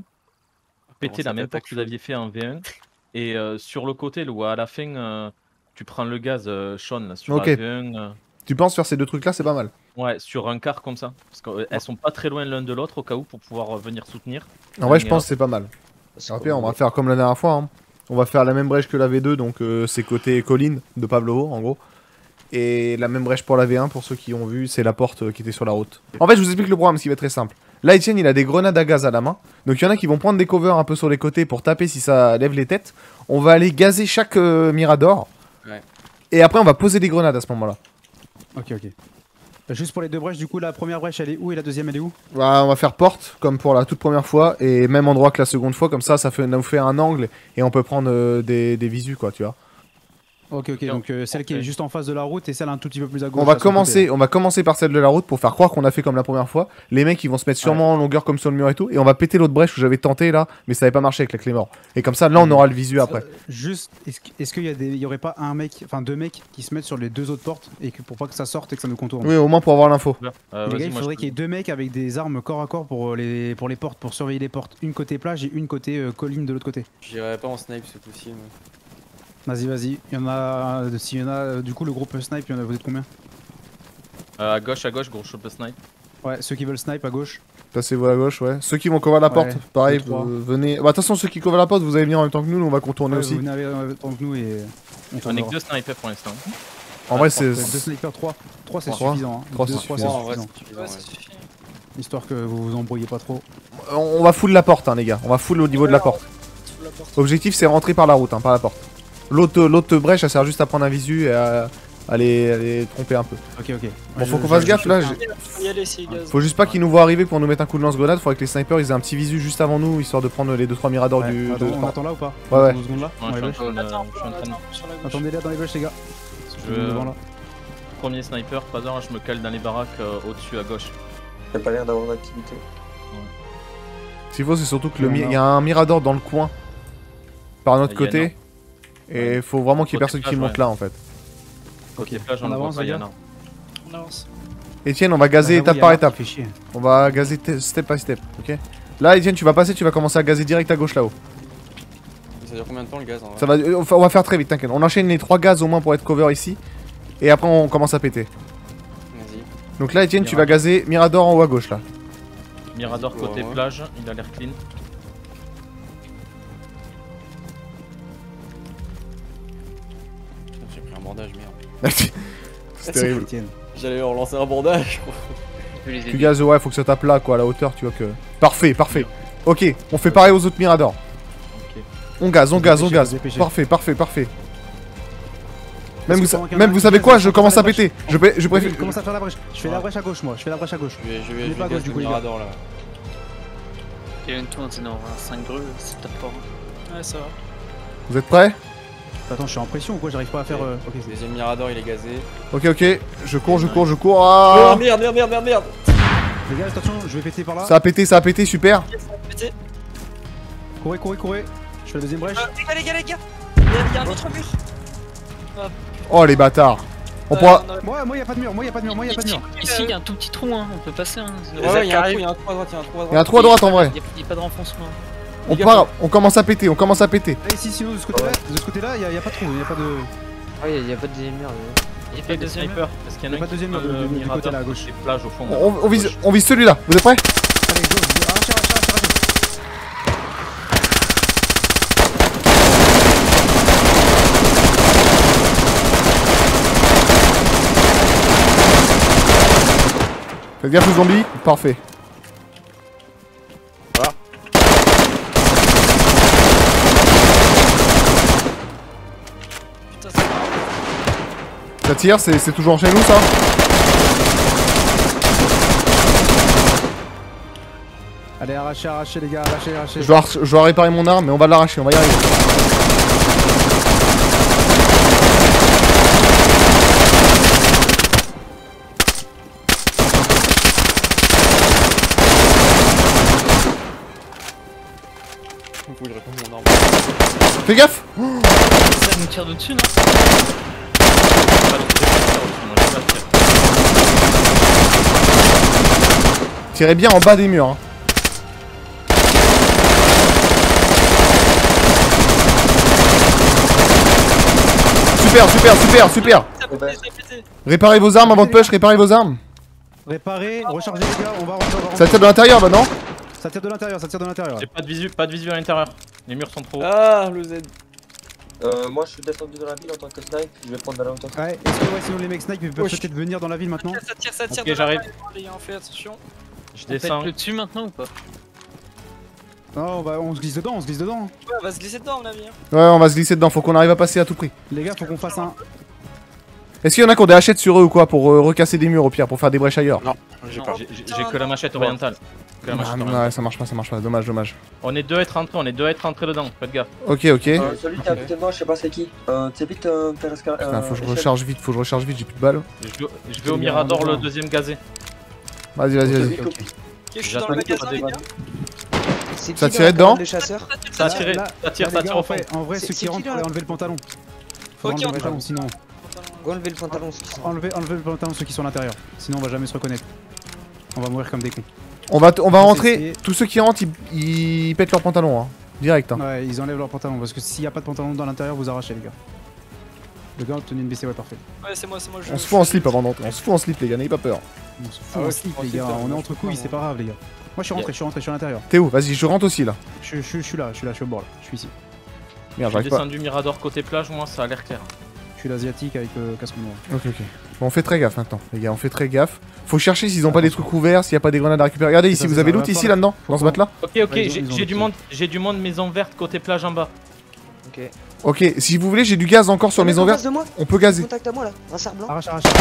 [SPEAKER 8] péter
[SPEAKER 3] ça
[SPEAKER 8] la même fois
[SPEAKER 3] t'attaque,
[SPEAKER 8] que vous l'aviez fait en V un. Et euh, sur le côté, là, où à la fin, euh, tu prends le gaz, euh, Sean, là, sur
[SPEAKER 1] Ok.
[SPEAKER 8] la V un. euh,
[SPEAKER 1] Tu penses faire ces deux trucs là, c'est pas mal.
[SPEAKER 8] ouais, sur un quart comme ça. Parce qu'elles sont pas très loin l'un de l'autre au cas où pour pouvoir euh, venir soutenir.
[SPEAKER 1] En vrai, je
[SPEAKER 8] Mais,
[SPEAKER 1] pense que c'est pas mal.
[SPEAKER 5] C'est
[SPEAKER 1] Au
[SPEAKER 5] comme
[SPEAKER 1] pire, on va
[SPEAKER 5] vous
[SPEAKER 1] faire comme la dernière fois. Hein. On va faire la même brèche que la V deux, donc euh, c'est côté colline de Pavlovo en gros. Et la même brèche pour la V un, pour ceux qui ont vu, c'est la porte euh, qui était sur la route. En fait, je vous explique le programme, ce qui va être très simple. Là, Etienne, il a des grenades à gaz à la main. Donc il y en a qui vont prendre des covers un peu sur les côtés pour taper si ça lève les têtes. On va aller gazer chaque euh, Mirador.
[SPEAKER 3] Ouais.
[SPEAKER 1] Et après, on va poser des grenades à ce moment-là.
[SPEAKER 2] Ok, ok. Euh, Juste pour les deux brèches, du coup, la première brèche elle est où et la deuxième elle est où?
[SPEAKER 1] Voilà, on va faire porte, comme pour la toute première fois. Et même endroit que la seconde fois, comme ça, ça fait, nous fait un angle. Et on peut prendre euh, des, des visus, quoi, tu vois.
[SPEAKER 2] Ok, ok, donc euh, celle qui est
[SPEAKER 8] Ok.
[SPEAKER 2] juste en face de la route et celle un tout petit peu plus à gauche.
[SPEAKER 1] On va
[SPEAKER 2] à son
[SPEAKER 1] commencer,
[SPEAKER 2] côté.
[SPEAKER 1] on va commencer par celle de la route pour faire croire qu'on a fait comme la première fois. Les mecs ils vont se mettre sûrement en longueur comme sur le mur et tout, et on va péter l'autre brèche où j'avais tenté là, mais ça avait pas marché avec la clé mort. Et comme ça là on aura le visu après.
[SPEAKER 2] Euh, Juste, est-ce qu'- est-ce qu'il y, a des- il y aurait pas un mec, enfin deux mecs qui se mettent sur les deux autres portes et que pour pas que ça sorte et que ça nous contourne?
[SPEAKER 1] Oui, au moins pour avoir l'info.
[SPEAKER 8] Euh,
[SPEAKER 2] Les
[SPEAKER 8] vas-y,
[SPEAKER 2] gars, il
[SPEAKER 8] moi,
[SPEAKER 2] faudrait
[SPEAKER 8] je-
[SPEAKER 2] qu'il y ait deux mecs avec des armes corps à corps pour les, pour les portes, pour surveiller les portes. Une côté plage et une côté euh, colline de l'autre côté.
[SPEAKER 3] J'irai pas en snipe ce coup-ci. moi.
[SPEAKER 2] Vas-y, vas-y. Il y en a. S'il y en a. euh, Du coup, le groupe snipe, il y en a, vous êtes combien?
[SPEAKER 8] Euh, à gauche, à gauche, gros shop snipe.
[SPEAKER 2] Ouais, ceux qui veulent snipe à gauche.
[SPEAKER 1] Passez-vous à gauche, ouais. Ceux qui vont cover la
[SPEAKER 2] Ouais,
[SPEAKER 1] porte, pareil,
[SPEAKER 2] deux, trois.
[SPEAKER 1] euh, venez. Bah, de toute façon, ceux qui cover la porte, vous allez venir en même temps que nous, nous on va contourner
[SPEAKER 2] Ouais,
[SPEAKER 1] aussi.
[SPEAKER 2] Vous venez avec- en même temps que nous et. On
[SPEAKER 8] On est
[SPEAKER 2] tournera.
[SPEAKER 8] que deux snipers pour l'instant.
[SPEAKER 1] En vrai, c'est.
[SPEAKER 2] Deux snipers, trois. trois c'est
[SPEAKER 1] Trois.
[SPEAKER 2] suffisant. Hein.
[SPEAKER 1] Trois,
[SPEAKER 2] Deux,
[SPEAKER 1] c'est
[SPEAKER 2] trois,
[SPEAKER 1] suffisant.
[SPEAKER 3] Ouais, en vrai,
[SPEAKER 2] suffisant.
[SPEAKER 3] c'est suffisant,
[SPEAKER 6] Ouais, ça
[SPEAKER 3] ouais.
[SPEAKER 6] suffit.
[SPEAKER 2] Histoire que vous vous embrouillez pas trop.
[SPEAKER 1] On on va full la porte, hein, les gars. On va full au niveau de la porte.
[SPEAKER 6] Sous la porte.
[SPEAKER 1] Objectif, c'est rentrer par la route, hein, par la porte. L'autre l'autre brèche, elle sert juste à prendre un visu et à, à, les, à les tromper un peu.
[SPEAKER 2] Ok, ok.
[SPEAKER 1] Bon, faut qu'on fasse gaffe là. j'ai-
[SPEAKER 6] Faut y aller, c'est gaz.
[SPEAKER 1] Faut juste pas qu'ils nous voient arriver pour nous mettre un coup de lance-grenade. Faudrait que les snipers ils aient un petit visu juste avant nous, histoire de prendre les deux trois miradors
[SPEAKER 2] Ouais,
[SPEAKER 1] du.
[SPEAKER 2] attends,
[SPEAKER 1] de-
[SPEAKER 2] on attend là ou pas?
[SPEAKER 1] Ouais, ouais.
[SPEAKER 2] douze secondes là.
[SPEAKER 8] Ouais,
[SPEAKER 2] dans les
[SPEAKER 8] je
[SPEAKER 2] bush.
[SPEAKER 8] suis en train de-
[SPEAKER 6] Attends,
[SPEAKER 8] je suis en train de-
[SPEAKER 6] attends, sur la gauche.
[SPEAKER 2] Attendez là dans les bush, les gars.
[SPEAKER 8] Je-
[SPEAKER 2] Devant là.
[SPEAKER 8] Premier sniper, pas d'heure, je me cale dans les baraques euh, au-dessus à gauche.
[SPEAKER 5] Y'a pas l'air d'avoir d'activité.
[SPEAKER 1] Ce qu'il faut, c'est surtout que le
[SPEAKER 2] Ouais,
[SPEAKER 1] mi-
[SPEAKER 2] on a-
[SPEAKER 1] y a un mirador dans le coin, par notre
[SPEAKER 8] Il y a
[SPEAKER 1] côté. Et faut vraiment qu'il y ait
[SPEAKER 8] Côté
[SPEAKER 1] personne qui
[SPEAKER 8] plage,
[SPEAKER 1] monte
[SPEAKER 8] ouais.
[SPEAKER 1] là en fait.
[SPEAKER 8] Côté plage, on
[SPEAKER 2] On
[SPEAKER 8] le voit
[SPEAKER 2] avance,
[SPEAKER 8] pas,
[SPEAKER 2] les
[SPEAKER 8] il y en
[SPEAKER 2] gars.
[SPEAKER 8] a.
[SPEAKER 6] On avance.
[SPEAKER 1] Etienne, on va gazer
[SPEAKER 2] Ah,
[SPEAKER 1] étape
[SPEAKER 2] oui,
[SPEAKER 1] par
[SPEAKER 2] y a
[SPEAKER 1] étape.
[SPEAKER 2] Fait chier.
[SPEAKER 1] On va gazer te- step by step, ok? Là, Etienne, tu vas passer, tu vas commencer à gazer direct à gauche là-haut.
[SPEAKER 3] Ça dure combien de temps le gaz en vrai?
[SPEAKER 1] Ça va, euh, on va faire très vite, t'inquiète. On enchaîne les trois gaz au moins pour être cover ici. Et après, on commence à péter.
[SPEAKER 3] Vas-y.
[SPEAKER 1] Donc là, Etienne, tu vas gazer Mirador en haut à gauche là.
[SPEAKER 8] Mirador
[SPEAKER 3] Vas-y,
[SPEAKER 8] côté
[SPEAKER 3] ouais, ouais.
[SPEAKER 8] plage, il a l'air clean.
[SPEAKER 3] Putain, j'ai pris un bandage, merde.
[SPEAKER 1] C'est terrible.
[SPEAKER 2] Etienne.
[SPEAKER 3] J'allais leur lancer un bandage.
[SPEAKER 1] Tu gazes, ouais, faut que ça tape là quoi, à la hauteur, tu vois que. Parfait, parfait. Ok, on fait pareil aux autres Mirador.
[SPEAKER 8] Ok.
[SPEAKER 1] On gaze, on gaze, on
[SPEAKER 2] Dépêchez,
[SPEAKER 1] gaze.
[SPEAKER 2] dépêchez.
[SPEAKER 1] Parfait, parfait, parfait. Même
[SPEAKER 2] que
[SPEAKER 1] vous, sa-
[SPEAKER 2] pendant qu'il y en a
[SPEAKER 1] même
[SPEAKER 2] un
[SPEAKER 1] vous
[SPEAKER 2] qui
[SPEAKER 1] savez
[SPEAKER 2] gaze,
[SPEAKER 1] quoi,
[SPEAKER 2] on
[SPEAKER 1] je
[SPEAKER 2] peut
[SPEAKER 1] commence
[SPEAKER 2] faire
[SPEAKER 1] à
[SPEAKER 2] la
[SPEAKER 1] péter. Je, pré- je préfère.
[SPEAKER 2] Je commence à faire la brèche. Je fais la brèche à gauche, moi. Je fais la brèche à gauche.
[SPEAKER 3] Je vais, je vais,
[SPEAKER 2] On est
[SPEAKER 3] je
[SPEAKER 2] pas à
[SPEAKER 3] vais
[SPEAKER 2] gauche,
[SPEAKER 3] gaz
[SPEAKER 2] du
[SPEAKER 3] le
[SPEAKER 2] coup, les gars.
[SPEAKER 3] mirador là.
[SPEAKER 9] Il y a une tourne, sinon cinq grues, c'est top fort.
[SPEAKER 6] Ouais, ça va.
[SPEAKER 1] Vous êtes prêts?
[SPEAKER 2] Attends, je suis en pression ou quoi? J'arrive pas à faire. euh, Ok, c'est-
[SPEAKER 3] Deuxième mirador, il est gazé.
[SPEAKER 1] Ok, ok. Je cours, je cours, je cours.
[SPEAKER 3] Oh
[SPEAKER 1] Ah
[SPEAKER 3] merde, merde, merde, merde, merde.
[SPEAKER 2] Les gars, attention, je vais péter par là.
[SPEAKER 1] Ça a pété, ça a pété, super.
[SPEAKER 6] Pété.
[SPEAKER 2] Courez, courez, courez. Je fais la deuxième brèche.
[SPEAKER 6] Euh, les gars, les gars, les gars. Il y a- il y a un autre mur.
[SPEAKER 1] Oh les bâtards. On
[SPEAKER 6] Euh,
[SPEAKER 1] pourra.
[SPEAKER 6] on aurait-
[SPEAKER 2] Moi, moi, y a pas de mur. Moi, y a pas de mur. Moi, y a pas de mur.
[SPEAKER 9] Ici, il y a un tout petit trou, hein, on peut passer. Hein.
[SPEAKER 3] Ouais, ouais, il y a un trou, il y a un trou à droite, il y a un trou à
[SPEAKER 1] Il y a un
[SPEAKER 3] droite.
[SPEAKER 1] trou à droite en vrai.
[SPEAKER 9] Il n'y a, pas de renfoncement.
[SPEAKER 1] On part, on commence à péter, on commence à péter.
[SPEAKER 2] Ah, ici, sinon, de ce côté-là, de ce côté-là, y a, y a pas de trou. Y a pas de.
[SPEAKER 7] Ah, y'a y a pas de deuxième mur.
[SPEAKER 9] Il n'y a
[SPEAKER 8] Il y
[SPEAKER 9] pas
[SPEAKER 8] a
[SPEAKER 9] de
[SPEAKER 8] des
[SPEAKER 9] deuxième mur.
[SPEAKER 8] snipers. Est-ce qu'il y en
[SPEAKER 2] Y
[SPEAKER 8] a
[SPEAKER 2] a pas
[SPEAKER 8] un
[SPEAKER 2] de deuxième
[SPEAKER 8] qui
[SPEAKER 2] mur
[SPEAKER 8] peut
[SPEAKER 2] du-
[SPEAKER 8] le
[SPEAKER 2] du- du côté
[SPEAKER 8] mirador
[SPEAKER 2] là, à gauche.
[SPEAKER 8] côté plage au fond?
[SPEAKER 1] On, on vise, on vise celui-là. Vous êtes prêts?
[SPEAKER 2] Allez, go. Arrachez, arrachez, arrachez, arrachez.
[SPEAKER 1] Faites gaffe aux zombies. Parfait.
[SPEAKER 6] Putain, c'est grave.
[SPEAKER 1] Ça tire, c'est c'est toujours chez nous ça?
[SPEAKER 2] Allez, arrachez, arrachez, les gars. Arrachez, arrachez.
[SPEAKER 1] Je dois, je dois réparer mon arme, mais on va l'arracher, on va y arriver.
[SPEAKER 3] Faut que je réponde mon arme.
[SPEAKER 1] Fais gaffe!
[SPEAKER 9] Ça nous tire dessus, non?
[SPEAKER 8] Pas de côté plage, sinon j'ai pas de tir.
[SPEAKER 1] Tirez bien en bas des murs. Hein. Super, super, super, super!
[SPEAKER 6] Ça a pété, ça a pété.
[SPEAKER 1] Réparez vos armes avant de push, réparez vos armes!
[SPEAKER 2] Réparez, rechargez, les gars. On va rentrer, on va rentrer.
[SPEAKER 1] Ça tire de l'intérieur bah non?
[SPEAKER 2] Ça tire de l'intérieur, ça tire de l'intérieur.
[SPEAKER 8] J'ai pas de visu, pas de visu à l'intérieur. Les murs sont trop hauts.
[SPEAKER 3] Ah, le Z.
[SPEAKER 5] Euh, moi je suis descendu dans la ville en tant que snipe, je vais prendre de la hauteur.
[SPEAKER 2] Ouais, est-ce que ouais, sinon les mecs snipe ils peuvent
[SPEAKER 3] Wesh.
[SPEAKER 2] peut-être venir dans la ville maintenant?
[SPEAKER 6] Ça tire, ça tire.
[SPEAKER 8] Ok,
[SPEAKER 6] de
[SPEAKER 8] j'arrive.
[SPEAKER 6] là-bas, les gars, on fait attention.
[SPEAKER 8] Je
[SPEAKER 9] On pète
[SPEAKER 8] descends.
[SPEAKER 9] le dessus maintenant ou pas?
[SPEAKER 2] Non, on, va, on se glisse dedans, on se glisse dedans.
[SPEAKER 6] Ouais, on va se glisser dedans, à mon avis. hein.
[SPEAKER 1] Ouais, on va se glisser dedans, faut qu'on arrive à passer à tout prix.
[SPEAKER 2] Les gars, faut qu'on fasse un.
[SPEAKER 1] Est-ce qu'il y en a qui ont des hachettes sur eux ou quoi pour euh, recasser des murs au pire, pour faire des brèches ailleurs?
[SPEAKER 3] Non, j'ai
[SPEAKER 9] Non.
[SPEAKER 3] pas.
[SPEAKER 8] J'ai- J'ai j'ai que la machette orientale. Que la
[SPEAKER 1] Ah,
[SPEAKER 8] machette
[SPEAKER 1] non,
[SPEAKER 8] orientale.
[SPEAKER 1] ouais, ça marche pas, ça marche pas, dommage, dommage.
[SPEAKER 8] On est deux à être rentrés, on est deux à être rentrés dedans. Faites gaffe.
[SPEAKER 1] Ok, ok.
[SPEAKER 5] Euh, celui qui est à côté de moi, je sais pas c'est qui. Euh, tu sais vite euh, faire escalade.
[SPEAKER 1] Putain, faut que je recharge vite, faut que je recharge vite, j'ai plus de balles.
[SPEAKER 8] Je vais, je vais au Mirador, le deuxième gazé.
[SPEAKER 1] Vas-y, vas-y, vas-y.
[SPEAKER 6] Ok, je suis dans le magasin, les gars.
[SPEAKER 7] C'est
[SPEAKER 1] Ça
[SPEAKER 7] qui
[SPEAKER 1] tirait
[SPEAKER 7] dans la
[SPEAKER 1] dedans
[SPEAKER 7] cabane de chasseur?
[SPEAKER 8] Ça a
[SPEAKER 2] Là,
[SPEAKER 8] tiré,
[SPEAKER 2] là,
[SPEAKER 8] ça tire,
[SPEAKER 2] Là,
[SPEAKER 8] ça
[SPEAKER 2] les
[SPEAKER 8] tire
[SPEAKER 2] gars,
[SPEAKER 8] au fond.
[SPEAKER 2] en, fait, en vrai,
[SPEAKER 7] C'est-
[SPEAKER 2] ceux
[SPEAKER 7] c'est
[SPEAKER 2] qui
[SPEAKER 7] qui,
[SPEAKER 2] rentrent,
[SPEAKER 7] là
[SPEAKER 2] faudrait enlever le pantalon. Faut
[SPEAKER 6] Ok,
[SPEAKER 2] enlever
[SPEAKER 6] on
[SPEAKER 2] le pantalon, sinon.
[SPEAKER 7] Go enlever le pantalon, ceux qui sont.
[SPEAKER 2] Enlever, enlever le pantalon, ceux qui sont à l'intérieur. Sinon, on va jamais se reconnaître. On va mourir comme des cons.
[SPEAKER 1] On va, t- on va
[SPEAKER 2] On va
[SPEAKER 1] rentrer,
[SPEAKER 2] essayer.
[SPEAKER 1] tous ceux qui rentrent, ils, ils pètent leurs pantalons, hein. Direct, hein.
[SPEAKER 2] Ouais, ils enlèvent leur pantalon parce que s'il y a pas de pantalon dans l'intérieur, vous arrachez, les gars. Le gars, obtenu une B C, ouais, parfait.
[SPEAKER 6] Ouais, c'est moi, c'est moi. je-
[SPEAKER 1] On se fout en slip avant d'entrer, on se fout en slip les gars, n'ayez pas peur.
[SPEAKER 2] On se fout
[SPEAKER 3] Ah ouais,
[SPEAKER 2] en slip,
[SPEAKER 3] en
[SPEAKER 2] les
[SPEAKER 3] slip,
[SPEAKER 2] gars.
[SPEAKER 3] ça,
[SPEAKER 2] On est
[SPEAKER 3] moi,
[SPEAKER 2] entre
[SPEAKER 3] je
[SPEAKER 2] couilles,
[SPEAKER 3] comprends.
[SPEAKER 2] c'est pas grave, les gars. Moi, je suis rentré, je suis rentré, je suis à l'intérieur.
[SPEAKER 1] T'es où? Vas-y, je rentre aussi là.
[SPEAKER 2] Je, je, je suis là, je suis là, je suis au bord là. Je suis ici.
[SPEAKER 1] Merde,
[SPEAKER 8] J'ai
[SPEAKER 1] j'arrive pas.
[SPEAKER 8] descendu Mirador côté plage, moi ça a l'air clair.
[SPEAKER 2] Je suis l'asiatique avec le casque noir.
[SPEAKER 1] Ok, ok. Bon, on fait très gaffe maintenant, les gars, on fait très gaffe. Faut chercher s'ils ont pas des trucs ouverts, s'il y a pas des grenades à récupérer. Regardez ici,
[SPEAKER 2] ça,
[SPEAKER 1] vous
[SPEAKER 2] c'est
[SPEAKER 1] avez
[SPEAKER 2] ça,
[SPEAKER 1] loot
[SPEAKER 2] va
[SPEAKER 1] ici,
[SPEAKER 2] pas,
[SPEAKER 1] là-dedans,
[SPEAKER 2] faut
[SPEAKER 1] dans ce
[SPEAKER 2] pas.
[SPEAKER 1] batte-là.
[SPEAKER 8] Ok, ok,
[SPEAKER 2] Ouais, ils ont-
[SPEAKER 8] j'ai
[SPEAKER 2] ils ont
[SPEAKER 8] j'ai du
[SPEAKER 2] le
[SPEAKER 8] monde, j'ai du monde maison verte côté plage en bas.
[SPEAKER 7] Ok.
[SPEAKER 1] Ok, si vous voulez, j'ai du gaz encore sur
[SPEAKER 7] Un mec
[SPEAKER 1] maison
[SPEAKER 7] en
[SPEAKER 1] verte.
[SPEAKER 7] face de moi.
[SPEAKER 1] On peut gazer.
[SPEAKER 7] Contact à moi là. Un cerf blanc.
[SPEAKER 2] Arrache, arrache.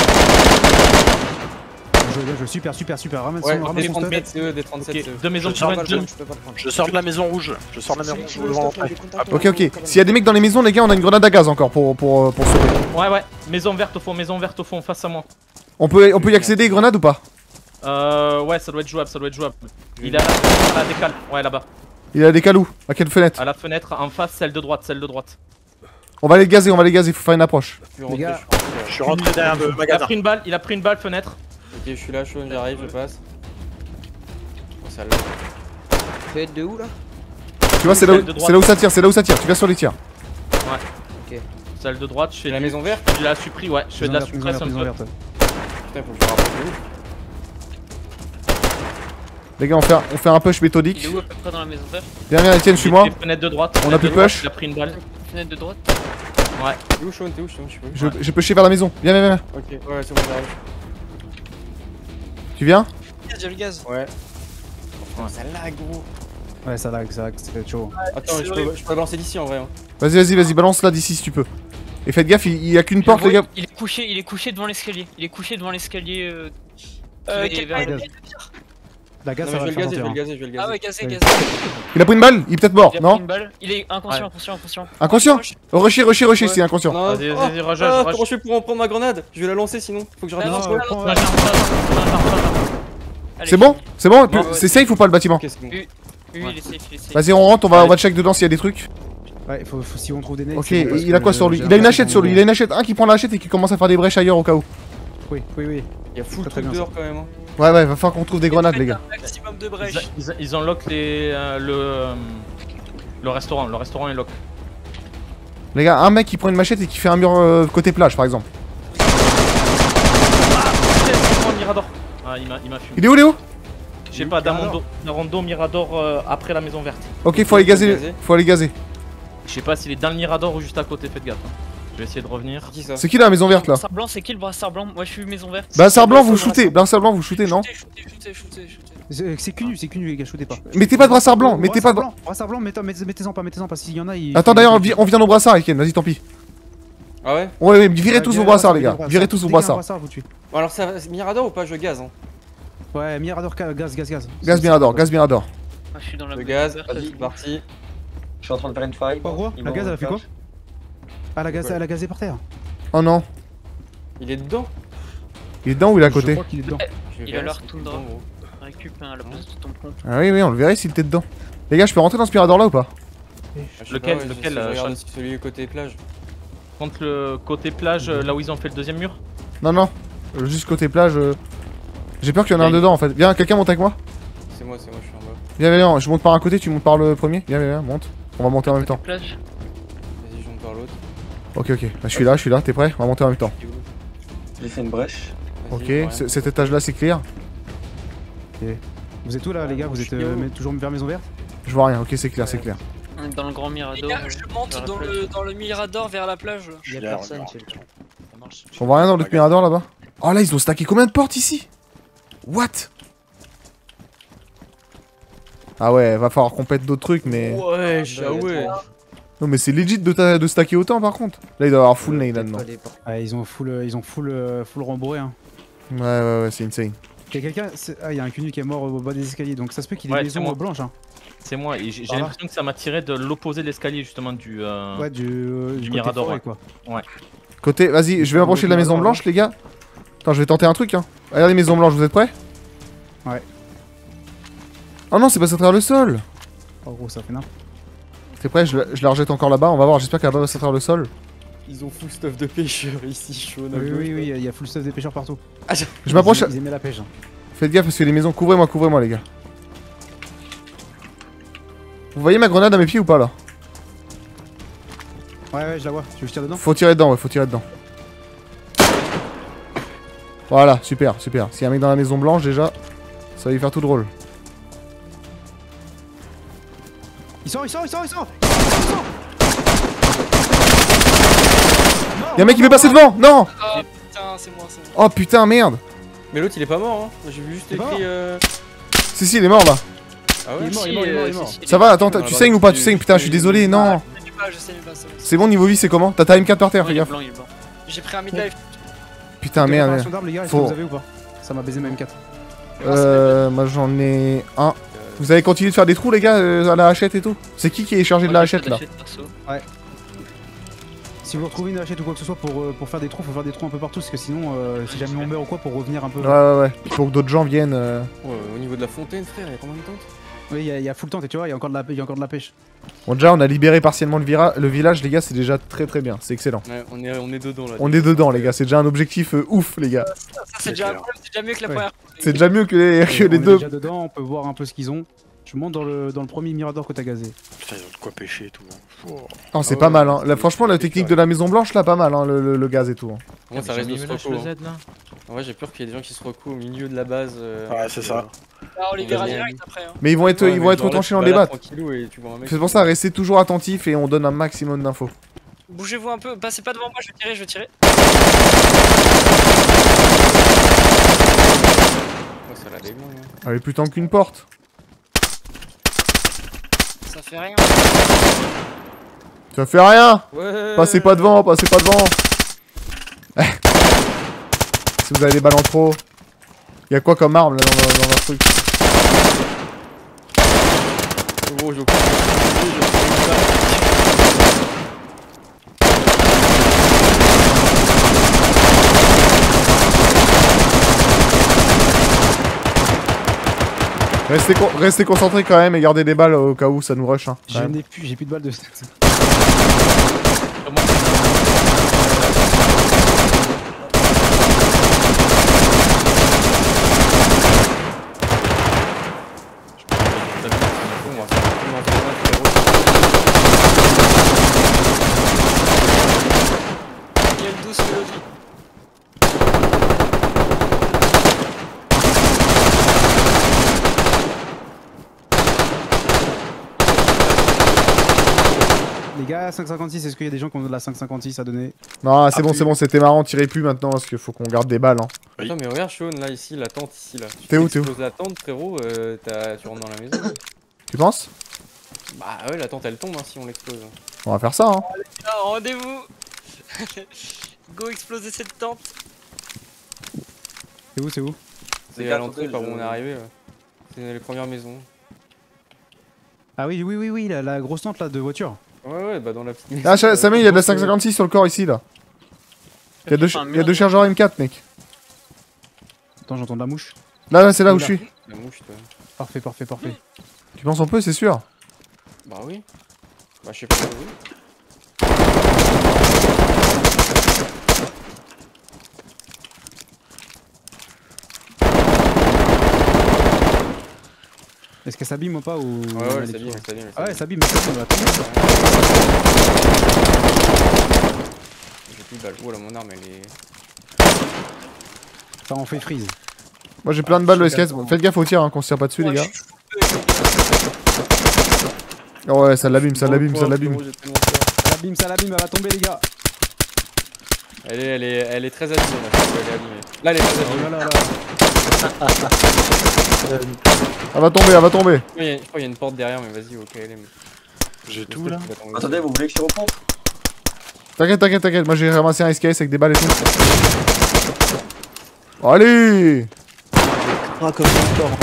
[SPEAKER 2] Je bien joué, super, super, super. Ramène
[SPEAKER 3] Ouais,
[SPEAKER 2] son, ramène
[SPEAKER 3] des
[SPEAKER 2] son
[SPEAKER 3] trente-sept
[SPEAKER 2] stuff.
[SPEAKER 3] C E, des trente-sept
[SPEAKER 8] Ok,
[SPEAKER 3] C E.
[SPEAKER 8] deux maisons
[SPEAKER 9] Je
[SPEAKER 8] qui
[SPEAKER 9] sors
[SPEAKER 8] vont
[SPEAKER 9] pas
[SPEAKER 8] être
[SPEAKER 9] le
[SPEAKER 8] deux.
[SPEAKER 7] Je peux pas le prendre.
[SPEAKER 9] Je sors de la maison rouge. Je sors de la maison
[SPEAKER 7] Celui qui
[SPEAKER 9] rouge.
[SPEAKER 7] veut le
[SPEAKER 9] devant
[SPEAKER 7] stuff, là,
[SPEAKER 9] l'entrée.
[SPEAKER 7] j'ai contact
[SPEAKER 1] Ok,
[SPEAKER 7] en-
[SPEAKER 1] ok.
[SPEAKER 7] en-
[SPEAKER 1] S'il y a des mecs dans les maisons, les gars, on a une grenade à gaz encore pour, pour, pour sauver.
[SPEAKER 8] Ouais, ouais, maison verte au fond, maison verte au fond, face à moi.
[SPEAKER 1] On peut, on peut y accéder, grenade ou pas?
[SPEAKER 8] Euh, ouais, ça doit être jouable, ça doit être jouable. Il est à la, à la décale, ouais, là-bas.
[SPEAKER 1] Il a des calous. À quelle fenêtre?
[SPEAKER 8] À la fenêtre, en face, celle de droite, celle de droite.
[SPEAKER 1] On va les gazer, on va les gazer, faut faire une approche.
[SPEAKER 3] Je suis
[SPEAKER 2] Les
[SPEAKER 3] rentré,
[SPEAKER 2] gars.
[SPEAKER 3] je suis rentré.
[SPEAKER 9] Je suis rentré derrière le
[SPEAKER 8] Il a
[SPEAKER 9] magasin.
[SPEAKER 8] pris une balle, il a pris une balle, fenêtre.
[SPEAKER 3] Ok, je suis là, chaud, j'arrive, je passe. Oh, celle-là.
[SPEAKER 7] Fais être de où là?
[SPEAKER 1] Tu vois, c'est là, où-
[SPEAKER 8] Celle de droite.
[SPEAKER 1] c'est là où ça tire, c'est là où ça tire. Tu vas sur les tirs.
[SPEAKER 8] Celle de droite, je fais
[SPEAKER 3] C'est la
[SPEAKER 8] du-
[SPEAKER 3] maison verte?
[SPEAKER 8] Je la supprime, ouais, je fais de la
[SPEAKER 2] Maison verte,
[SPEAKER 8] suppression.
[SPEAKER 2] maison
[SPEAKER 8] de-
[SPEAKER 2] verte, maison
[SPEAKER 3] Putain, faut que je me rapproche de ouf.
[SPEAKER 1] Les gars, on fait, un- on fait un push
[SPEAKER 9] Il
[SPEAKER 1] méthodique.
[SPEAKER 9] est où à peu près dans la maison verte?
[SPEAKER 1] Viens, viens, Etienne, suis-moi.
[SPEAKER 8] Les fenêtres de droite.
[SPEAKER 1] On a
[SPEAKER 8] fenêtre
[SPEAKER 1] plus
[SPEAKER 8] de droite,
[SPEAKER 1] push.
[SPEAKER 8] Il a pris une balle.
[SPEAKER 9] Fenêtre de droite.
[SPEAKER 3] T'es où, Sean? T'es où, Sean? Je suis où?
[SPEAKER 1] Je, je peux chier vers la maison. Viens, viens, viens.
[SPEAKER 3] Ok, ouais, c'est bon, j'arrive.
[SPEAKER 1] Tu viens?
[SPEAKER 6] J'ai le gaz.
[SPEAKER 3] Ouais. Oh, ça lag, gros.
[SPEAKER 2] Ouais, ça lag, ça lag, c'est chaud.
[SPEAKER 3] Attends, je peux, je peux lancer d'ici en vrai. Hein.
[SPEAKER 1] Vas-y, vas-y, vas-y, balance là d'ici si tu peux. Et faites gaffe, il, il y a qu'une
[SPEAKER 9] Je
[SPEAKER 1] porte,
[SPEAKER 9] le
[SPEAKER 1] les
[SPEAKER 9] vois,
[SPEAKER 1] gars.
[SPEAKER 9] Il est couché, il est couché devant l'escalier. Il est couché devant l'escalier. Euh, qui
[SPEAKER 6] Euh,
[SPEAKER 9] va
[SPEAKER 6] quel
[SPEAKER 9] vers
[SPEAKER 6] pas
[SPEAKER 9] le-
[SPEAKER 6] ennemi.
[SPEAKER 2] La gaz,
[SPEAKER 3] Non,
[SPEAKER 2] ça
[SPEAKER 3] mais je
[SPEAKER 2] va
[SPEAKER 3] vais
[SPEAKER 2] le
[SPEAKER 3] le
[SPEAKER 2] faire
[SPEAKER 3] gazer, je vais
[SPEAKER 2] monter.
[SPEAKER 3] le
[SPEAKER 2] hein.
[SPEAKER 3] gazer, je vais le
[SPEAKER 6] Ah
[SPEAKER 3] gazer.
[SPEAKER 6] ouais, gazé,
[SPEAKER 2] Ouais.
[SPEAKER 6] gazé.
[SPEAKER 1] Il a pris une balle, il est peut-être mort,
[SPEAKER 9] Il a pris
[SPEAKER 1] non?
[SPEAKER 9] une balle. Il est inconscient, inconscient, inconscient.
[SPEAKER 1] Inconscient? Rusher, rusher, rusher, c'est inconscient.
[SPEAKER 3] Non,
[SPEAKER 8] Vas-y,
[SPEAKER 3] oh,
[SPEAKER 8] vas-y, rush,
[SPEAKER 3] ah,
[SPEAKER 8] rush.
[SPEAKER 3] comment je fais pour en prendre ma grenade? Je vais la lancer sinon. Faut que je rate
[SPEAKER 6] Non,
[SPEAKER 3] un
[SPEAKER 6] non,
[SPEAKER 3] peu.
[SPEAKER 2] prends-
[SPEAKER 8] Non, j'ai un- attends, attends, attends, attends.
[SPEAKER 9] Allez,
[SPEAKER 1] C'est bon?
[SPEAKER 9] fini.
[SPEAKER 1] C'est bon?
[SPEAKER 3] Ouais, ouais,
[SPEAKER 1] C'est safe ou pas le bâtiment?
[SPEAKER 3] Ok, c'est bon.
[SPEAKER 9] Oui, il est safe, il est safe.
[SPEAKER 1] Vas-y, on rentre, on va, on va check dedans s'il y a des trucs.
[SPEAKER 2] Ouais, faut, faut, si on trouve des nez.
[SPEAKER 1] Ok,
[SPEAKER 2] c'est bon, parce
[SPEAKER 1] il a
[SPEAKER 2] que
[SPEAKER 1] quoi
[SPEAKER 2] je-
[SPEAKER 1] sur lui?
[SPEAKER 2] j'ai
[SPEAKER 1] Il a une
[SPEAKER 2] l'impression
[SPEAKER 1] hachette sur lui,
[SPEAKER 2] qu'on-
[SPEAKER 1] il a une hachette. Un qui prend la hachette et qui commence à faire des brèches ailleurs au cas où.
[SPEAKER 2] Oui, oui, oui.
[SPEAKER 3] Il y a full
[SPEAKER 2] Très, très
[SPEAKER 3] truc
[SPEAKER 2] bien,
[SPEAKER 3] dehors quand même. Hein.
[SPEAKER 1] Ouais, ouais, va falloir qu'on trouve des grenades, les gars.
[SPEAKER 6] Un maximum de
[SPEAKER 8] Ils,
[SPEAKER 6] brèches.
[SPEAKER 8] ils, ils ont lock les, euh, le, euh, le restaurant. Le restaurant est lock.
[SPEAKER 1] Les gars, un mec qui prend une machette et qui fait un mur euh, côté plage, par exemple.
[SPEAKER 8] Putain, c'est moi, Mirador. Ah, il m'a il m'a fumé.
[SPEAKER 1] Il est où, Léo?
[SPEAKER 8] Je sais pas, Darondo, Darondo, Mirador euh, après la maison verte.
[SPEAKER 1] Ok, faut aller gazer.
[SPEAKER 3] Gazer.
[SPEAKER 1] Faut aller gazer.
[SPEAKER 8] Je sais pas s'il est dans le Mirador ou juste à côté, faites gaffe. hein. Je vais essayer de revenir.
[SPEAKER 3] C'est qui ça?
[SPEAKER 1] C'est qui là, la maison verte là?
[SPEAKER 9] Brassard blanc, c'est qui le brassard blanc? Moi je suis maison verte.
[SPEAKER 1] Brassard blanc, vous shootez. Brassard blanc, vous shootez, non?
[SPEAKER 6] Shootez, shootez, shootez, shootez, shootez.
[SPEAKER 2] C'est c'est cunu, c'est cunu, les gars, shootez pas.
[SPEAKER 1] Mettez pas de brassard blanc, mettez pas de.
[SPEAKER 2] blanc. Brassard blanc, mettez- mettez- mettez-en pas, mettez-en pas. S'il y en a, il.
[SPEAKER 1] Attends, d'ailleurs, on vi- on vient nos brassards, Eken. Vas-y, tant pis.
[SPEAKER 3] Ah ouais?
[SPEAKER 1] Ouais, ouais, virez tous vos brassards, les gars. Virez tous vos brassards.
[SPEAKER 2] vous tuez.
[SPEAKER 3] Bon, alors ça, c'est Mirador ou pas? Je gaz. Hein.
[SPEAKER 2] Ouais, Mirador, ca- gaz, gaz, gaz.
[SPEAKER 1] Gaz Mirador, gaz Mirador.
[SPEAKER 9] Ah, je suis dans la
[SPEAKER 3] Le
[SPEAKER 9] maison
[SPEAKER 3] gaz,
[SPEAKER 9] verte,
[SPEAKER 3] vas-y,
[SPEAKER 9] c'est
[SPEAKER 3] parti.
[SPEAKER 5] Je suis en train de faire une faille.
[SPEAKER 2] Quoi, gros?
[SPEAKER 5] Ils
[SPEAKER 2] La
[SPEAKER 5] vont
[SPEAKER 2] gaz, elle a fait quoi?
[SPEAKER 5] flash.
[SPEAKER 2] Ah, la gaz,
[SPEAKER 3] Ouais.
[SPEAKER 2] elle a gazé par terre.
[SPEAKER 1] Oh non.
[SPEAKER 3] Il est dedans?
[SPEAKER 1] Il est dedans ou il est à
[SPEAKER 2] Je
[SPEAKER 1] côté?
[SPEAKER 2] crois qu'il est dedans.
[SPEAKER 3] Je vais
[SPEAKER 9] Il a
[SPEAKER 3] vérifier
[SPEAKER 9] l'air
[SPEAKER 3] s'il est
[SPEAKER 9] tout
[SPEAKER 3] dedans,
[SPEAKER 9] dedans.
[SPEAKER 3] gros.
[SPEAKER 9] Récup hein, à la place de ton compte.
[SPEAKER 1] Ah oui, oui, on le verrait s'il était dedans. Les gars, je peux rentrer dans ce Mirador là ou pas?
[SPEAKER 3] Ah, je sais
[SPEAKER 8] Lequel,
[SPEAKER 3] pas, ouais,
[SPEAKER 8] lequel,
[SPEAKER 3] je
[SPEAKER 8] euh,
[SPEAKER 3] regarde
[SPEAKER 8] Sean
[SPEAKER 3] si celui côté plage.
[SPEAKER 8] Contre le côté plage, euh, là où ils ont fait le deuxième mur.
[SPEAKER 1] Non, non. Euh, Juste côté plage. euh, J'ai peur qu'il y en ait un
[SPEAKER 8] Ouais.
[SPEAKER 1] dedans en fait. Viens, quelqu'un monte avec moi.
[SPEAKER 3] C'est moi, c'est moi, je suis en bas.
[SPEAKER 1] Viens, viens, viens, je monte par un côté, tu montes par le premier. Viens, viens, viens, monte. On va monter en même temps.
[SPEAKER 9] Plage.
[SPEAKER 3] Vas-y, je monte par l'autre.
[SPEAKER 1] Ok, ok. Bah, je suis là, je suis là, t'es prêt? On va monter en même temps.
[SPEAKER 5] J'ai fait une brèche.
[SPEAKER 3] Vas-y,
[SPEAKER 1] Ok,
[SPEAKER 3] je vois rien.
[SPEAKER 1] c- cet étage là c'est clear.
[SPEAKER 2] Vous êtes où là, les gars? Vous êtes euh, mais toujours vers maison verte?
[SPEAKER 1] Je vois rien, ok, c'est clair, c'est clair.
[SPEAKER 9] On est dans le grand
[SPEAKER 6] Les
[SPEAKER 9] Mirador.
[SPEAKER 6] gars,
[SPEAKER 9] euh,
[SPEAKER 6] je monte
[SPEAKER 9] vers la
[SPEAKER 6] dans
[SPEAKER 9] plage.
[SPEAKER 6] le, dans le Mirador vers la plage.
[SPEAKER 7] Y'a personne, c'est le
[SPEAKER 1] On voit rien dans le Mirador là-bas? Oh là, ils ont stacké combien de portes ici? What? Ah ouais, va falloir qu'on pète d'autres trucs, mais.
[SPEAKER 3] Ouais, ah ouais.
[SPEAKER 1] Non, mais c'est legit de, ta- de stacker autant par contre. Là, il doit y avoir full nade là-dedans.
[SPEAKER 2] Ah, ils ont full, euh, ils ont full, euh, full rembourré. Hein.
[SPEAKER 1] Ouais, ouais, ouais, c'est insane.
[SPEAKER 2] Y'a quelqu'un. c'est- Ah, y'a un cunu qui est mort au bas des escaliers, donc ça se peut qu'il ait
[SPEAKER 8] Ouais,
[SPEAKER 2] une
[SPEAKER 8] c'est
[SPEAKER 2] maison
[SPEAKER 8] moi.
[SPEAKER 2] euh, blanche. Hein.
[SPEAKER 8] C'est moi, et j'ai j'ai
[SPEAKER 2] Par là.
[SPEAKER 8] l'impression que ça m'a tiré de l'opposé de l'escalier justement du. euh,
[SPEAKER 2] Ouais, du, euh, du côté
[SPEAKER 8] Mirador,
[SPEAKER 2] forêt,
[SPEAKER 8] ouais.
[SPEAKER 2] quoi.
[SPEAKER 1] Côté, vas-y, je vais m'approcher de la maison blanche, les gars. Attends, je vais tenter un truc, hein. Regardez, maison blanche, vous êtes prêts?
[SPEAKER 2] Ouais.
[SPEAKER 1] Oh non, c'est passé à travers le sol.
[SPEAKER 2] Oh gros, ça fait n'importe.
[SPEAKER 1] T'es prêt? Je, la- je la rejette encore là-bas, on va voir, j'espère qu'elle va pas passer à travers le sol.
[SPEAKER 3] Ils ont full stuff de pêcheurs ici, chaud.
[SPEAKER 2] Oui, oui, oui, il y a full stuff des pêcheurs partout.
[SPEAKER 1] Je m'approche.
[SPEAKER 2] Ils, ils aimaient la pêche. Hein.
[SPEAKER 1] Faites gaffe parce que les maisons, couvrez-moi, couvrez-moi, les gars. Vous voyez ma grenade à mes pieds ou pas là?
[SPEAKER 2] Ouais, ouais, je la vois. Tu veux que je tire dedans?
[SPEAKER 1] Faut tirer dedans, ouais, faut tirer dedans. Voilà, super, super. S'il y a un mec dans la maison blanche, déjà, ça va lui faire tout drôle.
[SPEAKER 2] Il sort, il sort, il sort, il sort!
[SPEAKER 1] Y'a un mec qui veut passer devant. Non.
[SPEAKER 6] Ah putain, c'est moi, c'est moi.
[SPEAKER 1] Oh putain, merde.
[SPEAKER 3] Mais l'autre il est pas mort, hein. J'ai vu juste
[SPEAKER 2] Il est
[SPEAKER 3] écrit.
[SPEAKER 2] mort.
[SPEAKER 3] Euh...
[SPEAKER 1] Si, si, il est mort là.
[SPEAKER 3] Ah ouais,
[SPEAKER 2] Il est mort,
[SPEAKER 3] si,
[SPEAKER 2] il est mort, il est mort,
[SPEAKER 3] euh,
[SPEAKER 2] il est mort.
[SPEAKER 3] si, si,
[SPEAKER 1] Ça
[SPEAKER 3] il
[SPEAKER 1] va,
[SPEAKER 3] est-
[SPEAKER 1] attends, t'as- tu saignes ou pas? Tu saignes, putain, je suis désolé, non.
[SPEAKER 6] Je sais pas, je sais pas, c'est bon.
[SPEAKER 1] C'est bon, niveau vie, c'est comment? T'as ta M quatre par terre,
[SPEAKER 9] Non,
[SPEAKER 1] fais
[SPEAKER 9] il est
[SPEAKER 1] gaffe.
[SPEAKER 9] blanc, il est blanc.
[SPEAKER 6] J'ai pris un midlife.
[SPEAKER 1] Putain, merde.
[SPEAKER 2] Préparation d'armes, les gars, est-ce
[SPEAKER 1] Faut-
[SPEAKER 2] que vous avez ou pas? Ça m'a baisé ma M quatre.
[SPEAKER 1] Euh, moi j'en ai un. Vous avez continué de faire des trous, les gars, euh, à la hachette et tout? C'est qui qui est chargé de la
[SPEAKER 9] Moi, j'ai
[SPEAKER 1] hachette
[SPEAKER 9] pas
[SPEAKER 1] là?
[SPEAKER 9] d'hachette, perso.
[SPEAKER 2] Si vous retrouvez une hachette ou quoi que ce soit pour, euh, pour faire des trous, faut faire des trous un peu partout parce que sinon, euh, si jamais on meurt ou quoi, pour revenir un peu.
[SPEAKER 1] Ouais, ouais, ouais. Pour que d'autres gens viennent. euh.
[SPEAKER 3] Ouais, au niveau de la fontaine, frère, il y a combien de tentes?
[SPEAKER 2] Oui, il y, a- il y a full temps et tu vois, il y a encore de la, il y a encore de la pêche.
[SPEAKER 1] Bon, déjà, on a libéré partiellement le, vira- le village, les gars, c'est déjà très très bien. C'est excellent.
[SPEAKER 3] Ouais, on est, on est dedans là.
[SPEAKER 1] On est dedans, les gars. C'est déjà un objectif euh, ouf, les gars.
[SPEAKER 6] Ça, c'est déjà, c'est déjà mieux que la
[SPEAKER 2] Ouais.
[SPEAKER 6] première.
[SPEAKER 1] C'est déjà mieux que les, que
[SPEAKER 2] Et
[SPEAKER 1] les
[SPEAKER 2] on est
[SPEAKER 1] deux.
[SPEAKER 2] déjà dedans, on peut voir un peu ce qu'ils ont. Je monte dans le, dans le premier mirador que t'as gazé.
[SPEAKER 10] Putain, ils ont de quoi pêcher et tout. Oh.
[SPEAKER 1] Non, c'est
[SPEAKER 3] Ah
[SPEAKER 1] pas
[SPEAKER 3] ouais,
[SPEAKER 1] mal, hein.
[SPEAKER 3] c'est-
[SPEAKER 1] Là, franchement, la technique de la Maison Blanche, là, pas mal, hein, le, le- le gaz et tout. hein.
[SPEAKER 3] Moi, ça
[SPEAKER 8] J'ai
[SPEAKER 3] reste de
[SPEAKER 8] mis
[SPEAKER 3] se
[SPEAKER 8] le lâche
[SPEAKER 3] reco.
[SPEAKER 8] le
[SPEAKER 3] hein.
[SPEAKER 8] Z là.
[SPEAKER 3] En vrai, j'ai peur qu'il y ait des gens qui se recouent au milieu de la base. euh,
[SPEAKER 10] Ouais, c'est ça.
[SPEAKER 6] Ah, on les
[SPEAKER 3] On
[SPEAKER 6] verra
[SPEAKER 3] va
[SPEAKER 6] direct après. Hein.
[SPEAKER 1] Mais ils vont être,
[SPEAKER 3] Ouais,
[SPEAKER 1] ils
[SPEAKER 3] mais
[SPEAKER 1] vont être
[SPEAKER 3] genre là,
[SPEAKER 1] retranchés
[SPEAKER 3] tu
[SPEAKER 1] dans
[SPEAKER 3] te
[SPEAKER 1] les
[SPEAKER 3] balades
[SPEAKER 1] battes.
[SPEAKER 3] tranquillou et tu vois un mec
[SPEAKER 1] C'est pour
[SPEAKER 3] qui-
[SPEAKER 1] ça, restez toujours attentifs et on donne un maximum d'infos.
[SPEAKER 6] Bougez-vous un peu, passez pas devant moi, je vais tirer, je vais tirer.
[SPEAKER 3] Ouais, ça l'a déglingue, hein.
[SPEAKER 1] Allez, plus tant qu'une porte.
[SPEAKER 6] Ça fait rien.
[SPEAKER 1] Ça fait rien.
[SPEAKER 3] Ouais.
[SPEAKER 1] Passez pas devant, passez pas devant. Si vous avez des balles en trop. Y'a quoi comme arme là dans, dans, dans leur truc?
[SPEAKER 3] Gros, je prends- je prends une balle.
[SPEAKER 1] Restez, con- restez concentrés quand même et gardez des balles au cas où ça nous rush. Hein, quand
[SPEAKER 2] Je
[SPEAKER 1] même.
[SPEAKER 2] n'ai plus, j'ai plus de balles de.
[SPEAKER 6] Il y a une douce mélodie.
[SPEAKER 2] Les gars, cinq cinquante-six, est-ce qu'il y a des gens qui ont de la cinq cinquante-six à donner?
[SPEAKER 1] Non, c'est bon, c'est bon, c'était marrant, tirez plus maintenant parce qu'il faut qu'on garde des balles. Hein.
[SPEAKER 3] Attends, mais regarde, Sean, là, ici, la tente, ici, là. Tu
[SPEAKER 1] T'es où, t'es où
[SPEAKER 3] exploses la tente, frérot, euh, t'as- tu rentres dans la maison.
[SPEAKER 1] Tu penses?
[SPEAKER 3] Bah ouais, la tente, elle tombe hein, si on l'explose.
[SPEAKER 1] On va faire ça. Hein.
[SPEAKER 6] Ah, rendez-vous. Go exploser cette tente.
[SPEAKER 2] C'est où, c'est où?
[SPEAKER 3] C'est à l'entrée par où on est arrivé. Ouais. C'est les premières maisons.
[SPEAKER 2] Ah oui, oui, oui, oui, la, la grosse tente là de voiture.
[SPEAKER 3] Ouais, ouais, bah dans la petite.
[SPEAKER 1] Ah, Cha- Samuel, il y a de la cinq cinquante-six sur le corps ici là. Il y a deux, ch- il y a deux chargeurs M quatre, mec.
[SPEAKER 2] Attends, j'entends de la mouche.
[SPEAKER 1] Là, là, c'est là où
[SPEAKER 2] Oula.
[SPEAKER 1] je suis.
[SPEAKER 3] La mouche, toi.
[SPEAKER 2] Parfait, parfait, parfait.
[SPEAKER 1] Tu penses on peut, c'est sûr.
[SPEAKER 3] Bah oui. Bah je sais pas, oui.
[SPEAKER 2] Est-ce qu'elle s'abîme ou pas ou...
[SPEAKER 3] Ouais, ouais, elle s'abîme, elle s'abîme.
[SPEAKER 2] Ah ouais, elle s'abîme, elle s'abîme, bah, tant mieux.
[SPEAKER 3] J'ai plus de balles. Oh là, mon arme, elle est.
[SPEAKER 2] Ça en fait freeze.
[SPEAKER 1] Moi j'ai plein de balles de S K S. Faites gaffe au tir, hein, qu'on se tire pas dessus, les gars. Oh ouais, ça l'abîme, ça l'abîme, ça l'abîme.
[SPEAKER 3] Frérot, j'ai tellement peur.
[SPEAKER 2] Ça l'abîme, ça l'abîme, elle va tomber, les gars.
[SPEAKER 3] Elle est, elle est, elle est très abîmée là. Je crois qu'elle est abîmée. Là, elle est très
[SPEAKER 2] Oh
[SPEAKER 3] abîmée.
[SPEAKER 2] là là là.
[SPEAKER 1] Elle va tomber, elle va tomber.
[SPEAKER 3] Je crois qu'il y a- je crois qu'il y a une porte derrière, mais vas-y, au K L M.
[SPEAKER 10] J'ai tout là.
[SPEAKER 5] Attendez, vous voulez que je repompe?
[SPEAKER 1] T'inquiète, t'inquiète, t'inquiète. Moi j'ai ramassé un S K S avec des balles et tout. Allez!
[SPEAKER 7] Ah, comme un sport.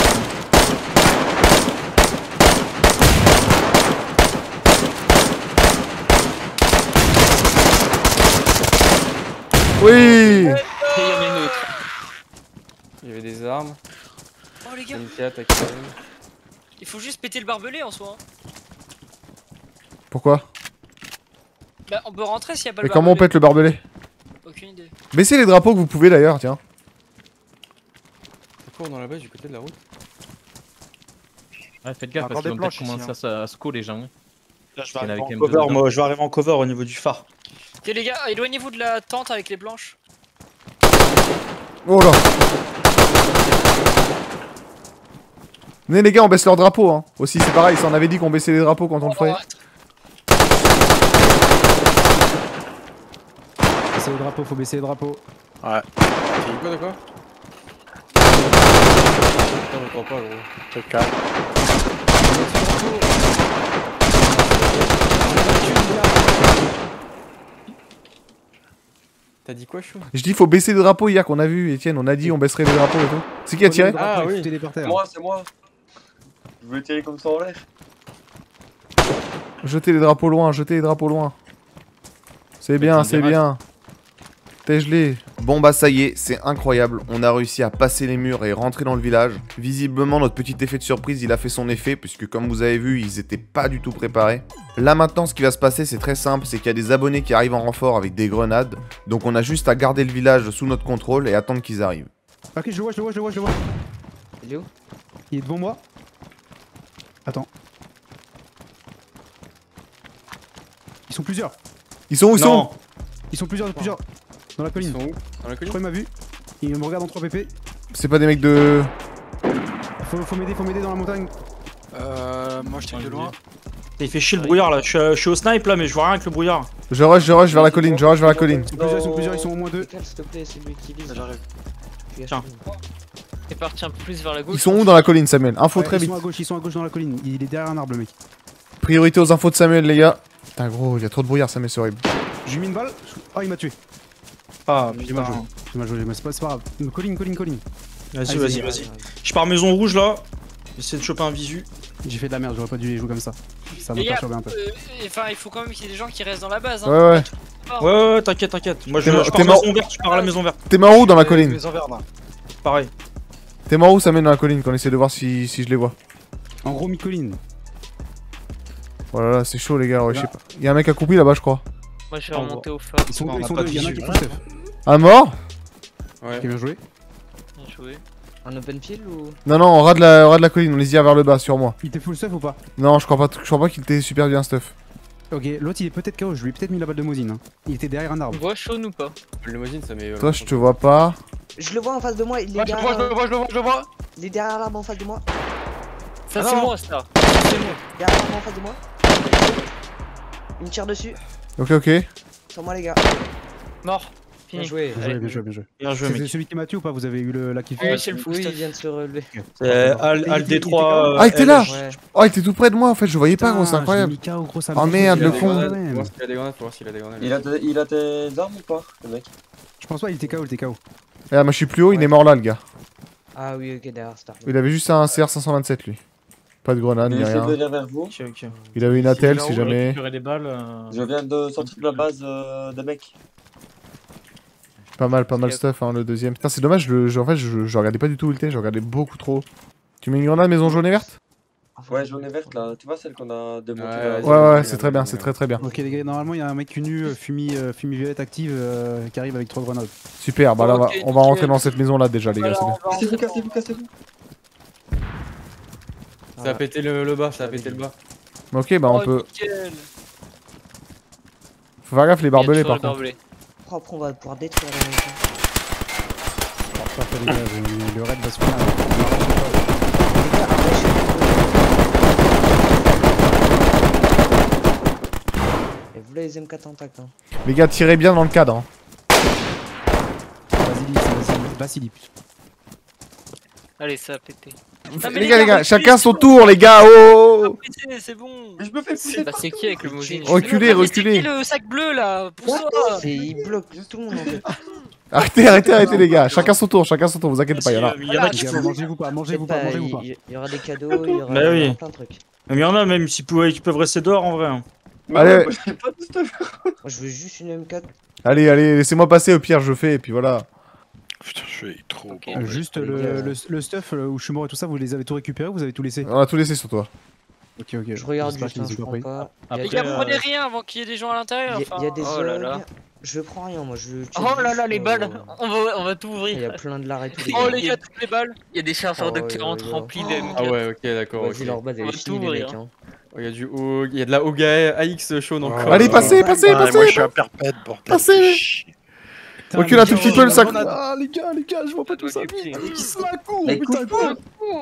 [SPEAKER 1] Oui!
[SPEAKER 9] Et il y en a une autre.
[SPEAKER 3] Il y avait des armes.
[SPEAKER 6] Oh les gars,
[SPEAKER 3] M quatre, A K L M.
[SPEAKER 6] il faut juste péter le barbelé en soi. hein.
[SPEAKER 1] Pourquoi?
[SPEAKER 6] Bah on peut rentrer s'il y a pas
[SPEAKER 1] Mais
[SPEAKER 6] le
[SPEAKER 1] comment on
[SPEAKER 6] barbelé.
[SPEAKER 1] pète le barbelé?
[SPEAKER 6] Aucune idée.
[SPEAKER 1] Baissez les drapeaux que vous pouvez d'ailleurs, tiens.
[SPEAKER 3] Ça court dans la base du côté de la route.
[SPEAKER 8] Ouais, faites gaffe
[SPEAKER 10] Encore
[SPEAKER 8] parce qu'ils
[SPEAKER 10] des
[SPEAKER 8] vont peut-être
[SPEAKER 10] planches ici,
[SPEAKER 8] commencer à, se- à se call les gens. hein.
[SPEAKER 7] Là, je vais
[SPEAKER 8] Il y en
[SPEAKER 7] arriver
[SPEAKER 8] avait
[SPEAKER 7] en
[SPEAKER 8] quand même
[SPEAKER 7] cover,
[SPEAKER 8] deux dedans.
[SPEAKER 7] moi, je vais arriver en cover au niveau du phare.
[SPEAKER 6] Ok les gars, éloignez-vous de la tente avec les blanches.
[SPEAKER 1] Oh là! Venez les gars, on baisse leurs drapeaux hein. Aussi c'est pareil, ça on avait dit qu'on baissait les drapeaux quand on le ferait.
[SPEAKER 2] baisser les drapeaux, faut baisser les drapeaux.
[SPEAKER 10] Ouais.
[SPEAKER 3] Quoi de quoi? Putain, je crois pas gros.
[SPEAKER 10] Te calme.
[SPEAKER 3] T'as dit quoi, Chou?
[SPEAKER 1] Je dis faut baisser les drapeaux hier qu'on a vu, Etienne, on a dit on baisserait les drapeaux et tout. C'est qui a tiré?
[SPEAKER 3] Ah oui.
[SPEAKER 5] C'est moi, c'est moi. Je veux tirer comme ça en l'air.
[SPEAKER 1] Jetez les drapeaux loin, jetez les drapeaux loin. C'est bien, c'est bien. Tège-les. Bon bah ça y est, c'est incroyable. On a réussi à passer les murs et rentrer dans le village. Visiblement notre petit effet de surprise il a fait son effet, puisque comme vous avez vu ils étaient pas du tout préparés. Là maintenant ce qui va se passer c'est très simple, c'est qu'il y a des abonnés qui arrivent en renfort avec des grenades. Donc on a juste à garder le village sous notre contrôle et attendre qu'ils arrivent.
[SPEAKER 2] Ok je le vois, je le vois, je le vois, je le vois.
[SPEAKER 9] Il est où?
[SPEAKER 2] Il est devant moi. Attends. Ils sont plusieurs.
[SPEAKER 1] Ils sont où? Ils sont où?
[SPEAKER 2] Ils sont plusieurs, plusieurs. Dans la colline.
[SPEAKER 3] Ils sont où? Dans la
[SPEAKER 2] Je
[SPEAKER 3] colline?
[SPEAKER 2] crois qu'il m'a vu. Il me regarde en trois P P.
[SPEAKER 1] C'est pas des mecs de...
[SPEAKER 2] Faut, faut m'aider, faut m'aider dans la montagne.
[SPEAKER 10] Euh, moi je tire de loin.
[SPEAKER 7] Il fait chier le brouillard là, je suis, euh, je suis au snipe là mais je vois rien avec le brouillard.
[SPEAKER 1] Je rush, je rush vers la colline, je rush vers la colline.
[SPEAKER 2] Ils sont plusieurs, ils sont plusieurs, ils sont au moins deux.
[SPEAKER 9] S'il te plaît, c'est lui qui vise.
[SPEAKER 10] J'arrive.
[SPEAKER 7] Tiens.
[SPEAKER 9] C'est parti un peu plus vers la gauche.
[SPEAKER 1] Ils sont où dans la colline Samuel? Info
[SPEAKER 2] Ouais,
[SPEAKER 1] très
[SPEAKER 2] ils
[SPEAKER 1] vite.
[SPEAKER 2] sont à gauche, ils sont à gauche dans la colline. Il est derrière un arbre le mec.
[SPEAKER 1] Priorité aux infos de Samuel les gars. Putain gros, il y a trop de brouillard Samuel, c'est horrible.
[SPEAKER 2] J'ai mis une balle. Oh il m'a tué.
[SPEAKER 7] Ah
[SPEAKER 2] J'ai mal joué.
[SPEAKER 7] putain.
[SPEAKER 2] J'ai mal joué, mais c'est pas, c'est pas grave. Une colline, colline, colline.
[SPEAKER 7] Vas-y,
[SPEAKER 2] Allez,
[SPEAKER 7] vas-y,
[SPEAKER 2] vas-y.
[SPEAKER 7] vas-y. Je pars maison rouge là. J'essaie de choper un visu.
[SPEAKER 2] J'ai fait de la merde, j'aurais pas dû les jouer comme ça. Ça m'a
[SPEAKER 6] Les gars,
[SPEAKER 2] perturbé un peu.
[SPEAKER 6] euh, enfin, il faut quand même qu'il y ait des gens qui restent dans la base. Hein.
[SPEAKER 1] Ouais ouais.
[SPEAKER 6] Oh.
[SPEAKER 7] Ouais ouais, ouais t'inquiète, t'inquiète. Moi je,
[SPEAKER 1] T'es
[SPEAKER 7] je
[SPEAKER 1] mort-
[SPEAKER 7] pars maison verte, je pars à la maison verte.
[SPEAKER 1] T'es mort où dans la colline?
[SPEAKER 10] Maison verte là.
[SPEAKER 7] Pareil.
[SPEAKER 1] T'es mort où Samuel dans la colline qu'on essaie de voir si, si je les vois?
[SPEAKER 2] En gros, mi-colline.
[SPEAKER 1] Voilà, c'est chaud les gars, ouais, je sais pas. Y'a un mec accroupi là-bas je crois.
[SPEAKER 9] Moi je vais
[SPEAKER 7] En
[SPEAKER 9] remonter au phare.
[SPEAKER 2] Ils sont
[SPEAKER 7] Bon,
[SPEAKER 2] deux,
[SPEAKER 7] on
[SPEAKER 2] ils
[SPEAKER 7] a
[SPEAKER 2] sont
[SPEAKER 7] pas
[SPEAKER 2] deux.
[SPEAKER 7] de
[SPEAKER 2] Il y en a un qui
[SPEAKER 7] visu.
[SPEAKER 2] est full Steph.
[SPEAKER 1] Un mort?
[SPEAKER 3] Ouais.
[SPEAKER 2] Qui a bien joué.
[SPEAKER 9] Bien joué. Un open field ou?
[SPEAKER 1] Non non, on rate la, on rate la colline, on les y vers le bas sur moi.
[SPEAKER 2] Il était full stuff ou pas?
[SPEAKER 1] Non, je crois pas, je crois pas qu'il était super bien stuff.
[SPEAKER 2] Ok, l'autre il est peut-être K O, je lui ai peut-être mis la balle de Mosine. Hein. Il était derrière un
[SPEAKER 9] On
[SPEAKER 2] arbre.
[SPEAKER 9] voit Shaun ou pas?
[SPEAKER 3] Le limousine ça met.
[SPEAKER 1] Toi je te vois pas.
[SPEAKER 11] Je le vois en face de moi, il est
[SPEAKER 4] Ouais, je le vois, je
[SPEAKER 11] derrière,
[SPEAKER 4] le vois, je le vois, je le vois.
[SPEAKER 11] il est derrière l'arbre en face de moi.
[SPEAKER 9] Ça
[SPEAKER 4] Ah
[SPEAKER 9] c'est
[SPEAKER 4] non.
[SPEAKER 9] moi ça. Ça, c'est moi.
[SPEAKER 11] Derrière l'arbre en face de moi. Il me tire dessus.
[SPEAKER 1] Ok ok.
[SPEAKER 11] Sur moi les gars.
[SPEAKER 9] Mort.
[SPEAKER 11] Bien
[SPEAKER 9] Fini.
[SPEAKER 11] joué.
[SPEAKER 2] Bien joué, bien joué, bien joué.
[SPEAKER 7] Bien joué
[SPEAKER 2] C'est
[SPEAKER 7] mec.
[SPEAKER 2] celui qui m'a tué ou pas? Vous avez eu le, la kiff?
[SPEAKER 9] Oui, c'est le full
[SPEAKER 11] Oui, il
[SPEAKER 9] stuff.
[SPEAKER 11] vient de se relever.
[SPEAKER 7] Euh, Al, Al D trois.
[SPEAKER 1] Ah, il était là.
[SPEAKER 11] Ouais.
[SPEAKER 1] Oh, il était tout près de moi en fait, je voyais pas gros, c'est incroyable.
[SPEAKER 2] J'ai mis K O, gros, ça
[SPEAKER 1] Oh,
[SPEAKER 2] me
[SPEAKER 1] merde,
[SPEAKER 2] fait
[SPEAKER 1] le
[SPEAKER 2] chier,
[SPEAKER 1] con.
[SPEAKER 2] quand
[SPEAKER 3] Faut
[SPEAKER 2] même.
[SPEAKER 3] voir s'il a des grenades, faut voir s'il a des grenades.
[SPEAKER 5] Il a, tes- il a tes armes ou pas, le mec?
[SPEAKER 2] Je pense pas, il était K O, il était K O.
[SPEAKER 1] Ah, moi je suis plus haut, il est mort là le gars.
[SPEAKER 11] Ah oui, ok, derrière Star.
[SPEAKER 1] Il avait juste un C R cinq cent vingt-sept lui. Pas de grenade,
[SPEAKER 5] Il
[SPEAKER 1] ni
[SPEAKER 5] essaie de
[SPEAKER 1] rien.
[SPEAKER 5] venir vers vous.
[SPEAKER 7] Ok, ok.
[SPEAKER 1] Il avait une A T L si jamais.
[SPEAKER 8] Récupérer des balles. euh,
[SPEAKER 5] Je viens de sortir de la base euh, des mecs.
[SPEAKER 1] Pas mal, pas mal stuff hein, le deuxième. Putain, c'est dommage, je, je- en fait je, je regardais pas du tout où il était, je regardais beaucoup trop. Tu mets une grenade maison jaune et verte?
[SPEAKER 5] Ouais, jaune et verte là, tu vois celle qu'on a démontée
[SPEAKER 3] Ouais,
[SPEAKER 5] là.
[SPEAKER 3] vas-y.
[SPEAKER 1] Ouais, ouais, ouais, c'est très bien, c'est très très bien.
[SPEAKER 2] Ok les gars, normalement il y a un mec nu, euh, fumi, euh, fumi violette active euh, qui arrive avec trois grenades.
[SPEAKER 1] Super, bah là on va,
[SPEAKER 6] Ok,
[SPEAKER 1] on va rentrer
[SPEAKER 6] nickel.
[SPEAKER 1] dans cette maison là déjà les gars,
[SPEAKER 6] Voilà,
[SPEAKER 1] c'est bien.
[SPEAKER 6] on va
[SPEAKER 5] Cassez-vous,
[SPEAKER 6] rentrer
[SPEAKER 5] cassez-vous, cassez-vous.
[SPEAKER 3] Ça a pété le, le bas, ça a pété le bas.
[SPEAKER 1] Ok, bah
[SPEAKER 6] dans-
[SPEAKER 1] on
[SPEAKER 6] Oh,
[SPEAKER 1] peut.
[SPEAKER 6] nickel.
[SPEAKER 1] Faut faire gaffe les
[SPEAKER 9] Il y a
[SPEAKER 1] barbelés
[SPEAKER 9] toujours
[SPEAKER 1] par
[SPEAKER 9] le
[SPEAKER 1] contre.
[SPEAKER 9] barbelé.
[SPEAKER 11] Propre, on va pouvoir détruire la maison.
[SPEAKER 2] Parfait les gars, je- le raid va se finir.
[SPEAKER 11] Les gars, arrêtez. Et vous les M quatre en tac hein.
[SPEAKER 1] Les gars, tirez bien dans le cadre. Hein.
[SPEAKER 2] Basilic, c'est Basilic. Basilic.
[SPEAKER 9] Allez, ça a pété.
[SPEAKER 6] Ah, mais
[SPEAKER 1] Les gars, les gars,
[SPEAKER 6] reculez,
[SPEAKER 1] chacun son
[SPEAKER 6] c'est
[SPEAKER 1] tour
[SPEAKER 6] bon.
[SPEAKER 1] les gars, oh!
[SPEAKER 6] Pété, c'est bon.
[SPEAKER 5] Mais je me fais pousser
[SPEAKER 9] Bah c'est qui avec le Mosine?
[SPEAKER 1] Reculez,
[SPEAKER 6] Mais c'est qui
[SPEAKER 1] reculez.
[SPEAKER 6] le sac bleu là? Pour ça.
[SPEAKER 11] C'est- Il bloque tout le monde en fait.
[SPEAKER 1] Arrêtez, arrêtez, arrêtez les gars, chacun son tour, chacun son tour, vous inquiétez pas, y'en a.
[SPEAKER 7] Il y en a qui
[SPEAKER 2] Les gars,
[SPEAKER 7] font.
[SPEAKER 2] mangez-vous pas, mangez-vous pas,
[SPEAKER 11] T'inquiète
[SPEAKER 2] mangez-vous pas.
[SPEAKER 11] Il il y aura des cadeaux, il y aura,
[SPEAKER 7] Bah
[SPEAKER 11] il y
[SPEAKER 7] oui.
[SPEAKER 11] aura plein de trucs.
[SPEAKER 7] Mais il y en a même qui peuvent, qui peuvent rester dehors en vrai. hein.
[SPEAKER 1] Allez.
[SPEAKER 5] Moi, j'ai pas de stuff.
[SPEAKER 11] Moi je veux juste une M quatre.
[SPEAKER 1] Allez, allez, laissez-moi passer, au pire je fais, et puis voilà.
[SPEAKER 10] Putain, je suis trop.
[SPEAKER 9] Ok.
[SPEAKER 2] Euh,
[SPEAKER 10] bordel.
[SPEAKER 2] Juste
[SPEAKER 11] les
[SPEAKER 2] le,
[SPEAKER 11] gars.
[SPEAKER 2] le, le stuff euh, où je suis mort et tout ça, vous les avez tout récupéré ou vous avez tout laissé?
[SPEAKER 1] On a tout laissé sur toi.
[SPEAKER 2] Ok, ok.
[SPEAKER 11] Je regarde
[SPEAKER 2] J'espère
[SPEAKER 11] juste,
[SPEAKER 2] qu'ils
[SPEAKER 11] hein,
[SPEAKER 2] ont
[SPEAKER 11] je
[SPEAKER 2] pas
[SPEAKER 11] prends
[SPEAKER 2] pris.
[SPEAKER 11] pas. Il y a
[SPEAKER 6] Les
[SPEAKER 9] Après,
[SPEAKER 6] gars,
[SPEAKER 11] des-
[SPEAKER 9] euh,
[SPEAKER 6] prenez rien avant qu'il y ait des gens à l'intérieur.
[SPEAKER 11] il y a- il y a des
[SPEAKER 9] Oh là
[SPEAKER 11] ogres.
[SPEAKER 9] là.
[SPEAKER 11] Je prends rien, moi je. check
[SPEAKER 9] Oh là là,
[SPEAKER 11] juste,
[SPEAKER 9] les balles.
[SPEAKER 11] euh,
[SPEAKER 9] On va, on va tout
[SPEAKER 11] Il y a
[SPEAKER 9] ouvrir.
[SPEAKER 11] plein de lards et tout. les
[SPEAKER 6] Oh
[SPEAKER 11] gars.
[SPEAKER 6] les gars, toutes les balles.
[SPEAKER 9] Il y a des chargeurs de
[SPEAKER 11] Oh,
[SPEAKER 9] quarante
[SPEAKER 11] yo, yo.
[SPEAKER 9] remplis de M quatre.
[SPEAKER 3] Ah ouais, ok, d'accord. ok.
[SPEAKER 11] Vas-y, leur base
[SPEAKER 9] On
[SPEAKER 11] elle
[SPEAKER 9] va
[SPEAKER 11] est finie,
[SPEAKER 9] tout
[SPEAKER 11] les
[SPEAKER 9] ouvrir,
[SPEAKER 11] mecs. Hein.
[SPEAKER 3] Il y a du O- il y a de la Oga A X chaude encore.
[SPEAKER 10] Oh,
[SPEAKER 1] Allez,
[SPEAKER 10] là,
[SPEAKER 1] passez,
[SPEAKER 10] là.
[SPEAKER 1] passez,
[SPEAKER 10] Ah,
[SPEAKER 1] passez.
[SPEAKER 10] Moi, je suis à perpète, bordel.
[SPEAKER 1] Passez.
[SPEAKER 10] fais chier.
[SPEAKER 1] Recule un tout petit peu le sac.
[SPEAKER 2] Ah les gars, les gars, je vois pas tout ça.
[SPEAKER 9] Putain.
[SPEAKER 2] Ils se la courent,
[SPEAKER 11] Mais
[SPEAKER 2] putain, quoi.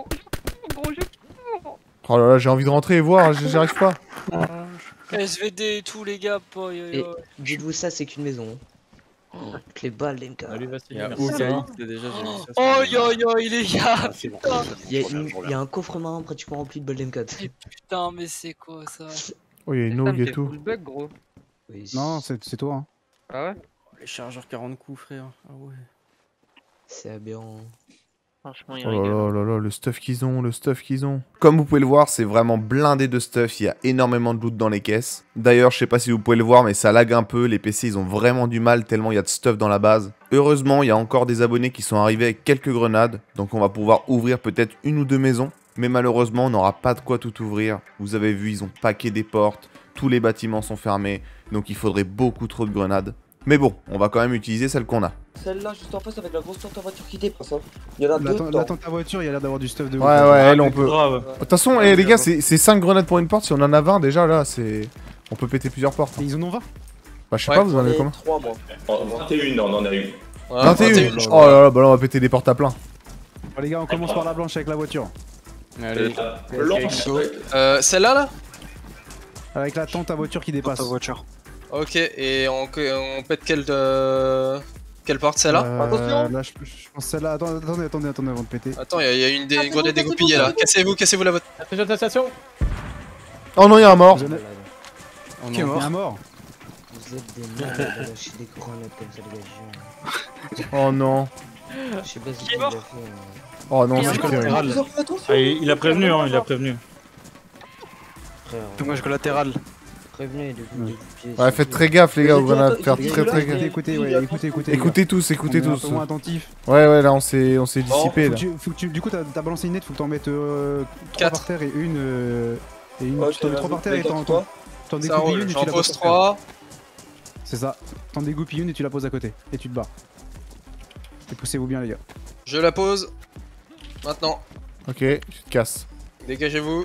[SPEAKER 1] Oh là là, j'ai envie de rentrer et voir, j- j'y arrive pas.
[SPEAKER 6] S V D et tout les gars. Boy, yo,
[SPEAKER 11] Et
[SPEAKER 6] yo.
[SPEAKER 11] dites-vous ça, c'est qu'une maison. hein. Avec les balles, les gars.
[SPEAKER 8] Salut
[SPEAKER 3] Il y
[SPEAKER 8] Vassili,
[SPEAKER 3] a
[SPEAKER 8] merci.
[SPEAKER 3] aucun hit déjà, j'ai vu ça.
[SPEAKER 6] Oh yo yo, les gars. Putain.
[SPEAKER 11] Il y, a une- il y a un coffre marin pratiquement rempli de balles M quatre.
[SPEAKER 6] Putain, mais c'est quoi ça?
[SPEAKER 1] Oh, il y a une
[SPEAKER 4] Putain,
[SPEAKER 1] augue
[SPEAKER 4] mais
[SPEAKER 1] et
[SPEAKER 4] t'es
[SPEAKER 1] tout.
[SPEAKER 4] full bug, gros.
[SPEAKER 11] Oui,
[SPEAKER 2] Non, c'est c'est toi. Hein.
[SPEAKER 4] Ah ouais?
[SPEAKER 3] Les chargeurs quarante coups, frère. Ah ouais.
[SPEAKER 11] c'est aberrant.
[SPEAKER 9] Franchement, il
[SPEAKER 1] Oh là
[SPEAKER 9] rigole.
[SPEAKER 1] là là là, le stuff qu'ils ont, le stuff qu'ils ont. Comme vous pouvez le voir, c'est vraiment blindé de stuff, il y a énormément de loot dans les caisses. D'ailleurs, je sais pas si vous pouvez le voir, mais ça lag un peu, les P C ils ont vraiment du mal tellement il y a de stuff dans la base. Heureusement, il y a encore des abonnés qui sont arrivés avec quelques grenades, donc on va pouvoir ouvrir peut-être une ou deux maisons. Mais malheureusement, on n'aura pas de quoi tout ouvrir. Vous avez vu, ils ont paqué des portes, tous les bâtiments sont fermés, donc il faudrait beaucoup trop de grenades. Mais bon, on va quand même utiliser celles qu'on a.
[SPEAKER 5] Celle-là, juste en face, avec la grosse tente en voiture qui dépasse. Hein. Il y en a
[SPEAKER 2] Là,
[SPEAKER 5] deux.
[SPEAKER 2] dans-
[SPEAKER 5] dedans.
[SPEAKER 2] là, dans ta voiture, il y a l'air d'avoir du stuff de ouf.
[SPEAKER 1] Ouais,
[SPEAKER 2] hein.
[SPEAKER 1] ouais, elle, on peut. De
[SPEAKER 7] Grave.
[SPEAKER 1] toute façon, eh, les gars, c'est cinq grenades pour une porte. Si on en a vingt déjà, là, c'est. On peut péter plusieurs portes.
[SPEAKER 2] Et ils en ont vingt?
[SPEAKER 1] Bah, je sais
[SPEAKER 5] Ouais,
[SPEAKER 1] pas, vous en
[SPEAKER 5] j'en
[SPEAKER 1] avez
[SPEAKER 5] ai
[SPEAKER 1] combien
[SPEAKER 5] trois, moi.
[SPEAKER 12] vingt et un, on en a eu.
[SPEAKER 1] vingt et un. Oh là là, bah là, on va péter des portes à plein.
[SPEAKER 2] Bon, les gars, on commence par la blanche avec la voiture.
[SPEAKER 3] Allez.
[SPEAKER 12] Blanche.
[SPEAKER 13] Euh, celle-là là?
[SPEAKER 2] Avec la tente à voiture qui dépasse.
[SPEAKER 9] Ta voiture.
[SPEAKER 13] Ok, et on, on pète quelle, euh, quelle porte celle-là?
[SPEAKER 2] Euh, là, je, je pense celle-là. Attendez, attendez, attendez, attendez avant de péter.
[SPEAKER 13] Attends, il y, y a une, des, une grenade dégoupillée là. Cassez-vous, cassez-vous la voiture.
[SPEAKER 8] Station.
[SPEAKER 1] Oh non, il y a un mort.
[SPEAKER 2] Qui est mort? Un mort.
[SPEAKER 11] Vous êtes des malades à lâcher des grenades comme ça, les gars.
[SPEAKER 1] Oh non.
[SPEAKER 11] Je sais pas si
[SPEAKER 6] Qui est
[SPEAKER 11] vous
[SPEAKER 6] mort?
[SPEAKER 11] l'avez fait. euh.
[SPEAKER 1] Oh non,
[SPEAKER 6] Et
[SPEAKER 1] c'est
[SPEAKER 6] un
[SPEAKER 1] terrible.
[SPEAKER 7] Ah, il il a prévenu, hein, il a prévenu.
[SPEAKER 11] Frère,
[SPEAKER 9] Dommage collatéral.
[SPEAKER 11] prévenez de vous découper.
[SPEAKER 1] Ouais, faites très gaffe, les gars, aux grenades. Faire
[SPEAKER 11] J'ai
[SPEAKER 1] très
[SPEAKER 11] dit,
[SPEAKER 1] très
[SPEAKER 11] j'ai
[SPEAKER 1] gaffe.
[SPEAKER 11] dit,
[SPEAKER 2] Écoutez, ouais, écoutez, écoutez. les
[SPEAKER 1] Écoutez tous,
[SPEAKER 2] gars.
[SPEAKER 1] écoutez
[SPEAKER 2] On est un
[SPEAKER 1] tous.
[SPEAKER 2] peu moins attentif.
[SPEAKER 1] Ouais, ouais, là, on s'est on s'est dissipé
[SPEAKER 2] Faut
[SPEAKER 1] là.
[SPEAKER 2] que tu- faut que tu- du coup, t'as as balancé une net, faut que t'en mettes euh, trois
[SPEAKER 13] Quatre.
[SPEAKER 2] par terre et une. euh, et une.
[SPEAKER 5] Ouais,
[SPEAKER 2] tu t'en mets
[SPEAKER 5] je te
[SPEAKER 2] trois par terre et
[SPEAKER 5] rajoute
[SPEAKER 2] t'en
[SPEAKER 5] les
[SPEAKER 2] t'en-
[SPEAKER 5] quatre,
[SPEAKER 2] t'en
[SPEAKER 13] Ça
[SPEAKER 2] découpes
[SPEAKER 13] roule,
[SPEAKER 2] une et tu
[SPEAKER 13] j'en
[SPEAKER 2] la
[SPEAKER 13] pose
[SPEAKER 2] poses par terre.
[SPEAKER 13] trois.
[SPEAKER 2] C'est ça. T'en dégoupes une et tu la poses à côté. Et tu te barres. Et poussez-vous bien, les gars.
[SPEAKER 13] Je la pose. Maintenant,
[SPEAKER 1] Ok, tu te casses.
[SPEAKER 13] dégagez-vous.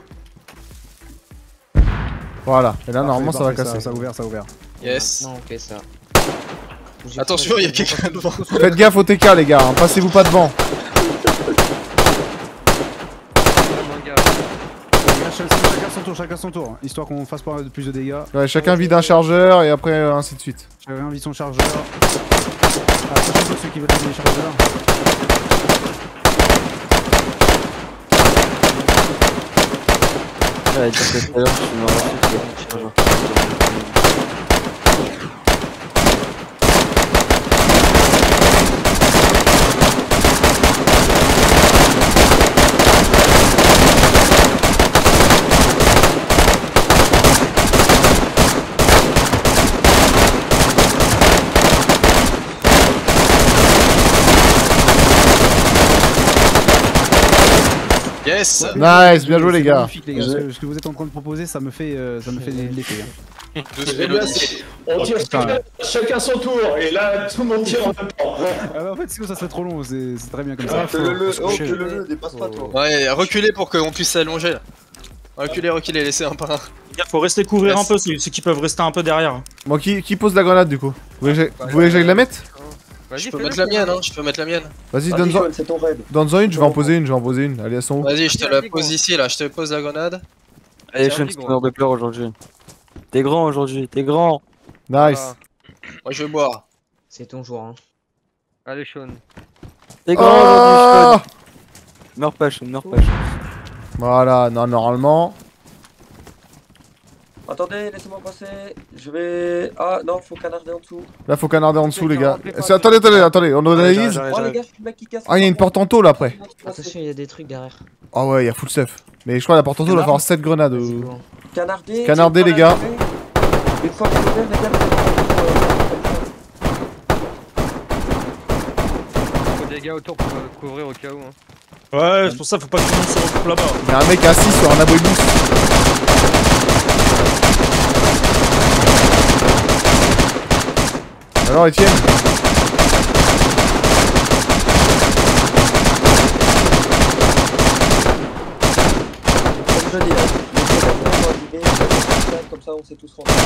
[SPEAKER 1] Voilà, et là,
[SPEAKER 2] Parfait,
[SPEAKER 1] normalement, ça va
[SPEAKER 2] parfait,
[SPEAKER 1] casser.
[SPEAKER 2] Ça a ouvert, ça a ouvert.
[SPEAKER 13] Yes.
[SPEAKER 11] Non, on fait ça. Bougez
[SPEAKER 13] Attention,
[SPEAKER 11] pas,
[SPEAKER 13] il y a
[SPEAKER 11] c'est
[SPEAKER 13] quelqu'un
[SPEAKER 11] bon.
[SPEAKER 13] devant.
[SPEAKER 1] Faites gaffe au T K, les gars, hein. Passez-vous pas devant.
[SPEAKER 4] Vraiment, gars.
[SPEAKER 2] Les gars, ch- Chacun son tour, chacun son tour. Histoire qu'on fasse pas plus de dégâts.
[SPEAKER 1] Ouais, chacun vide un chargeur et après, euh, ainsi de suite.
[SPEAKER 2] Chacun vide son chargeur. Ah, attention, ceux qui veulent vider les chargeurs.
[SPEAKER 3] Ouais, dire que tout à l'heure, je suis mort aussi, c'est bon.
[SPEAKER 13] Yes.
[SPEAKER 1] Nice, bien joué, les
[SPEAKER 2] C'est
[SPEAKER 1] gars.
[SPEAKER 2] magnifique, les gars. Ce que, ce que vous êtes en train de proposer, ça me fait, euh, ça me fait l'effet. Hein.
[SPEAKER 13] Douce
[SPEAKER 12] Eh bien, c'est- On tire chacun, chacun son tour, et là, tout le monde tire en même temps.
[SPEAKER 2] Ah bah, en fait, sinon ça serait trop long. C'est c'est très bien comme ça.
[SPEAKER 5] Que le le,
[SPEAKER 2] Faut
[SPEAKER 5] oh,
[SPEAKER 2] se
[SPEAKER 5] que
[SPEAKER 2] coucher.
[SPEAKER 5] le le, dépasse pas toi.
[SPEAKER 13] Ouais, reculez pour qu'on puisse s'allonger là. Reculez, reculez, laissez un par un.
[SPEAKER 7] Les gars, faut rester couvrir
[SPEAKER 13] Yes.
[SPEAKER 7] un peu, ceux ceux qui peuvent rester un peu derrière.
[SPEAKER 1] Bon, qui, qui pose la grenade du coup Vous voulez que j'aille- vous voulez que j'aille la mettre
[SPEAKER 4] Vas-y,
[SPEAKER 13] Je peux
[SPEAKER 4] fais-le,
[SPEAKER 13] mettre la
[SPEAKER 4] fais-le.
[SPEAKER 13] mienne, hein, je peux mettre la mienne.
[SPEAKER 1] Vas-y,
[SPEAKER 5] Vas-y,
[SPEAKER 1] donne-en
[SPEAKER 5] Joël, c'est ton raid.
[SPEAKER 1] donne-en une, je vais en poser une, je vais en poser une. Allez, elles sont où
[SPEAKER 13] Vas-y, je te la
[SPEAKER 4] Vas-y,
[SPEAKER 13] pose
[SPEAKER 4] gros.
[SPEAKER 13] ici là, je te pose la grenade.
[SPEAKER 3] Allez,
[SPEAKER 4] C'est
[SPEAKER 3] Sean,
[SPEAKER 4] un
[SPEAKER 3] c'est
[SPEAKER 4] gros.
[SPEAKER 3] ton heure de pleurs aujourd'hui. T'es grand aujourd'hui, t'es grand.
[SPEAKER 1] Nice.
[SPEAKER 4] Ah.
[SPEAKER 13] Moi je vais boire.
[SPEAKER 11] C'est ton jour, hein.
[SPEAKER 4] Allez, Sean.
[SPEAKER 3] T'es grand aujourd'hui,
[SPEAKER 1] Oh
[SPEAKER 3] Sean. Meurs pas, Sean, meurs pas, Sean.
[SPEAKER 1] Voilà, non, normalement.
[SPEAKER 5] Attendez, laissez-moi passer. Je vais. Ah non, faut canarder en dessous.
[SPEAKER 1] Là, faut canarder en dessous, les gars. C'est- Attendez, attendez, attendez, on analyse.
[SPEAKER 5] Oh, les gars, je suis le mec qui casse.
[SPEAKER 1] Ah, il y a une porte en taux là après.
[SPEAKER 11] Attention, il y a des trucs derrière.
[SPEAKER 1] Ah ouais, il y a full stuff. Mais je crois que la porte en taux, il va falloir sept grenades.
[SPEAKER 11] Vas-y,
[SPEAKER 1] euh.
[SPEAKER 11] go.
[SPEAKER 5] Canarder.
[SPEAKER 1] Canarder,
[SPEAKER 5] une fois
[SPEAKER 1] les gars.
[SPEAKER 5] l'arrivée, Une fois que c'est ouvert, les gars.
[SPEAKER 4] Faut des gars autour pour euh, couvrir au cas où. Hein.
[SPEAKER 7] Ouais, c'est pour ça, faut pas que tout le monde se regroupe là-bas.
[SPEAKER 1] Il y a un mec assis sur un abonibus. Alors, Etienne
[SPEAKER 5] Comme je dis, hein, les gars vont arriver, comme ça on s'est tous rendus.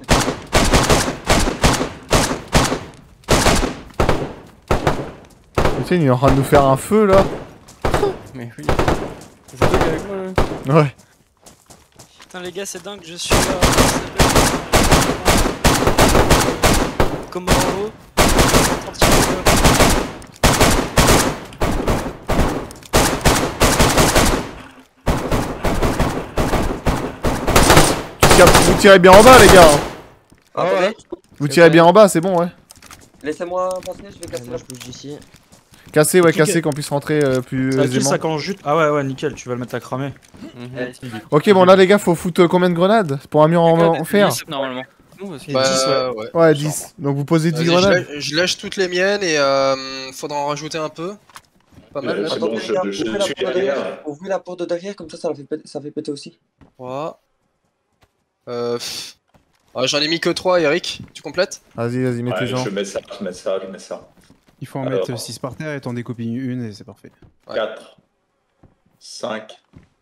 [SPEAKER 1] Etienne, il est en train de nous faire un feu là.
[SPEAKER 3] Mais oui. C'est toi qui es avec moi là.
[SPEAKER 1] Ouais.
[SPEAKER 6] Putain, les gars, c'est dingue, je suis là. Comment en haut. sortir.
[SPEAKER 1] Vous tirez bien en bas, les gars.
[SPEAKER 5] Ah ouais.
[SPEAKER 1] Vous tirez bien en bas, c'est bon, ouais.
[SPEAKER 5] Laissez-moi passer, je vais casser la
[SPEAKER 11] bouche d'ici.
[SPEAKER 1] Casser, ouais,
[SPEAKER 7] Nickel.
[SPEAKER 1] casser, qu'on puisse rentrer euh, plus
[SPEAKER 7] Ça kill
[SPEAKER 1] aisément.
[SPEAKER 7] ça quand jute. Ah ouais, ouais, nickel, tu vas le mettre à cramer.
[SPEAKER 1] Ok, bon là, les gars, faut foutre euh, combien de grenades pour un mur en, en fer?
[SPEAKER 9] Normalement.
[SPEAKER 13] Bah,
[SPEAKER 7] dix,
[SPEAKER 13] ouais.
[SPEAKER 7] ouais.
[SPEAKER 1] Ouais, dix. Donc vous posez dix
[SPEAKER 13] Vas-y, je,
[SPEAKER 1] grenades.
[SPEAKER 13] lâche, je lâche toutes les miennes et euh, faudra en rajouter un peu. Pas mal.
[SPEAKER 12] Euh, c'est bon, je, je, je suis derrière.
[SPEAKER 5] Ouvrez la porte de derrière, comme ça, ça, la fait, péter, ça fait péter aussi.
[SPEAKER 13] trois. Euh, pff. Ah, j'en ai mis que trois, Eric. Tu complètes?
[SPEAKER 1] Vas-y, vas-y,
[SPEAKER 12] Ouais,
[SPEAKER 1] mettez-en.
[SPEAKER 12] je mets ça, je mets ça, je mets ça.
[SPEAKER 2] Il faut en
[SPEAKER 12] Alors.
[SPEAKER 2] mettre six par terre et t'en découpes une et c'est parfait.
[SPEAKER 12] quatre, cinq,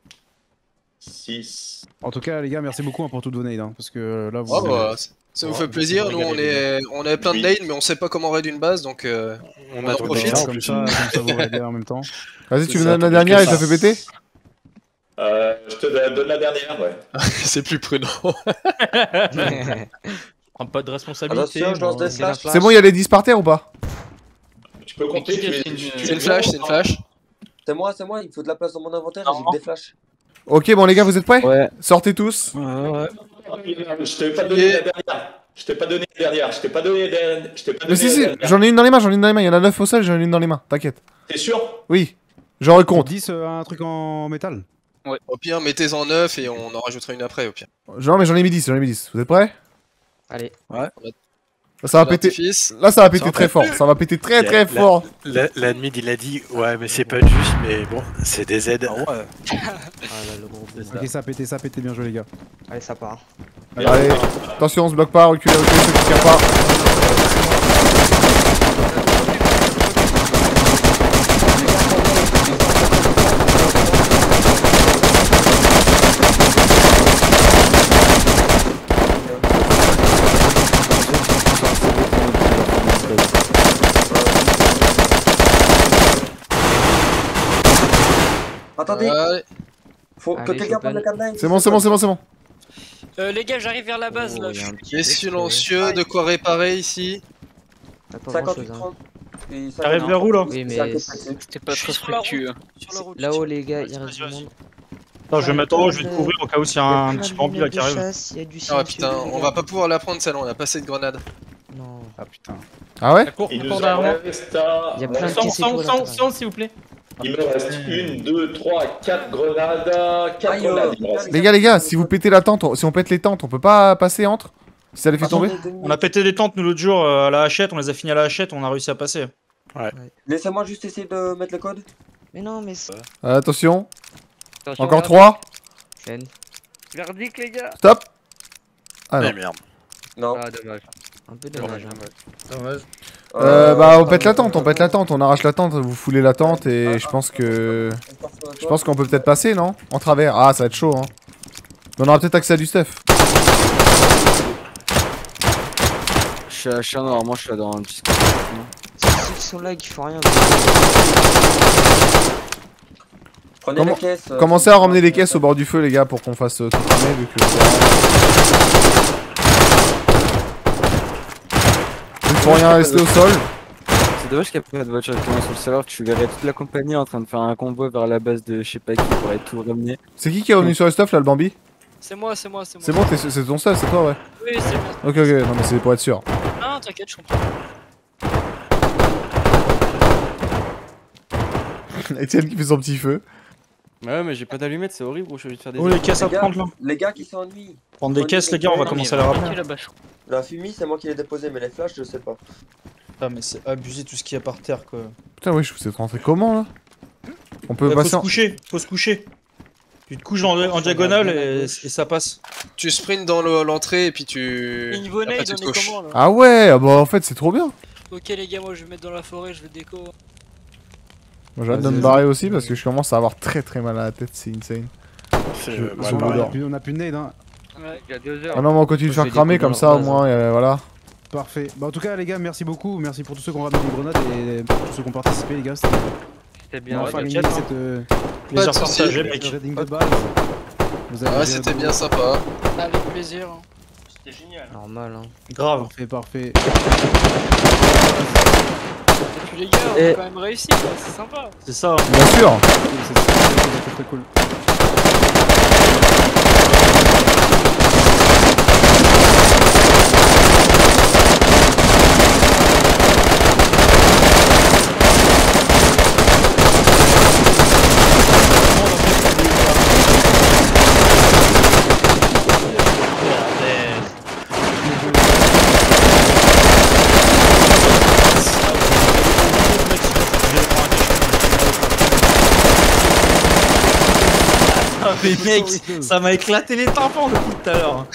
[SPEAKER 12] six.
[SPEAKER 2] En tout cas, les gars, merci beaucoup hein, pour toutes vos nades. Hein, parce que euh, là, vous.
[SPEAKER 13] Oh, bah, ça vous fait plaisir. Nous, on est, on est plein de nades, mais on sait pas comment raid une base, donc euh, on, en profite.
[SPEAKER 2] Comme ça, comme ça, vous raidez en même temps.
[SPEAKER 1] Vas-y, tu me donnes la dernière et je la fais péter?
[SPEAKER 12] Euh, je te la- donne la dernière, ouais.
[SPEAKER 13] C'est plus prudent.
[SPEAKER 8] Prends pas de responsabilité.
[SPEAKER 5] Attention, je lance
[SPEAKER 8] moi.
[SPEAKER 5] des flashs.
[SPEAKER 1] C'est bon, il y a les dix par terre ou pas?
[SPEAKER 12] Tu peux compter, tu es- tu- tu-
[SPEAKER 13] C'est une flash, c'est une flash.
[SPEAKER 5] C'est moi, c'est moi, il faut de la place dans mon inventaire et j'ai que des flashs.
[SPEAKER 1] Ok, bon les gars, vous êtes prêts?
[SPEAKER 11] Ouais.
[SPEAKER 1] Sortez tous.
[SPEAKER 12] Je t'ai pas donné la dernière. Je t'ai pas donné la dernière. Je t'ai pas donné la dernière. Je t'ai pas
[SPEAKER 1] Mais
[SPEAKER 12] donné
[SPEAKER 1] si,
[SPEAKER 12] la
[SPEAKER 1] si,
[SPEAKER 12] dernière.
[SPEAKER 1] j'en ai une dans les mains, j'en ai une dans les mains. Il y en a neuf au sol, j'en ai une dans les mains. T'inquiète.
[SPEAKER 12] T'es sûr?
[SPEAKER 1] Oui. Je recompte.
[SPEAKER 2] dix, euh, un truc en métal.
[SPEAKER 13] Au pire, mettez-en neuf et on en rajoutera une après, au pire.
[SPEAKER 1] Non, mais j'en ai mis dix, j'en ai mis dix. Vous êtes prêts?
[SPEAKER 11] Allez.
[SPEAKER 10] Ouais.
[SPEAKER 1] Là, ça va péter.
[SPEAKER 13] L'artifice.
[SPEAKER 1] Là, ça va péter très fort. Ça va péter très très
[SPEAKER 10] La-
[SPEAKER 1] fort.
[SPEAKER 10] la- L'admin il a dit ouais mais c'est pas juste mais bon c'est des aides.
[SPEAKER 11] Ah là, le gros buzz.
[SPEAKER 2] Ok, ça a pété, ça a pété, bien joué, les gars.
[SPEAKER 11] Allez, ça part.
[SPEAKER 1] Allez, attention, on se bloque pas, reculez, reculez ceux qui tirent pas.
[SPEAKER 5] Attendez,
[SPEAKER 13] Ouais.
[SPEAKER 5] faut que
[SPEAKER 11] Allez,
[SPEAKER 5] quelqu'un
[SPEAKER 11] je
[SPEAKER 5] prenne le cadenas.
[SPEAKER 1] C'est bon, c'est bon, c'est bon, c'est bon.
[SPEAKER 6] Euh, les gars, j'arrive vers la base là.
[SPEAKER 11] Oh, y a un
[SPEAKER 6] je-
[SPEAKER 11] petit-
[SPEAKER 13] Qui est silencieux, de quoi réparer ici.
[SPEAKER 11] T'as pas grand
[SPEAKER 5] cinquante-huit
[SPEAKER 11] chose. Hein.
[SPEAKER 5] trente. Et ça-
[SPEAKER 7] T'arrives vers où là?
[SPEAKER 11] Oui,
[SPEAKER 5] C'est à
[SPEAKER 11] mais
[SPEAKER 5] côté.
[SPEAKER 9] C'était pas
[SPEAKER 6] Je suis
[SPEAKER 9] très
[SPEAKER 6] sur la route.
[SPEAKER 9] fructueux.
[SPEAKER 6] Sur la route.
[SPEAKER 11] là-haut, les gars, il reste du monde.
[SPEAKER 7] Attends, je vais mettre en haut, je vais te couvrir au cas où s'il y a un
[SPEAKER 11] Il y a
[SPEAKER 7] petit
[SPEAKER 11] plein de
[SPEAKER 7] bambi là qui
[SPEAKER 11] lunettes de
[SPEAKER 7] arrive.
[SPEAKER 11] chasse, il y a du
[SPEAKER 13] Ah
[SPEAKER 11] silencieux,
[SPEAKER 13] putain,
[SPEAKER 11] les
[SPEAKER 13] on
[SPEAKER 11] gars.
[SPEAKER 13] va pas pouvoir la prendre celle-là, on a pas assez de grenades.
[SPEAKER 11] Non.
[SPEAKER 2] Ah putain.
[SPEAKER 1] Ah ouais?
[SPEAKER 8] Cours,
[SPEAKER 12] Il nous
[SPEAKER 8] cours
[SPEAKER 12] en
[SPEAKER 8] derrière
[SPEAKER 12] reste à...
[SPEAKER 11] Il y a plein de
[SPEAKER 8] moi.
[SPEAKER 11] caisses et tout à
[SPEAKER 8] Sound, sound,
[SPEAKER 11] l'intérieur.
[SPEAKER 8] sound, s'il vous plaît.
[SPEAKER 12] Il me reste une, deux, trois, quatre grenades. Quatre
[SPEAKER 5] Aïe,
[SPEAKER 12] grenades,
[SPEAKER 5] oh.
[SPEAKER 12] il me reste.
[SPEAKER 1] Les gars, les gars, si vous pétez la tente, on- si on pète les tentes, on peut pas passer entre? Si ça les fait tomber?
[SPEAKER 5] Attendez, deux minutes.
[SPEAKER 7] On a pété des tentes nous l'autre jour euh, à la hachette, on les a fini à la hachette, on a réussi à passer.
[SPEAKER 5] Laissez-moi juste essayer de mettre le code.
[SPEAKER 11] Mais non, mais c'est.
[SPEAKER 1] Euh, Attention,
[SPEAKER 4] Attention,
[SPEAKER 1] encore
[SPEAKER 4] verdict.
[SPEAKER 1] trois.
[SPEAKER 11] Chen.
[SPEAKER 4] Verdict, les gars.
[SPEAKER 1] Stop. Ah non.
[SPEAKER 10] Mais merde.
[SPEAKER 5] Non.
[SPEAKER 4] Ah, dommage.
[SPEAKER 11] Un peu dommage. Hein.
[SPEAKER 8] Dommage.
[SPEAKER 1] Euh, bah on pète la tente, on pète la tente, on arrache la tente, vous foulez la tente et je pense que... Je pense qu'on peut peut-être passer, non? En travers. Ah, ça va être chaud, hein. Mais on aura peut-être accès à du stuff.
[SPEAKER 14] Je suis à chien, normalement je suis dans le Discord.
[SPEAKER 11] C'est ceux qui sont là qui font rien.
[SPEAKER 5] Prenez
[SPEAKER 1] Comment-
[SPEAKER 5] les caisses. euh,
[SPEAKER 1] Commencez à ramener les caisses au bord du feu, les gars, pour qu'on fasse euh, tout cramer, vu que... Il faut rien rester au sol.
[SPEAKER 14] C'est dommage qu'il n'y ait pas de voiture directement sur le serveur, tu verrais toute la compagnie en train de faire un convoi vers la base de je sais pas qui pourrait tout ramener.
[SPEAKER 1] C'est qui qui est revenu sur le stuff, là, le Bambi?
[SPEAKER 6] C'est moi, c'est moi, c'est moi.
[SPEAKER 1] C'est bon, t'es- c'est ton stuff, c'est toi, ouais.
[SPEAKER 6] Oui, c'est moi.
[SPEAKER 1] Ok, ok, non mais c'est pour être sûr.
[SPEAKER 6] Non, t'inquiète, je comprends.
[SPEAKER 1] Etienne qui fait son petit feu.
[SPEAKER 3] Ouais, mais j'ai pas d'allumettes, c'est horrible, gros, je suis obligé de faire des.
[SPEAKER 7] Oh les caisses à
[SPEAKER 5] Les gars,
[SPEAKER 7] prendre là.
[SPEAKER 5] les gars qui s'ennuient.
[SPEAKER 7] Prendre des caisses les gars, on va commencer à les ramener.
[SPEAKER 5] La fumée, c'est moi qui l'ai déposé, mais les flashs, je sais pas.
[SPEAKER 7] Putain mais c'est abusé tout ce qu'il y a par terre quoi.
[SPEAKER 1] Putain, oui, je vous êtes rentré comment, là? On peut
[SPEAKER 7] Ouais, faut
[SPEAKER 1] passer
[SPEAKER 7] se
[SPEAKER 1] en...
[SPEAKER 7] coucher, faut se coucher. Tu te couches en, en diagonale et, et ça passe.
[SPEAKER 13] Tu sprints dans le- l'entrée et puis tu.
[SPEAKER 6] Et niveau
[SPEAKER 13] après,
[SPEAKER 6] nade,
[SPEAKER 13] tu
[SPEAKER 6] on
[SPEAKER 13] te
[SPEAKER 6] est
[SPEAKER 13] couches.
[SPEAKER 6] comment là?
[SPEAKER 1] Ah ouais, ah bah en fait, c'est trop bien.
[SPEAKER 6] Ok, les gars, moi je vais me mettre dans la forêt, je vais déco.
[SPEAKER 1] Moi, j'ai hâte de
[SPEAKER 2] Vas-y,
[SPEAKER 1] me
[SPEAKER 2] vas-y.
[SPEAKER 1] barrer aussi parce que je commence à avoir très très mal à la tête, c'est insane.
[SPEAKER 10] C'est
[SPEAKER 1] Je-
[SPEAKER 10] euh,
[SPEAKER 1] je
[SPEAKER 10] mal
[SPEAKER 1] vous
[SPEAKER 10] barré.
[SPEAKER 1] l'adore.
[SPEAKER 2] Puis on a plus de nade, hein.
[SPEAKER 6] Ouais.
[SPEAKER 4] Il y a deux heures.
[SPEAKER 1] Ah non, mais on continue de
[SPEAKER 14] Moi,
[SPEAKER 1] faire
[SPEAKER 14] je fais
[SPEAKER 1] cramer
[SPEAKER 14] des
[SPEAKER 1] comme
[SPEAKER 14] coups
[SPEAKER 1] ça,
[SPEAKER 14] dans
[SPEAKER 1] au
[SPEAKER 14] la
[SPEAKER 1] moins, euh, voilà.
[SPEAKER 2] Parfait. Bah, en tout cas, les gars, merci beaucoup. Merci pour tous ceux qui ont ramené des grenades et pour tous ceux qui ont participé, les gars. C'était
[SPEAKER 4] C'était
[SPEAKER 2] on
[SPEAKER 4] bien.
[SPEAKER 2] a enfin
[SPEAKER 7] ouais,
[SPEAKER 2] gagné
[SPEAKER 7] t'inquiète,
[SPEAKER 2] cette euh,
[SPEAKER 7] Plaisir
[SPEAKER 13] de soucis.
[SPEAKER 7] partagé
[SPEAKER 2] ce
[SPEAKER 7] mec.
[SPEAKER 2] raiding de base. Vous avez
[SPEAKER 13] Ah, c'était bien sympa.
[SPEAKER 6] Avec plaisir.
[SPEAKER 4] C'était génial.
[SPEAKER 11] Normal, hein.
[SPEAKER 7] Grave.
[SPEAKER 2] Parfait, parfait.
[SPEAKER 6] Et puis les gars, on
[SPEAKER 14] Et-
[SPEAKER 6] a quand même réussi, quoi, c'est sympa.
[SPEAKER 8] C'est ça.
[SPEAKER 1] Bien sûr.
[SPEAKER 2] C'est très cool.
[SPEAKER 7] Ah mais mec, ça m'a éclaté les tympans le coup tout à l'heure.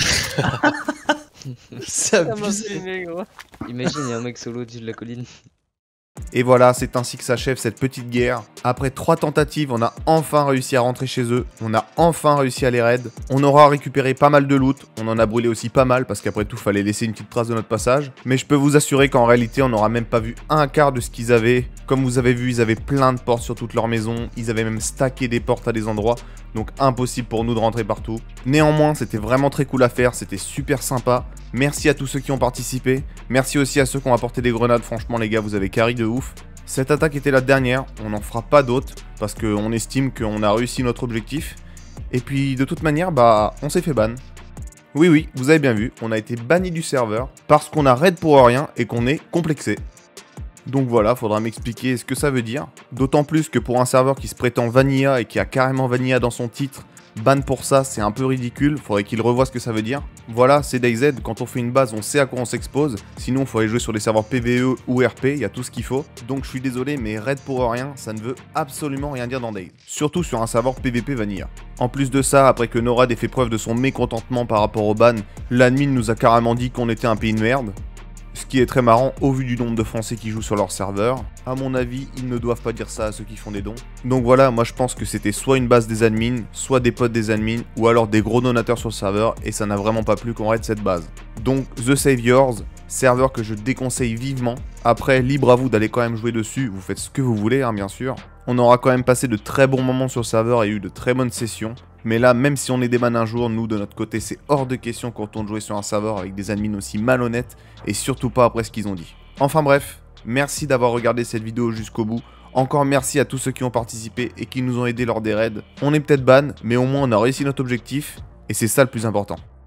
[SPEAKER 7] C'est abusé.
[SPEAKER 4] Imagine, il y a un mec solo au-dessus de la colline.
[SPEAKER 1] Et voilà, c'est ainsi que s'achève cette petite guerre. Après trois tentatives, on a enfin réussi à rentrer chez eux. On a enfin réussi à les raid. On aura récupéré pas mal de loot. On en a brûlé aussi pas mal parce qu'après tout, fallait laisser une petite trace de notre passage. Mais je peux vous assurer qu'en réalité, on n'aura même pas vu un quart de ce qu'ils avaient. Comme vous avez vu, ils avaient plein de portes sur toute leur maison. Ils avaient même stacké des portes à des endroits. Donc impossible pour nous de rentrer partout. Néanmoins, c'était vraiment très cool à faire. C'était super sympa. Merci à tous ceux qui ont participé. Merci aussi à ceux qui ont apporté des grenades. Franchement, les gars, vous avez carry de ouf. Cette attaque était la dernière. On n'en fera pas d'autres parce qu'on estime qu'on a réussi notre objectif. Et puis, de toute manière, bah, on s'est fait ban. Oui, oui, vous avez bien vu. On a été banni du serveur parce qu'on a raid pour rien et qu'on est complexé. Donc voilà, faudra m'expliquer ce que ça veut dire. D'autant plus que pour un serveur qui se prétend vanilla et qui a carrément vanilla dans son titre, ban pour ça, c'est un peu ridicule, faudrait qu'il revoie ce que ça veut dire. Voilà, c'est DayZ, quand on fait une base, on sait à quoi on s'expose. Sinon, il faut aller jouer sur des serveurs P V E ou R P, il y a tout ce qu'il faut. Donc je suis désolé, mais raid pour rien, ça ne veut absolument rien dire dans DayZ. Surtout sur un serveur P V P vanilla. En plus de ça, après que Norad ait fait preuve de son mécontentement par rapport au ban, l'admin nous a carrément dit qu'on était un pays de merde. Ce qui est très marrant au vu du nombre de Français qui jouent sur leur serveur. À mon avis, ils ne doivent pas dire ça à ceux qui font des dons. Donc voilà, moi je pense que c'était soit une base des admins, soit des potes des admins, ou alors des gros donateurs sur le serveur, et ça n'a vraiment pas plu qu'on raid cette base. Donc The Saviors, serveur que je déconseille vivement. Après, libre à vous d'aller quand même jouer dessus, vous faites ce que vous voulez, hein, bien sûr. On aura quand même passé de très bons moments sur le serveur et eu de très bonnes sessions. Mais là, même si on est des bans un jour, nous, de notre côté, c'est hors de question qu'on retourne jouer sur un serveur avec des admins aussi malhonnêtes, et surtout pas après ce qu'ils ont dit. Enfin bref, merci d'avoir regardé cette vidéo jusqu'au bout. Encore merci à tous ceux qui ont participé et qui nous ont aidés lors des raids. On est peut-être ban, mais au moins on a réussi notre objectif, et c'est ça le plus important.